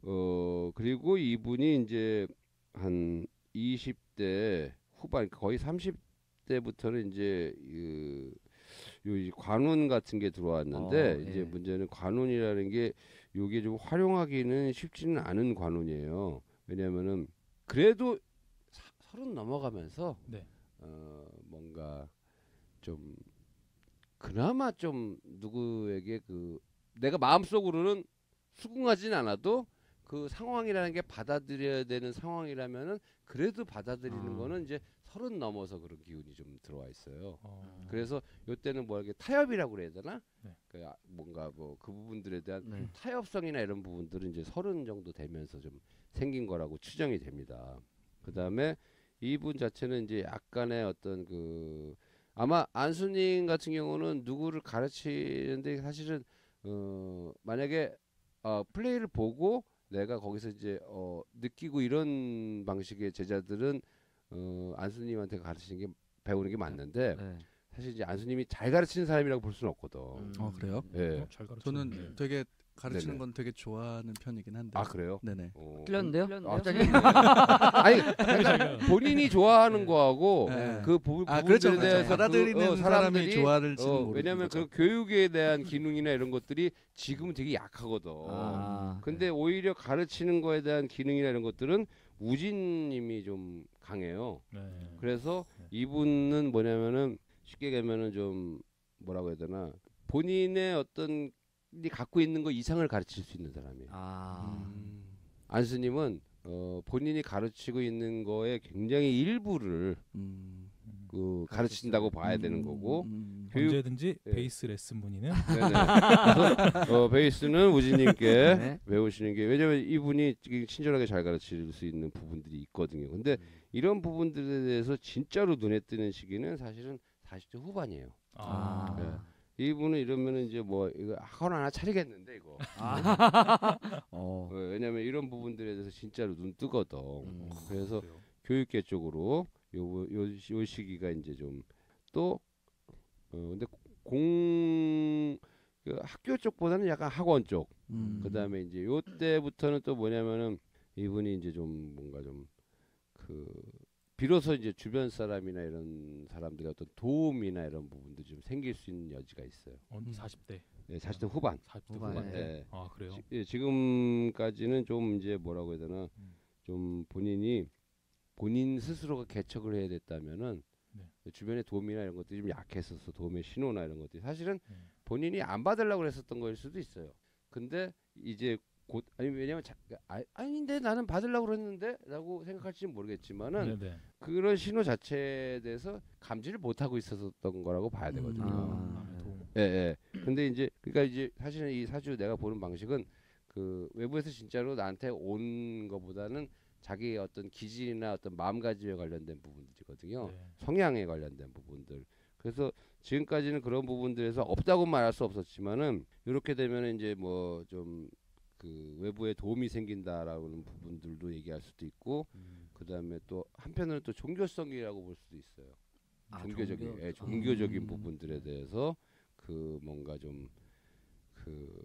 어 그리고 이분이 이제 한 이십 대 후반 거의 삼십 대부터는 이제 그 요 이제 관운 같은 게 들어왔는데 어, 이제 예. 문제는 관운이라는 게 요게 좀 활용하기는 쉽지는 않은 관운이에요. 왜냐하면은 그래도 사, 서른 넘어가면서 네. 어 뭔가 좀 그나마 좀 누구에게 그 내가 마음속으로는 수긍하진 않아도 그 상황이라는 게 받아들여야 되는 상황이라면은 그래도 받아들이는 아. 거는 이제 서른 넘어서 그런 기운이 좀 들어와 있어요. 어, 그래서 요때는 뭐 이렇게 타협이라고 그래야 되나? 네. 그 아, 뭔가 뭐 그 부분들에 대한 네. 타협성이나 이런 부분들은 이제 서른 정도 되면서 좀 생긴 거라고 추정이 됩니다. 그 다음에 이분 자체는 이제 약간의 어떤 그 아마 안수님 같은 경우는 누구를 가르치는데 사실은 어 만약에 어 플레이를 보고 내가 거기서 이제 어 느끼고 이런 방식의 제자들은 어 안수님한테 가르치는 게 배우는 게 맞는데 네. 사실 이제 안수님이 잘 가르치는 사람이라고 볼 수는 없거든. 음. 어, 그래요? 예. 어, 잘 가르쳐. 저는 되게 가르치는 네네. 건 되게 좋아하는 편이긴 한데. 아 그래요? 네네. 어, 틀렸는데요? 아, 갑자기? 틀렸네. 아니 그러니까 본인이 좋아하는 네. 거하고 네. 그 부, 아 부분들에 그렇죠. 그렇죠. 대해서 받아들이는 그, 어, 사람이 사람들이 좋아할지는 어, 모르는 왜냐하면 거죠. 그 교육에 대한 기능이나 이런 것들이 지금은 되게 약하거든. 아, 근데 오히려 가르치는 거에 대한 기능이나 이런 것들은 우진님이 좀 강해요. 네. 그래서 네. 이분은 뭐냐면은 쉽게 얘기하면은 좀 뭐라고 해야 되나 본인의 어떤 이 갖고 있는 거 이상을 가르칠 수 있는 사람이에요. 아. 음. 안스님은 어, 본인이 가르치고 있는 거에 굉장히 일부를 음. 그 가르친다고 봐야 되는 거고 음. 교육- 언제든지 예. 베이스 레슨 문의는 네네. 그래서 어, 베이스는 우진님께 네. 배우시는 게 왜냐면 이분이 지금 친절하게 잘 가르칠 수 있는 부분들이 있거든요. 근데 이런 부분들에 대해서 진짜로 눈에 띄는 시기는 사실은 사십 대 후반이에요. 아, 네. 이분은 이러면은 이제 뭐 이거 학원 하나 차리겠는데 이거. 아. 어. 어, 왜냐면 이런 부분들에 대해서 진짜로 눈 뜨거든. 음. 그래서 그래요. 교육계 쪽으로 요, 요, 요 시기가 이제 좀 또 어, 근데 공 그 학교 쪽보다는 약간 학원 쪽. 음. 그다음에 이제 요 때부터는 또 뭐냐면은 이분이 이제 좀 뭔가 좀 그 비로소 이제 주변 사람이나 이런 사람들의 어떤 도움이나 이런 부분도 좀 생길 수 있는 여지가 있어요. 어, 음. 사십 대. 네, 사십 대 후반. 사십 대 후반, 후반. 네. 네. 아 그래요. 지, 예, 지금까지는 좀 이제 뭐라고 해야 되나 음. 좀 본인이 본인 스스로가 개척을 해야 됐다면은 네. 주변의 도움이나 이런 것들이 좀 약했어서 도움의 신호나 이런 것들이 사실은 네. 본인이 안 받으려고 했었던 거일 수도 있어요. 근데 이제 곧 아니 왜냐면 자, 아, 아닌데 나는 받으려고 그랬는데라고 생각할지는 모르겠지만은 네네. 그런 신호 자체에 대해서 감지를 못 하고 있었던 거라고 봐야 되거든요. 아. 남의 도움. 예, 예. 근데 이제 그러니까 이제 사실은 이 사주 내가 보는 방식은 그 외부에서 진짜로 나한테 온 거보다는 자기의 어떤 기질이나 어떤 마음가짐에 관련된 부분들이거든요. 네. 성향에 관련된 부분들. 그래서 지금까지는 그런 부분들에서 없다고 말할 수 없었지만은 이렇게 되면 이제 뭐 좀 그 외부에 도움이 생긴다라는 부분들도 얘기할 수도 있고 음. 그다음에 또 한편으로는 또 종교성이라고 볼 수도 있어요. 아, 종교적인 종교. 예, 종교적인 음. 부분들에 대해서 그 뭔가 좀 그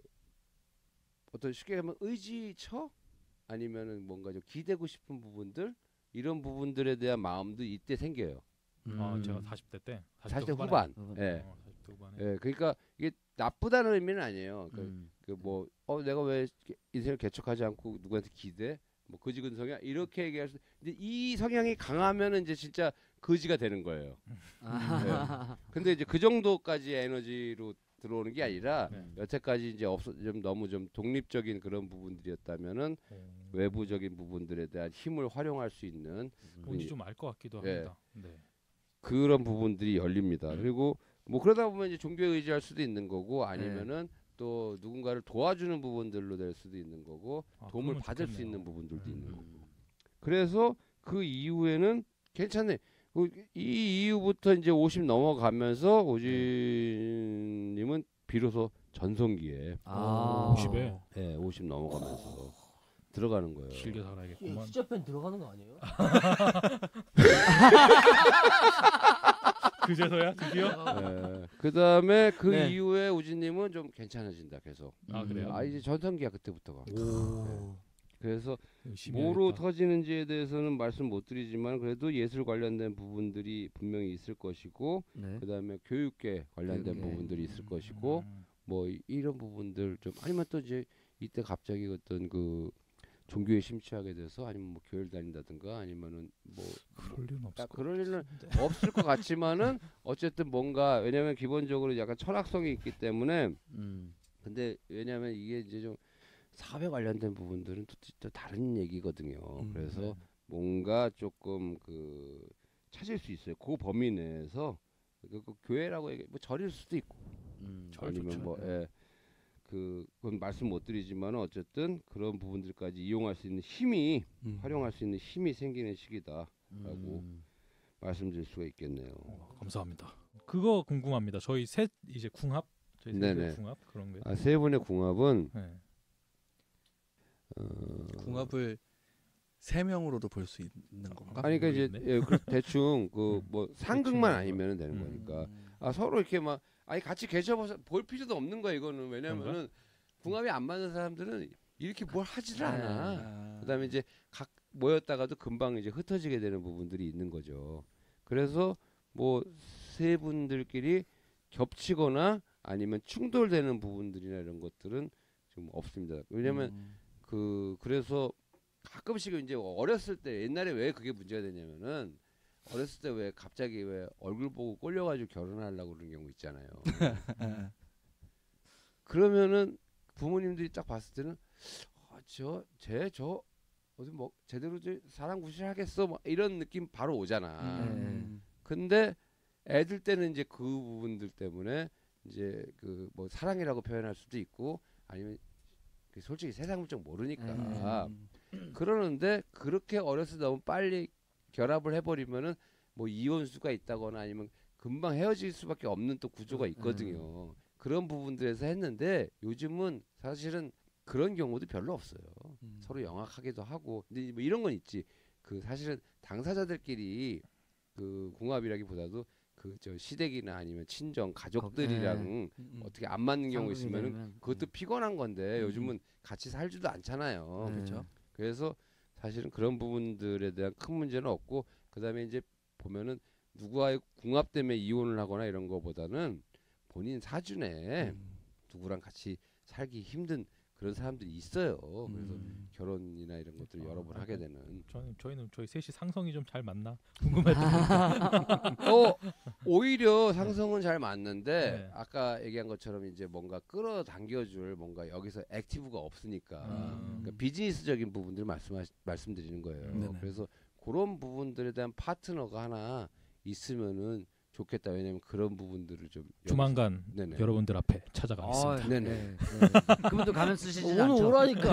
어떤 쉽게 하면 의지처 아니면은 뭔가 좀 기대고 싶은 부분들 이런 부분들에 대한 마음도 이때 생겨요. 아 음. 제가 사십 대 때. 사십 대 후반에. 후반. 후반. 예. 어, 사십 대 후반에. 예. 그러니까 이게 나쁘다는 의미는 아니에요. 그 음. 뭐 어 내가 왜 인생을 개척하지 않고 누구한테 기대? 뭐 거지근성이야 이렇게 얘기할 수. 근데 이 성향이 강하면은 이제 진짜 거지가 되는 거예요. 아. 근데 이제 그 정도까지 에너지로 들어오는 게 아니라 네. 여태까지 이제 없어 좀 너무 좀 독립적인 그런 부분들이었다면은 어, 외부적인 부분들에 대한 힘을 활용할 수 있는 뭔지 좀 알 것 같기도 예. 합니다. 네. 그런 부분들이 열립니다. 그리고 뭐 그러다 보면 이제 종교에 의지할 수도 있는 거고 아니면은 또 누군가를 도와주는 부분들로 될 수도 있는 거고 아, 도움을 그러면 받을 수 좋겠네요. 있는 부분들도 음. 있는 거고. 그래서 그 이후에는 괜찮네. 그 이 이후부터 이제 오십 넘어가면서 오진님은 비로소 전성기에 아. 오십에 예, 오십 넘어가면서 들어가는 거예요. 길게 살아야겠구만. 숫자편 들어가는 거 아니에요? 그제서야 드디어. 예, 그다음에 그 네. 이후에 우진님은 좀 괜찮아진다 계속. 아 그래요? 아 이제 전성기야 그때부터가. 오. 그래서 열심히 뭐로 해야겠다. 터지는지에 대해서는 말씀 못 드리지만 그래도 예술 관련된 부분들이 분명히 있을 것이고 네. 그다음에 교육계 관련된 교육계. 부분들이 있을 것이고 음. 뭐 이- 이런 부분들 좀 아니면 또 이제 이때 갑자기 어떤 그 종교에 심취하게 돼서 아니면 뭐 교회를 다닌다든가 아니면은 뭐 그럴 리는 없을 딱 것 그럴 일은 같은데. 없을 것 같지만은 어쨌든 뭔가 왜냐면 기본적으로 약간 철학성이 있기 때문에 음. 근데 왜냐면 이게 이제 좀 사회 관련된 부분들은 또, 또 다른 얘기거든요. 음, 그래서 뭔가 조금 그 찾을 수 있어요. 그 범위 내에서 그, 그 교회라고 얘기 뭐 절일 수도 있고 음. 절 아니면 좋죠. 뭐 예. 그 그건 말씀 못 드리지만 어쨌든 그런 부분들까지 이용할 수 있는 힘이 음. 활용할 수 있는 힘이 생기는 시기다 라고 음. 말씀드릴 수가 있겠네요. 어, 감사합니다. 그거 궁금합니다. 저희 셋 이제 궁합, 저희 셋의 네네. 궁합 그런 게. 아, 세 분의 궁합은 네. 어, 궁합을 세 명으로도 볼 수 있는 건가? 아니 그러니까 이제 모르겠네. 예, 그 대충 그 음. 뭐 상극만 대충 아니면 되는 음. 거니까 음. 아 서로 이렇게 막 아니 같이 계셔봐서 볼 필요도 없는 거야 이거는 왜냐면은 궁합이 안 맞는 사람들은 이렇게 뭘 하지를 않아. 아. 그다음에 이제 각 모였다가도 금방 이제 흩어지게 되는 부분들이 있는 거죠. 그래서 뭐 세 분들끼리 겹치거나 아니면 충돌되는 부분들이나 이런 것들은 좀 없습니다. 왜냐면 음. 그 그래서 가끔씩 이제 어렸을 때 옛날에 왜 그게 문제가 되냐면은 어렸을 때 왜 갑자기 왜 얼굴 보고 꼴려가지고 결혼하려고 그러는 경우 있잖아요. 아. 그러면은 부모님들이 딱 봤을 때는 어, 저쟤 저 어디 뭐 제대로 저 사랑 구실하겠어 뭐 이런 느낌 바로 오잖아. 음. 근데 애들 때는 이제 그 부분들 때문에 이제 그 뭐 사랑이라고 표현할 수도 있고 아니면 그 솔직히 세상 물정 모르니까 음. 그러는데 그렇게 어렸을 때 너무 빨리 결합을 해버리면은 뭐 이혼수가 있다거나 아니면 금방 헤어질 수밖에 없는 또 구조가 있거든요. 그런 부분들에서 했는데 요즘은 사실은 그런 경우도 별로 없어요. 음. 서로 영악하기도 하고 근데 뭐 이런 건 있지. 그 사실은 당사자들끼리 그 궁합이라기보다도 그 저 시댁이나 아니면 친정 가족들이랑 음. 어떻게 안 맞는 경우 상극이 있으면은 되면, 그것도 피곤한 건데 음. 요즘은 같이 살지도 않잖아요. 네. 그렇죠. 그래서 사실은 그런 부분들에 대한 큰 문제는 없고 그다음에 이제 보면은 누구와의 궁합 때문에 이혼을 하거나 이런 거보다는 본인 사준에 음. 누구랑 같이 살기 힘든 그런 사람들이 있어요. 그래서 음. 결혼이나 이런 것들을 아, 여러 번 아, 하게 아, 되는. 저는 저희는 저희 셋이 상성이 좀 잘 맞나 궁금했던 어 오히려 상성은 잘 맞는데 네. 아까 얘기한 것처럼 이제 뭔가 끌어당겨줄 뭔가 여기서 액티브가 없으니까 음. 그러니까 비즈니스적인 부분들 말씀 말씀드리는 거예요. 네네. 그래서 그런 부분들에 대한 파트너가 하나 있으면은 좋겠다. 왜냐면 그런 부분들을 좀 조만간 네네. 여러분들 앞에 찾아가겠습니다. 어, 네네. 네. 그분도 가면 쓰시지 오늘 않죠?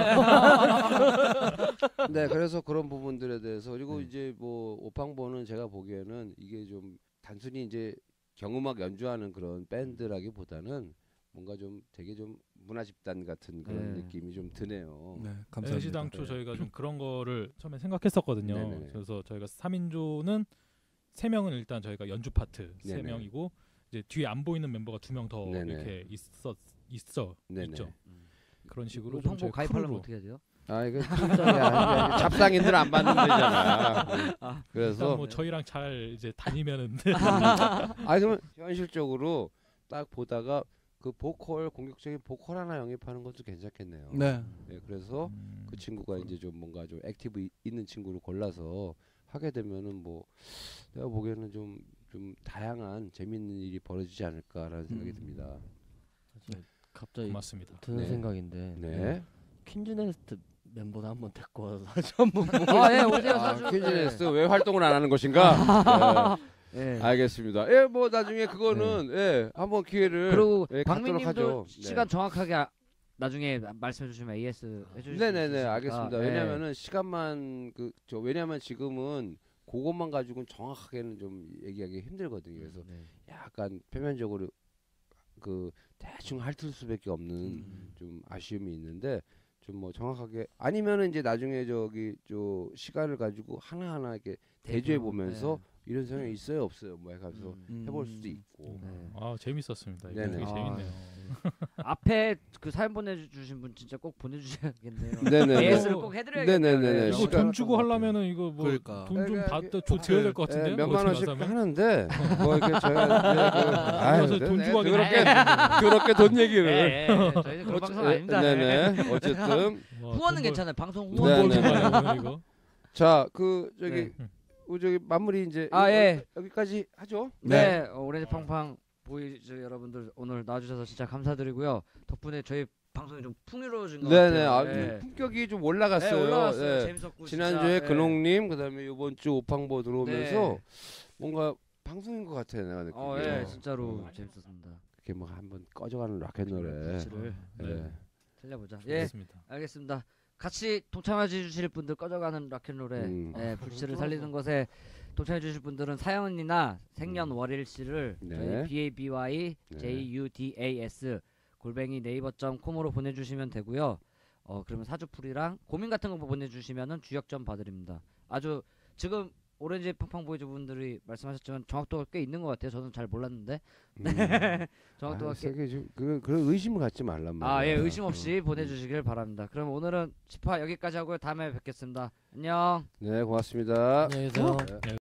오라니까. 네, 그래서 그런 부분들에 대해서 그리고 네. 이제 뭐 오팡보는 제가 보기에는 이게 좀 단순히 이제 경음악 연주하는 그런 밴드라기보다는 뭔가 좀 되게 좀 문화 집단 같은 그런 네. 느낌이 좀 드네요. 네, 감사합니다. 애시당초 네. 저희가 좀 그런 거를 처음에 생각했었거든요. 네네네. 그래서 저희가 삼 인조는 세 명은 일단 저희가 연주 파트 세 네네. 명이고 이제 뒤에 안 보이는 멤버가 두 명 더 네네. 이렇게 있었 있어 네네. 있죠. 음. 그런 식으로 좀 오팡보 저희 가입하려면 크루로 어떻게 해야 돼요? 아 이거 야, 잡상인들 안 받는 데잖아. 일단 그래서 뭐 저희랑 잘 이제 다니면은 아 그러면 현실적으로 딱 보다가 그 보컬 공격적인 보컬 하나 영입하는 것도 괜찮겠네요. 네. 네, 그래서 음, 그 친구가 이제 좀 뭔가 좀 액티브 이- 있는 친구를 골라서 하게 되면은 뭐 내가 보기에는 좀 좀 다양한 재밌는 일이 벌어지지 않을까라는 생각이 음. 듭니다. 갑자기 고맙습니다. 드는 네. 생각인데 네. 퀸즈네스트 멤버도 한번 데리고 와서 다시 한번 뭐 아, 예, 오세요. 아, 사주. 퀴즈네스 왜 활동을 안 하는 것인가? 예. 네. 알겠습니다. 예, 뭐 나중에 그거는 예, 한번 기회를 그리고 예, 갖도록 박민님도 하죠. 시간 정확하게 아, 나중에 말씀해 주시면 에이에스 해주실 수 네네네 있으니까. 알겠습니다. 예. 왜냐면은 시간만 그 저 왜냐면 지금은 그것만 가지고는 정확하게는 좀 얘기하기 힘들거든요. 그래서 네. 약간 표면적으로 그 대충 핥을 수밖에 없는 음. 좀 아쉬움이 있는데 좀 뭐 정확하게 아니면은 이제 나중에 저기 저 시간을 가지고 하나 하나 이렇게 대조해 보면서 이런 성향이 있어요 없어요 뭐 해가지고 음. 해볼 수도 있고. 네. 아 재밌었습니다. 이거 네네. 되게 아, 재밌네요. 앞에 그 사연 보내주신 분 진짜 꼭 보내주셔야겠네요. 네네. 에이에스를 꼭 해드려야겠네요. 네네네네. 이거 시간- 돈 주고 하려면은 이거 뭐 그러니까. 돈 좀 그러니까 받다 줘 드려야 될 것 같은데. 예, 몇만 원씩 하는데 뭐 이렇게 제가 그래서 아유, 돈 네, 주고 그렇게 하겠네. 그렇게 돈 얘기를. 예, 예, 저희는 그런 방송 아닙니다. 네네. 어쨌든 후원은 괜찮아요. 방송 돈 후원. 네, 벌지 네. 마요 오늘 이거. 자 그 저기 네. 그 저기 마무리 이제 아, 예. 여기까지 하죠. 네, 어, 오렌지 팡팡 보이즈 여러분들 오늘 나와주셔서 진짜 감사드리고요. 덕분에 저희 방송이 좀 풍요로워진 것 네네. 아, 같아요. 네. 품격이 좀 네, 올라갔어요. 올라왔어요. 네. 재밌었고 지난주에 진짜, 근홍님 그다음에 이번 주 오팡보 들어오면서 네. 뭔가 방송인 것 같아요. 내가 느끼기에. 어, 예, 진짜로 음. 재밌었습니다. 이렇게 뭐 한번 꺼져가는 락앤롤에. 불씨를 예. 살려보자. 예, 좋습니다. 알겠습니다. 같이 동참해 주실 분들 꺼져가는 락앤롤에 음. 예, 불씨를 살리는 것에 동참해 주실 분들은 사연이나 생년월일씨를 네. 저희 baby 네. judas 골뱅이 네이버 점 콤으로 보내주시면 되고요. 어 그러면 사주풀이랑 고민 같은 거 보내주시면은 주역점 봐드립니다. 아주 지금 오렌지 팡팡 보이즈 분들이 말씀하셨지만 정확도가 꽤 있는 것 같아요. 저는 잘 몰랐는데 음. 정확도가 아, 꽤 세계 좀 그, 그런 의심을 갖지 말란 말이야. 아, 예, 의심 없이 음. 보내주시길 바랍니다. 그럼 오늘은 십 화 여기까지 하고요. 다음에 뵙겠습니다. 안녕. 네, 고맙습니다. 안녕히 계세요. 네.